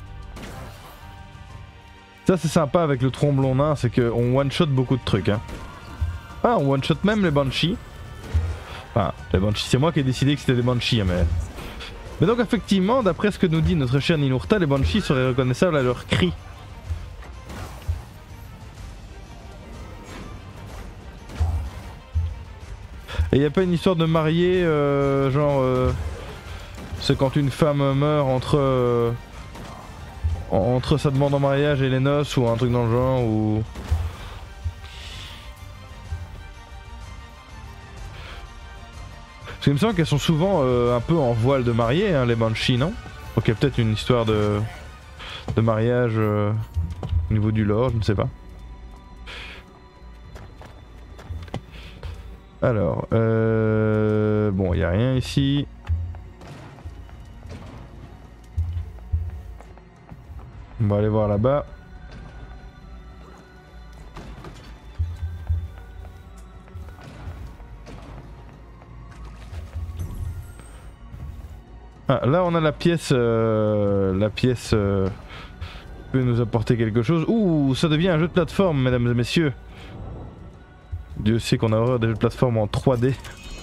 Ça c'est sympa avec le tromblon nain, c'est qu'on one-shot beaucoup de trucs. Hein. Ah, on one-shot même les banshees. Enfin, les banshees, c'est moi qui ai décidé que c'était des banshees, mais... Mais donc effectivement, d'après ce que nous dit notre cher Ninurta, les banshees seraient reconnaissables à leur cri. Et y a pas une histoire de marié, euh, genre... Euh, c'est quand une femme meurt entre... Euh, entre sa demande en mariage et les noces, ou un truc dans le genre, ou... Parce qu'il me semble qu'elles sont souvent euh, un peu en voile de mariée, hein, les banshees, non? Donc il y a peut-être une histoire de... de mariage euh, au niveau du lore, je ne sais pas. Alors, euh... bon, il n'y a rien ici. On va aller voir là-bas. Ah, là on a la pièce, euh, la pièce euh, peut nous apporter quelque chose. Ouh, ça devient un jeu de plateforme, mesdames et messieurs. Dieu sait qu'on a horreur des jeux de plateforme en trois D.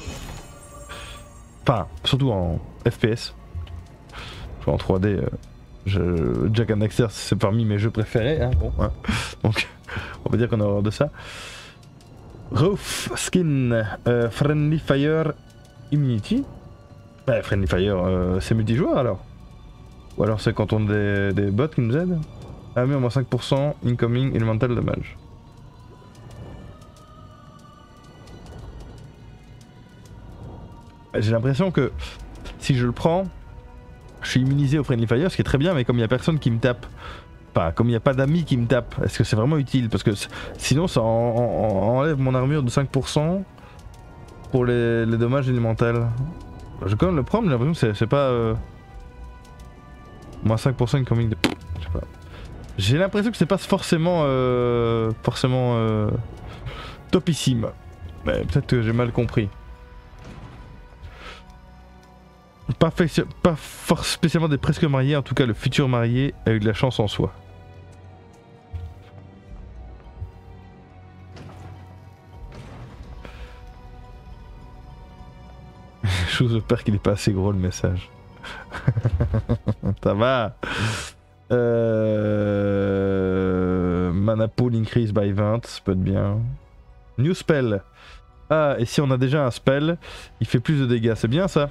Enfin, surtout en F P S. En trois D, euh, je... Jak and Daxter c'est parmi mes jeux préférés. Hein, bon, hein. Donc on va dire qu'on a horreur de ça. Roof Skin, euh, Friendly Fire Immunity. Bah, Friendly Fire, euh, c'est multijoueur alors? Ou alors c'est quand on a des, des bots qui nous aident? Ah mais au moins cinq pour cent incoming elemental damage. J'ai l'impression que si je le prends, je suis immunisé au Friendly Fire, ce qui est très bien, mais comme il n'y a personne qui me tape, enfin comme il n'y a pas d'amis qui me tapent, est-ce que c'est vraiment utile? Parce que sinon ça en, en, enlève mon armure de cinq pour cent pour les, les dommages élémentaux. Je vais quand même le prendre, mais j'ai l'impression que c'est pas... Euh... moins cinq pour cent incoming de... Je sais pas. J'ai l'impression que c'est pas forcément... Euh... forcément... Euh... topissime. Mais peut-être que j'ai mal compris. Pas, fait, pas for spécialement des presque mariés, en tout cas le futur marié a eu de la chance en soi. J'espère qu'il est pas assez gros le message. Ça va. euh... Mana pool increase by vingt, ça peut être bien. New spell. Ah, et si on a déjà un spell, il fait plus de dégâts, c'est bien ça?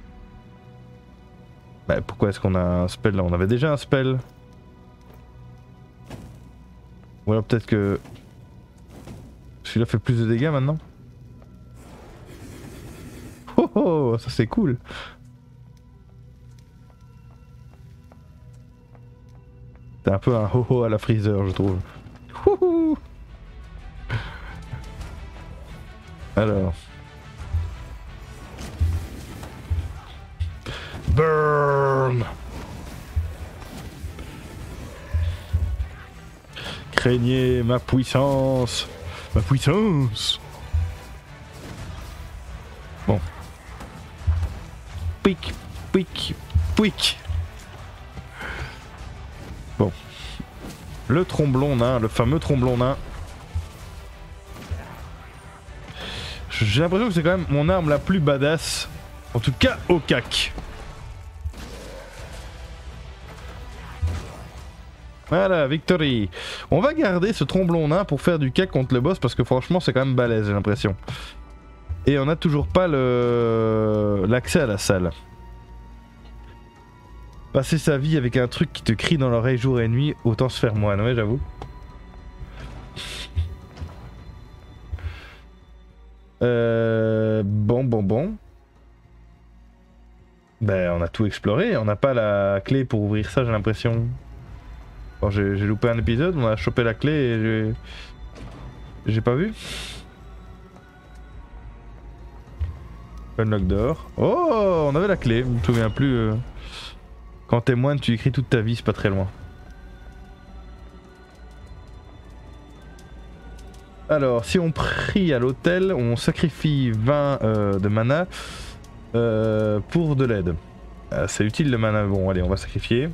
Bah pourquoi est-ce qu'on a un spell là? On avait déjà un spell. Ou alors peut-être que... celui-là fait plus de dégâts maintenant? Oh oh, ça c'est cool. C'est un peu un ho ho à la Freezer je trouve. Wouhou. Alors... Burn. Craignez ma puissance. Ma puissance. Bon. Pic, pic, pic. Bon. Le tromblon nain, le fameux tromblon nain. J'ai l'impression que c'est quand même mon arme la plus badass. En tout cas au C A C. Voilà, victory. On va garder ce tromblon nain pour faire du cac contre le boss parce que franchement c'est quand même balèze, j'ai l'impression. Et on n'a toujours pas le l'accès à la salle. Passer sa vie avec un truc qui te crie dans l'oreille jour et nuit, autant se faire moine, ouais j'avoue. Euh, bon, bon, bon. Ben, on a tout exploré. On n'a pas la clé pour ouvrir ça, j'ai l'impression. Bon, j'ai loupé un épisode, on a chopé la clé et j'ai... J'ai pas vu. Unlock door. Oh, on avait la clé, je me souviens plus. Euh... Quand t'es moine, tu écris toute ta vie, c'est pas très loin. Alors, si on prie à l'hôtel, on sacrifie vingt euh, de mana euh, pour de l'aide. Euh, c'est utile le mana. Bon, allez, on va sacrifier.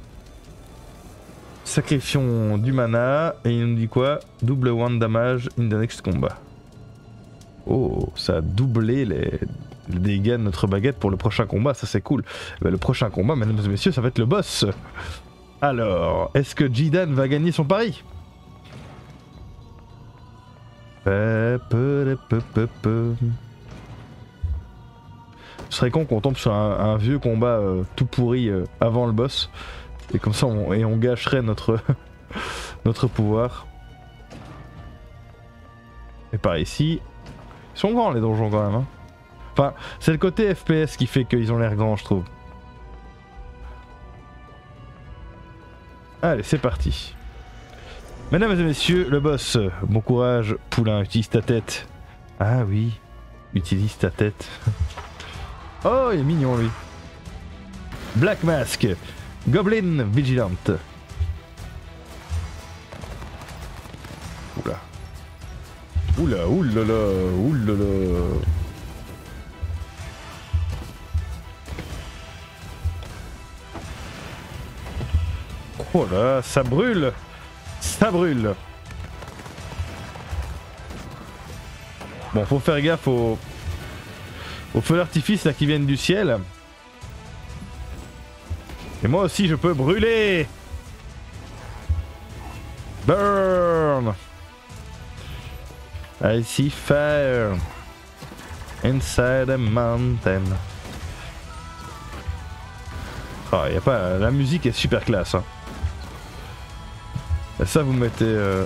Sacrifions du mana. Et il nous dit quoi? Double one damage in the next combat. Oh, ça a doublé les, les dégâts de notre baguette pour le prochain combat. Ça, c'est cool. Ben, le prochain combat, mesdames et messieurs, ça va être le boss. Alors, est-ce que Jidan va gagner son pari? Ce serait con qu'on tombe sur un, un vieux combat euh, tout pourri euh, avant le boss. Et comme ça on, et on gâcherait notre, notre pouvoir. Et par ici. Ils sont grands les donjons quand même. Hein. Enfin, c'est le côté F P S qui fait qu'ils ont l'air grands, je trouve. Allez, c'est parti. Mesdames et messieurs, le boss, bon courage, poulain, utilise ta tête. Ah oui, utilise ta tête. Oh, il est mignon lui. Black Mask, Goblin Vigilant. Oula. Oula, oulala, oulala. Oh là, ça brûle. Ça brûle. Bon, faut faire gaffe aux, aux feux d'artifice là qui viennent du ciel. Et moi aussi je peux brûler. Burn. I see fire inside a mountain. Oh, y a pas, la musique est super classe. Hein. Et ça vous mettez... Euh...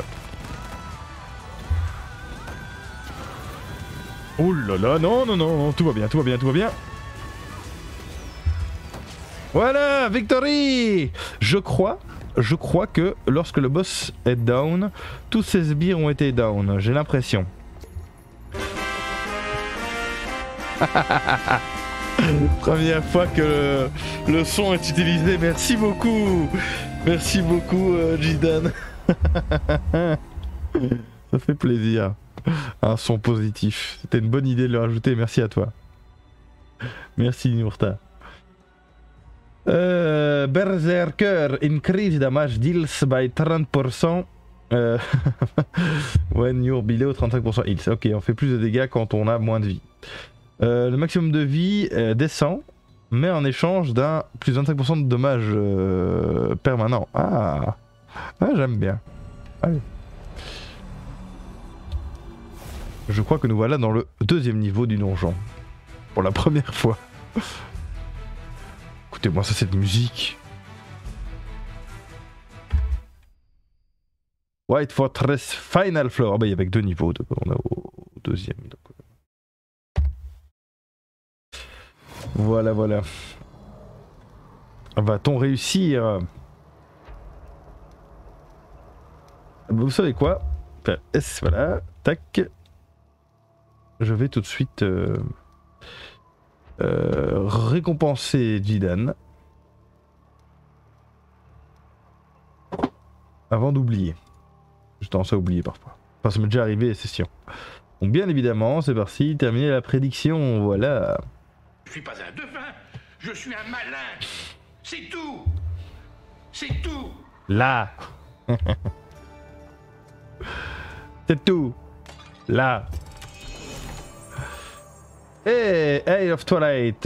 Oh là là, non, non, non, tout va bien, tout va bien, tout va bien. Voilà, victory! Je crois, je crois que lorsque le boss est down, tous ses sbires ont été down, j'ai l'impression. Première fois que le, le son est utilisé, merci beaucoup! Merci beaucoup, euh, Jidan. Ça fait plaisir. Un son positif. C'était une bonne idée de le rajouter. Merci à toi. Merci, Nurta. Euh, Berserker increase damage deals by trente pour cent. Euh, when you're below trente-cinq pour cent heals. Ok, on fait plus de dégâts quand on a moins de vie. Euh, le maximum de vie euh, descend. Mais en échange d'un plus vingt-cinq pour cent de dommages euh, permanents. Ah, ah j'aime bien. Allez. Je crois que nous voilà dans le deuxième niveau du donjon. Pour la première fois. Écoutez-moi ça, cette musique. White Fortress Final Floor. Ah bah il y avait que deux niveaux. On est au deuxième. Donc... Voilà, voilà. Va-t-on réussir? Vous savez quoi? S, voilà, tac. Je vais tout de suite euh, euh, récompenser Jidan. Avant d'oublier. J'ai tendance à oublier parfois. Enfin, ça m'est déjà arrivé, c'est chiant. Donc bien évidemment, c'est parti, terminer la prédiction, voilà. Je suis pas un devin, je suis un malin. C'est tout. C'est tout. Là. C'est tout. Là. Et hey, Eye of Twilight.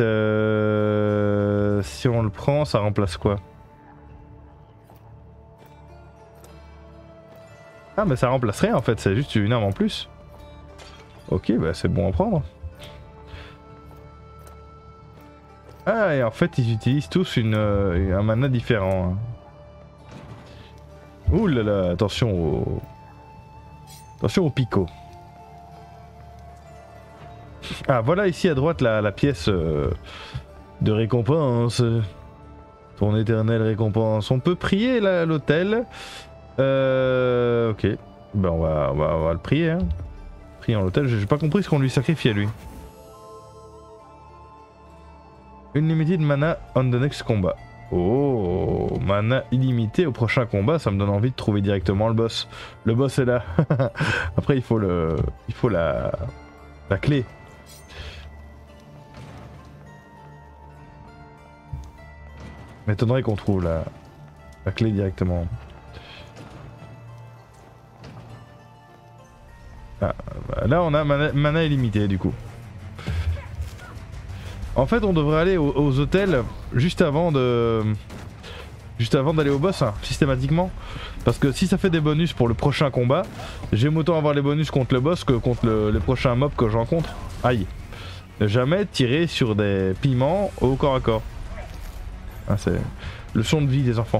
Euh... Si on le prend, ça remplace quoi? Ah mais ça remplace rien en fait, c'est juste une arme en plus. Ok, bah c'est bon à prendre. Ah et en fait ils utilisent tous une, euh, un mana différent. Ouh là là, attention au... Attention au picot. Ah voilà ici à droite la, la pièce euh, de récompense. Ton éternelle récompense. On peut prier là, à l'hôtel. Euh... Ok. Ben on va, on va, on va le prier. Hein. Prier en l'hôtel. J'ai pas compris ce qu'on lui sacrifie à lui. Unlimited mana on the next combat. Oh, mana illimité au prochain combat, ça me donne envie de trouver directement le boss. Le boss est là. Après il faut le, il faut la, la clé. M'étonnerait qu'on trouve la, la clé directement. Ah, bah là on a mana, mana illimité du coup. En fait on devrait aller aux, aux hôtels juste avant de... Juste avant d'aller au boss, hein, systématiquement. Parce que si ça fait des bonus pour le prochain combat, j'aime autant avoir les bonus contre le boss que contre le, les prochains mobs que je rencontre. Aïe. Ne jamais tirer sur des piments au corps à corps. Ah, c'est leçon de vie des enfants.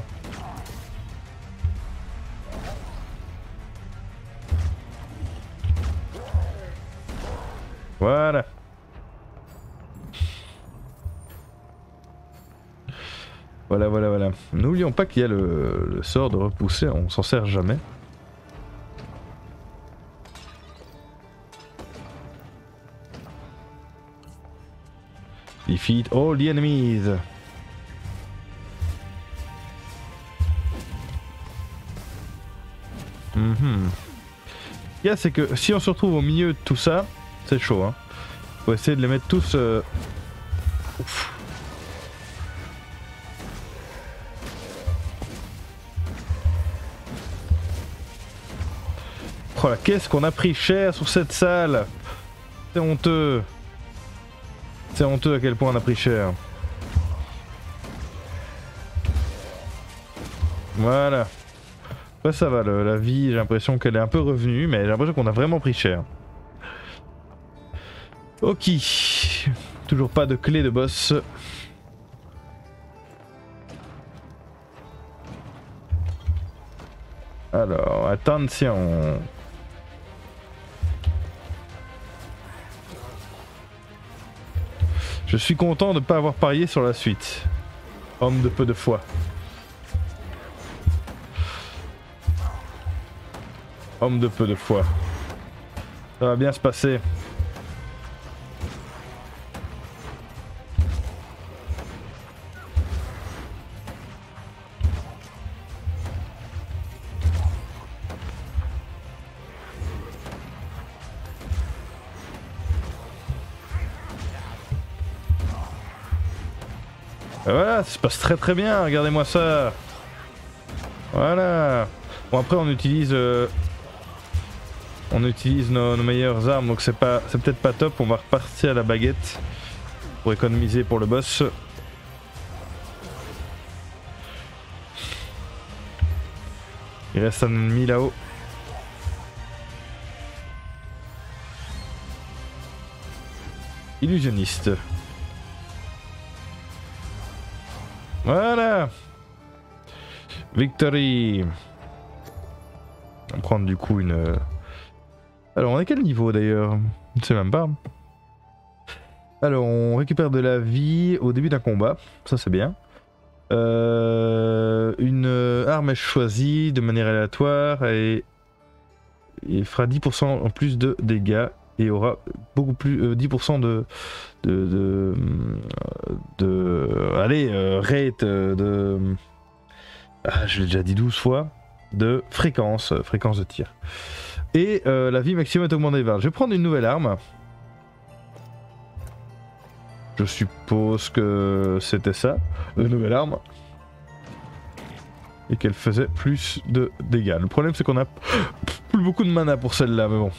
Voilà. Voilà, voilà, voilà. N'oublions pas qu'il y a le, le sort de repousser, on s'en sert jamais. Defeat all the enemies. Mm-hmm. Ce qu'il y a, c'est que si on se retrouve au milieu de tout ça, c'est chaud. Hein. Faut essayer de les mettre tous... Euh... Ouf. Oh là, qu'est-ce qu'on a pris cher sur cette salle. C'est honteux. C'est honteux à quel point on a pris cher. Voilà. Là ça va, le, la vie, j'ai l'impression qu'elle est un peu revenue, mais j'ai l'impression qu'on a vraiment pris cher. Ok. Toujours pas de clé de boss. Alors, attention. Je suis content de ne pas avoir parié sur la suite. Homme de peu de foi. Homme de peu de foi. Ça va bien se passer. Et voilà, ça se passe très très bien, regardez-moi ça. Voilà. Bon après on utilise euh, on utilise nos, nos meilleures armes, donc c'est pas, c'est peut-être pas top. On va repartir à la baguette pour économiser pour le boss. Il reste un ennemi là-haut. Illusionniste. Voilà. Victory. On va prendre du coup une... Alors on est quel niveau d'ailleurs? Je ne sais même pas. Alors on récupère de la vie au début d'un combat. Ça c'est bien. Euh, une arme est choisie de manière aléatoire et, et fera dix pour cent en plus de dégâts. Et aura beaucoup plus... Euh, dix pour cent de... De... De... de allez, euh, rate de... Ah, je l'ai déjà dit douze fois. De fréquence. Fréquence de tir. Et euh, la vie maximum est augmentée de vingt. Je vais prendre une nouvelle arme. Je suppose que c'était ça. Une nouvelle arme. Et qu'elle faisait plus de dégâts. Le problème c'est qu'on a plus beaucoup de mana pour celle-là, mais bon.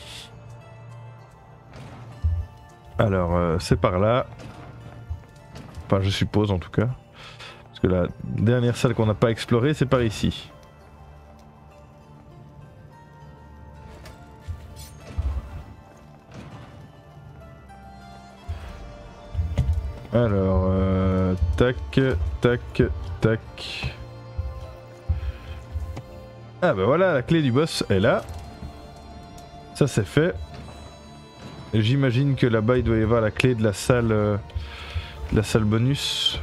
Alors, euh, c'est par là. Enfin, je suppose en tout cas. Parce que la dernière salle qu'on n'a pas explorée, c'est par ici. Alors, euh, tac, tac, tac. Ah bah voilà, la clé du boss est là. Ça c'est fait. J'imagine que là-bas il doit y avoir la clé de la salle, euh, de la salle bonus.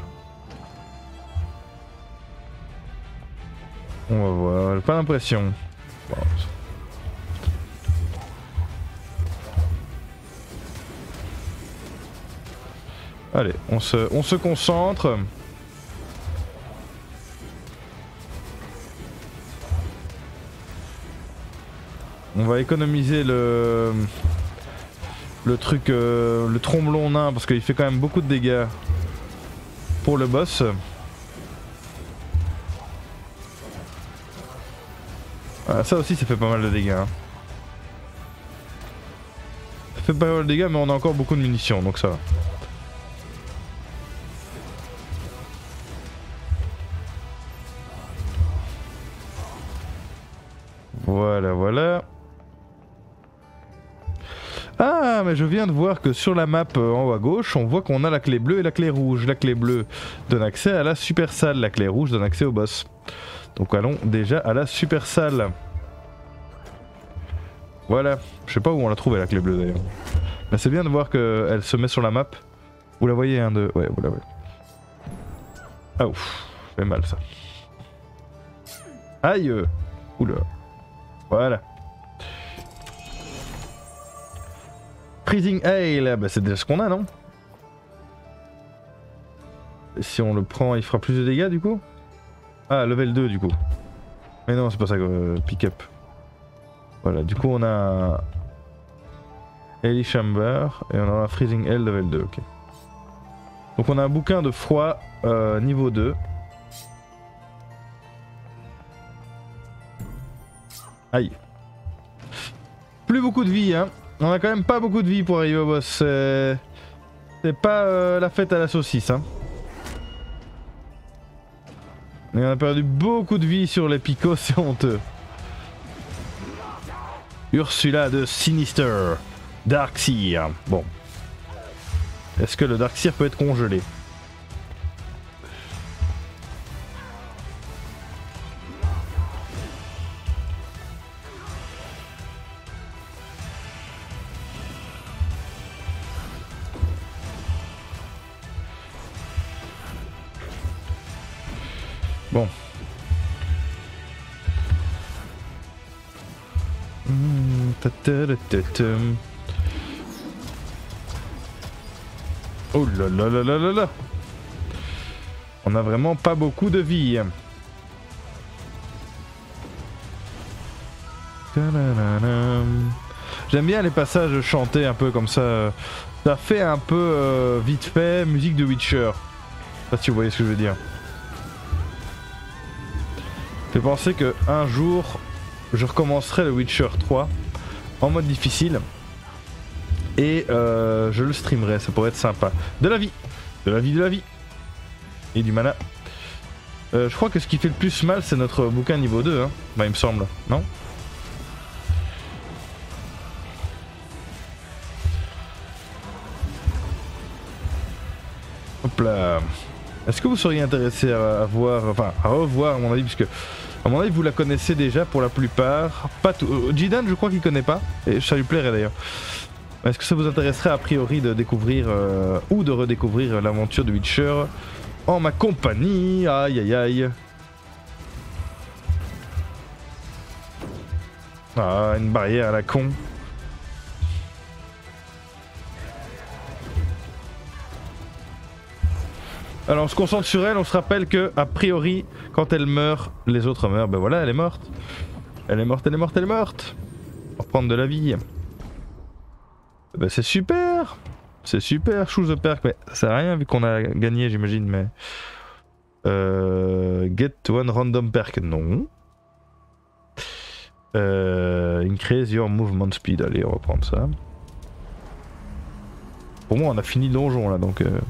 On va voir, j'ai pas l'impression. Bon. Allez, on se, on se concentre. On va économiser le le truc, euh, le tromblon nain parce qu'il fait quand même beaucoup de dégâts pour le boss. Ah, ça aussi, ça fait pas mal de dégâts. Hein. Ça fait pas mal de dégâts, mais on a encore beaucoup de munitions, donc ça va. Voilà, voilà. Ah, mais je viens de voir que sur la map euh, en haut à gauche, on voit qu'on a la clé bleue et la clé rouge. La clé bleue donne accès à la super salle, la clé rouge donne accès au boss. Donc allons déjà à la super salle. Voilà, je sais pas où on l'a trouvée la clé bleue d'ailleurs. Mais c'est bien de voir qu'elle se met sur la map. Vous la voyez, hein, de... Ouais, vous la voyez. Ah ouf, ça fait mal ça. Aïe. Oula. Voilà. Freezing Ale, bah c'est déjà ce qu'on a, non? Et si on le prend, il fera plus de dégâts du coup? Ah, level deux du coup. Mais non, c'est pas ça, euh, pick-up. Voilà, du coup on a... Ellie Chamber et on a un Freezing Ale level deux, ok. Donc on a un bouquin de froid euh, niveau deux. Aïe. Plus beaucoup de vie, hein. On a quand même pas beaucoup de vie pour arriver au boss. C'est pas euh, la fête à la saucisse, hein. Et on a perdu beaucoup de vie sur les picots, c'est honteux. Ursula de Sinister. Darkseer. Bon. Est-ce que le Darkseer peut être congelé? Bon. Mmh, ta ta ta ta. Oh là là là là là là. On a vraiment pas beaucoup de vie. J'aime bien les passages chantés un peu comme ça. Ça fait un peu euh, vite fait musique de Witcher. Je sais pas si vous voyez ce que je veux dire. Fait penser que un jour je recommencerai le Witcher trois en mode difficile et euh, je le streamerai, ça pourrait être sympa. De la vie, de la vie, de la vie et du mana. Euh, je crois que ce qui fait le plus mal c'est notre bouquin niveau deux, hein. Bah il me semble, non? Hop là. Est-ce que vous seriez intéressé à, à voir, enfin à revoir à mon avis, puisque à mon avis vous la connaissez déjà pour la plupart. Pas tout. Euh, Jidan je crois qu'il connaît pas, et ça lui plairait d'ailleurs. Est-ce que ça vous intéresserait a priori de découvrir euh, ou de redécouvrir l'aventure de Witcher en ma compagnie? Aïe aïe aïe. Ah, une barrière à la con. Alors on se concentre sur elle, on se rappelle que a priori quand elle meurt, les autres meurent. Ben voilà, elle est morte. Elle est morte, elle est morte, elle est morte. On va reprendre de la vie. Ben c'est super. C'est super, choose the perk, mais ça sert à rien vu qu'on a gagné j'imagine, mais... Euh, get one random perk, non. Euh, increase your movement speed, allez on va prendre ça. Pour moi on a fini le donjon là donc... Euh...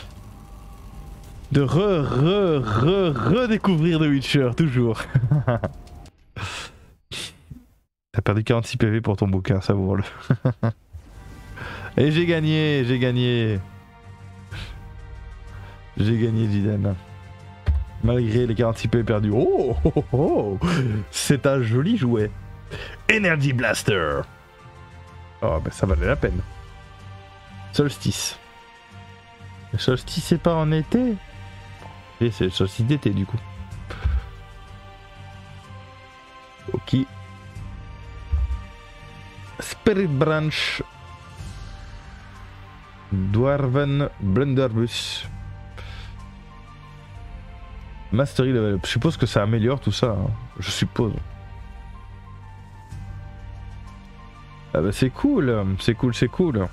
De re, re, re, redécouvrir The Witcher, toujours. T'as perdu quarante-six P V pour ton bouquin, savoure-le. Et j'ai gagné, j'ai gagné. J'ai gagné, Jidan. Malgré les quarante-six P perdus. Oh, oh, oh, oh. C'est un joli jouet. Energy Blaster. Oh, bah ça valait la peine. Solstice. Le solstice, c'est pas en été? Et c'est le solstice d'été, du coup. Ok. Spirit Branch. Dwarven Blunderbuss. Mastery level up. Je suppose que ça améliore tout ça. Hein. Je suppose. Ah bah c'est cool. C'est cool, c'est cool.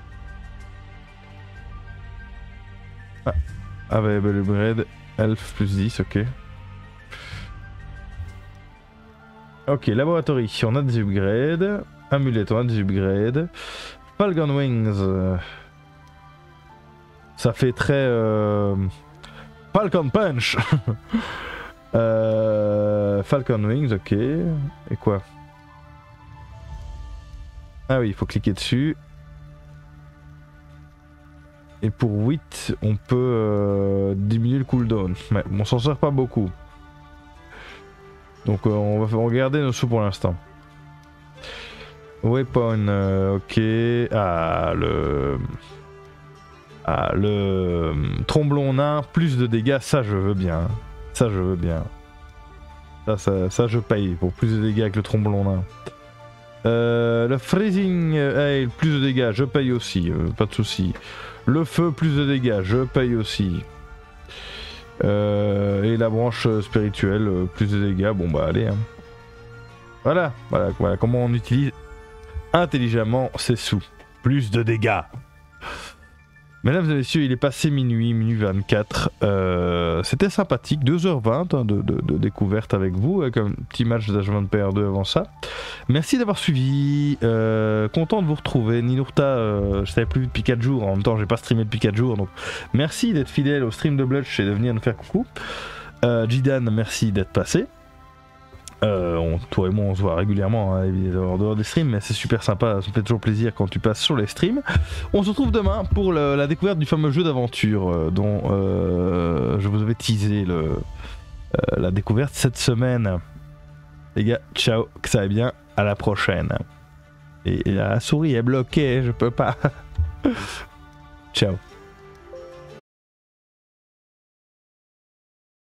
Ah, ah bah, bah le upgrade. Elf plus dix, ok. Ok, laboratory. On a des upgrades. Amulette, on a des upgrades. Falcon Wings. Euh... Ça fait très... Euh... Falcon Punch. euh... Falcon Wings, ok. Et quoi? Ah oui, il faut cliquer dessus. Et pour huit, on peut euh, diminuer le cooldown. Mais on s'en sert pas beaucoup. Donc euh, on va regarder nos sous pour l'instant. Weapon, euh, ok. Ah, le... Ah, le euh, tromblon nain, plus de dégâts, ça je veux bien. Ça je veux bien. Ça, ça, ça je paye pour plus de dégâts avec le tromblon nain. Euh, le freezing hail, plus de dégâts, je paye aussi, euh, pas de soucis. Le feu, plus de dégâts, je paye aussi. Euh, et la branche spirituelle, euh, plus de dégâts, bon bah allez. Hein. Voilà, voilà, voilà comment on utilise intelligemment ses sous. Plus de dégâts. Mesdames et messieurs, il est passé minuit, minuit vingt-quatre. Euh, C'était sympathique, deux heures vingt hein, de, de, de découverte avec vous, avec un petit match d'H vingt-P R deux avant ça. Merci d'avoir suivi, euh, content de vous retrouver. Ninurta, euh, je savais plus depuis quatre jours, en même temps j'ai pas streamé depuis quatre jours, donc merci d'être fidèle au stream de Blutch et de venir nous faire coucou. Euh, Jidan, merci d'être passé. Euh, on, toi et moi on se voit régulièrement hein, en dehors des streams, mais c'est super sympa, ça me fait toujours plaisir quand tu passes sur les streams. On se retrouve demain pour le, la découverte du fameux jeu d'aventure euh, dont euh, je vous avais teasé le, euh, la découverte cette semaine. Les gars, ciao, que ça aille bien, à la prochaine. Et, et la souris est bloquée, je peux pas. Ciao.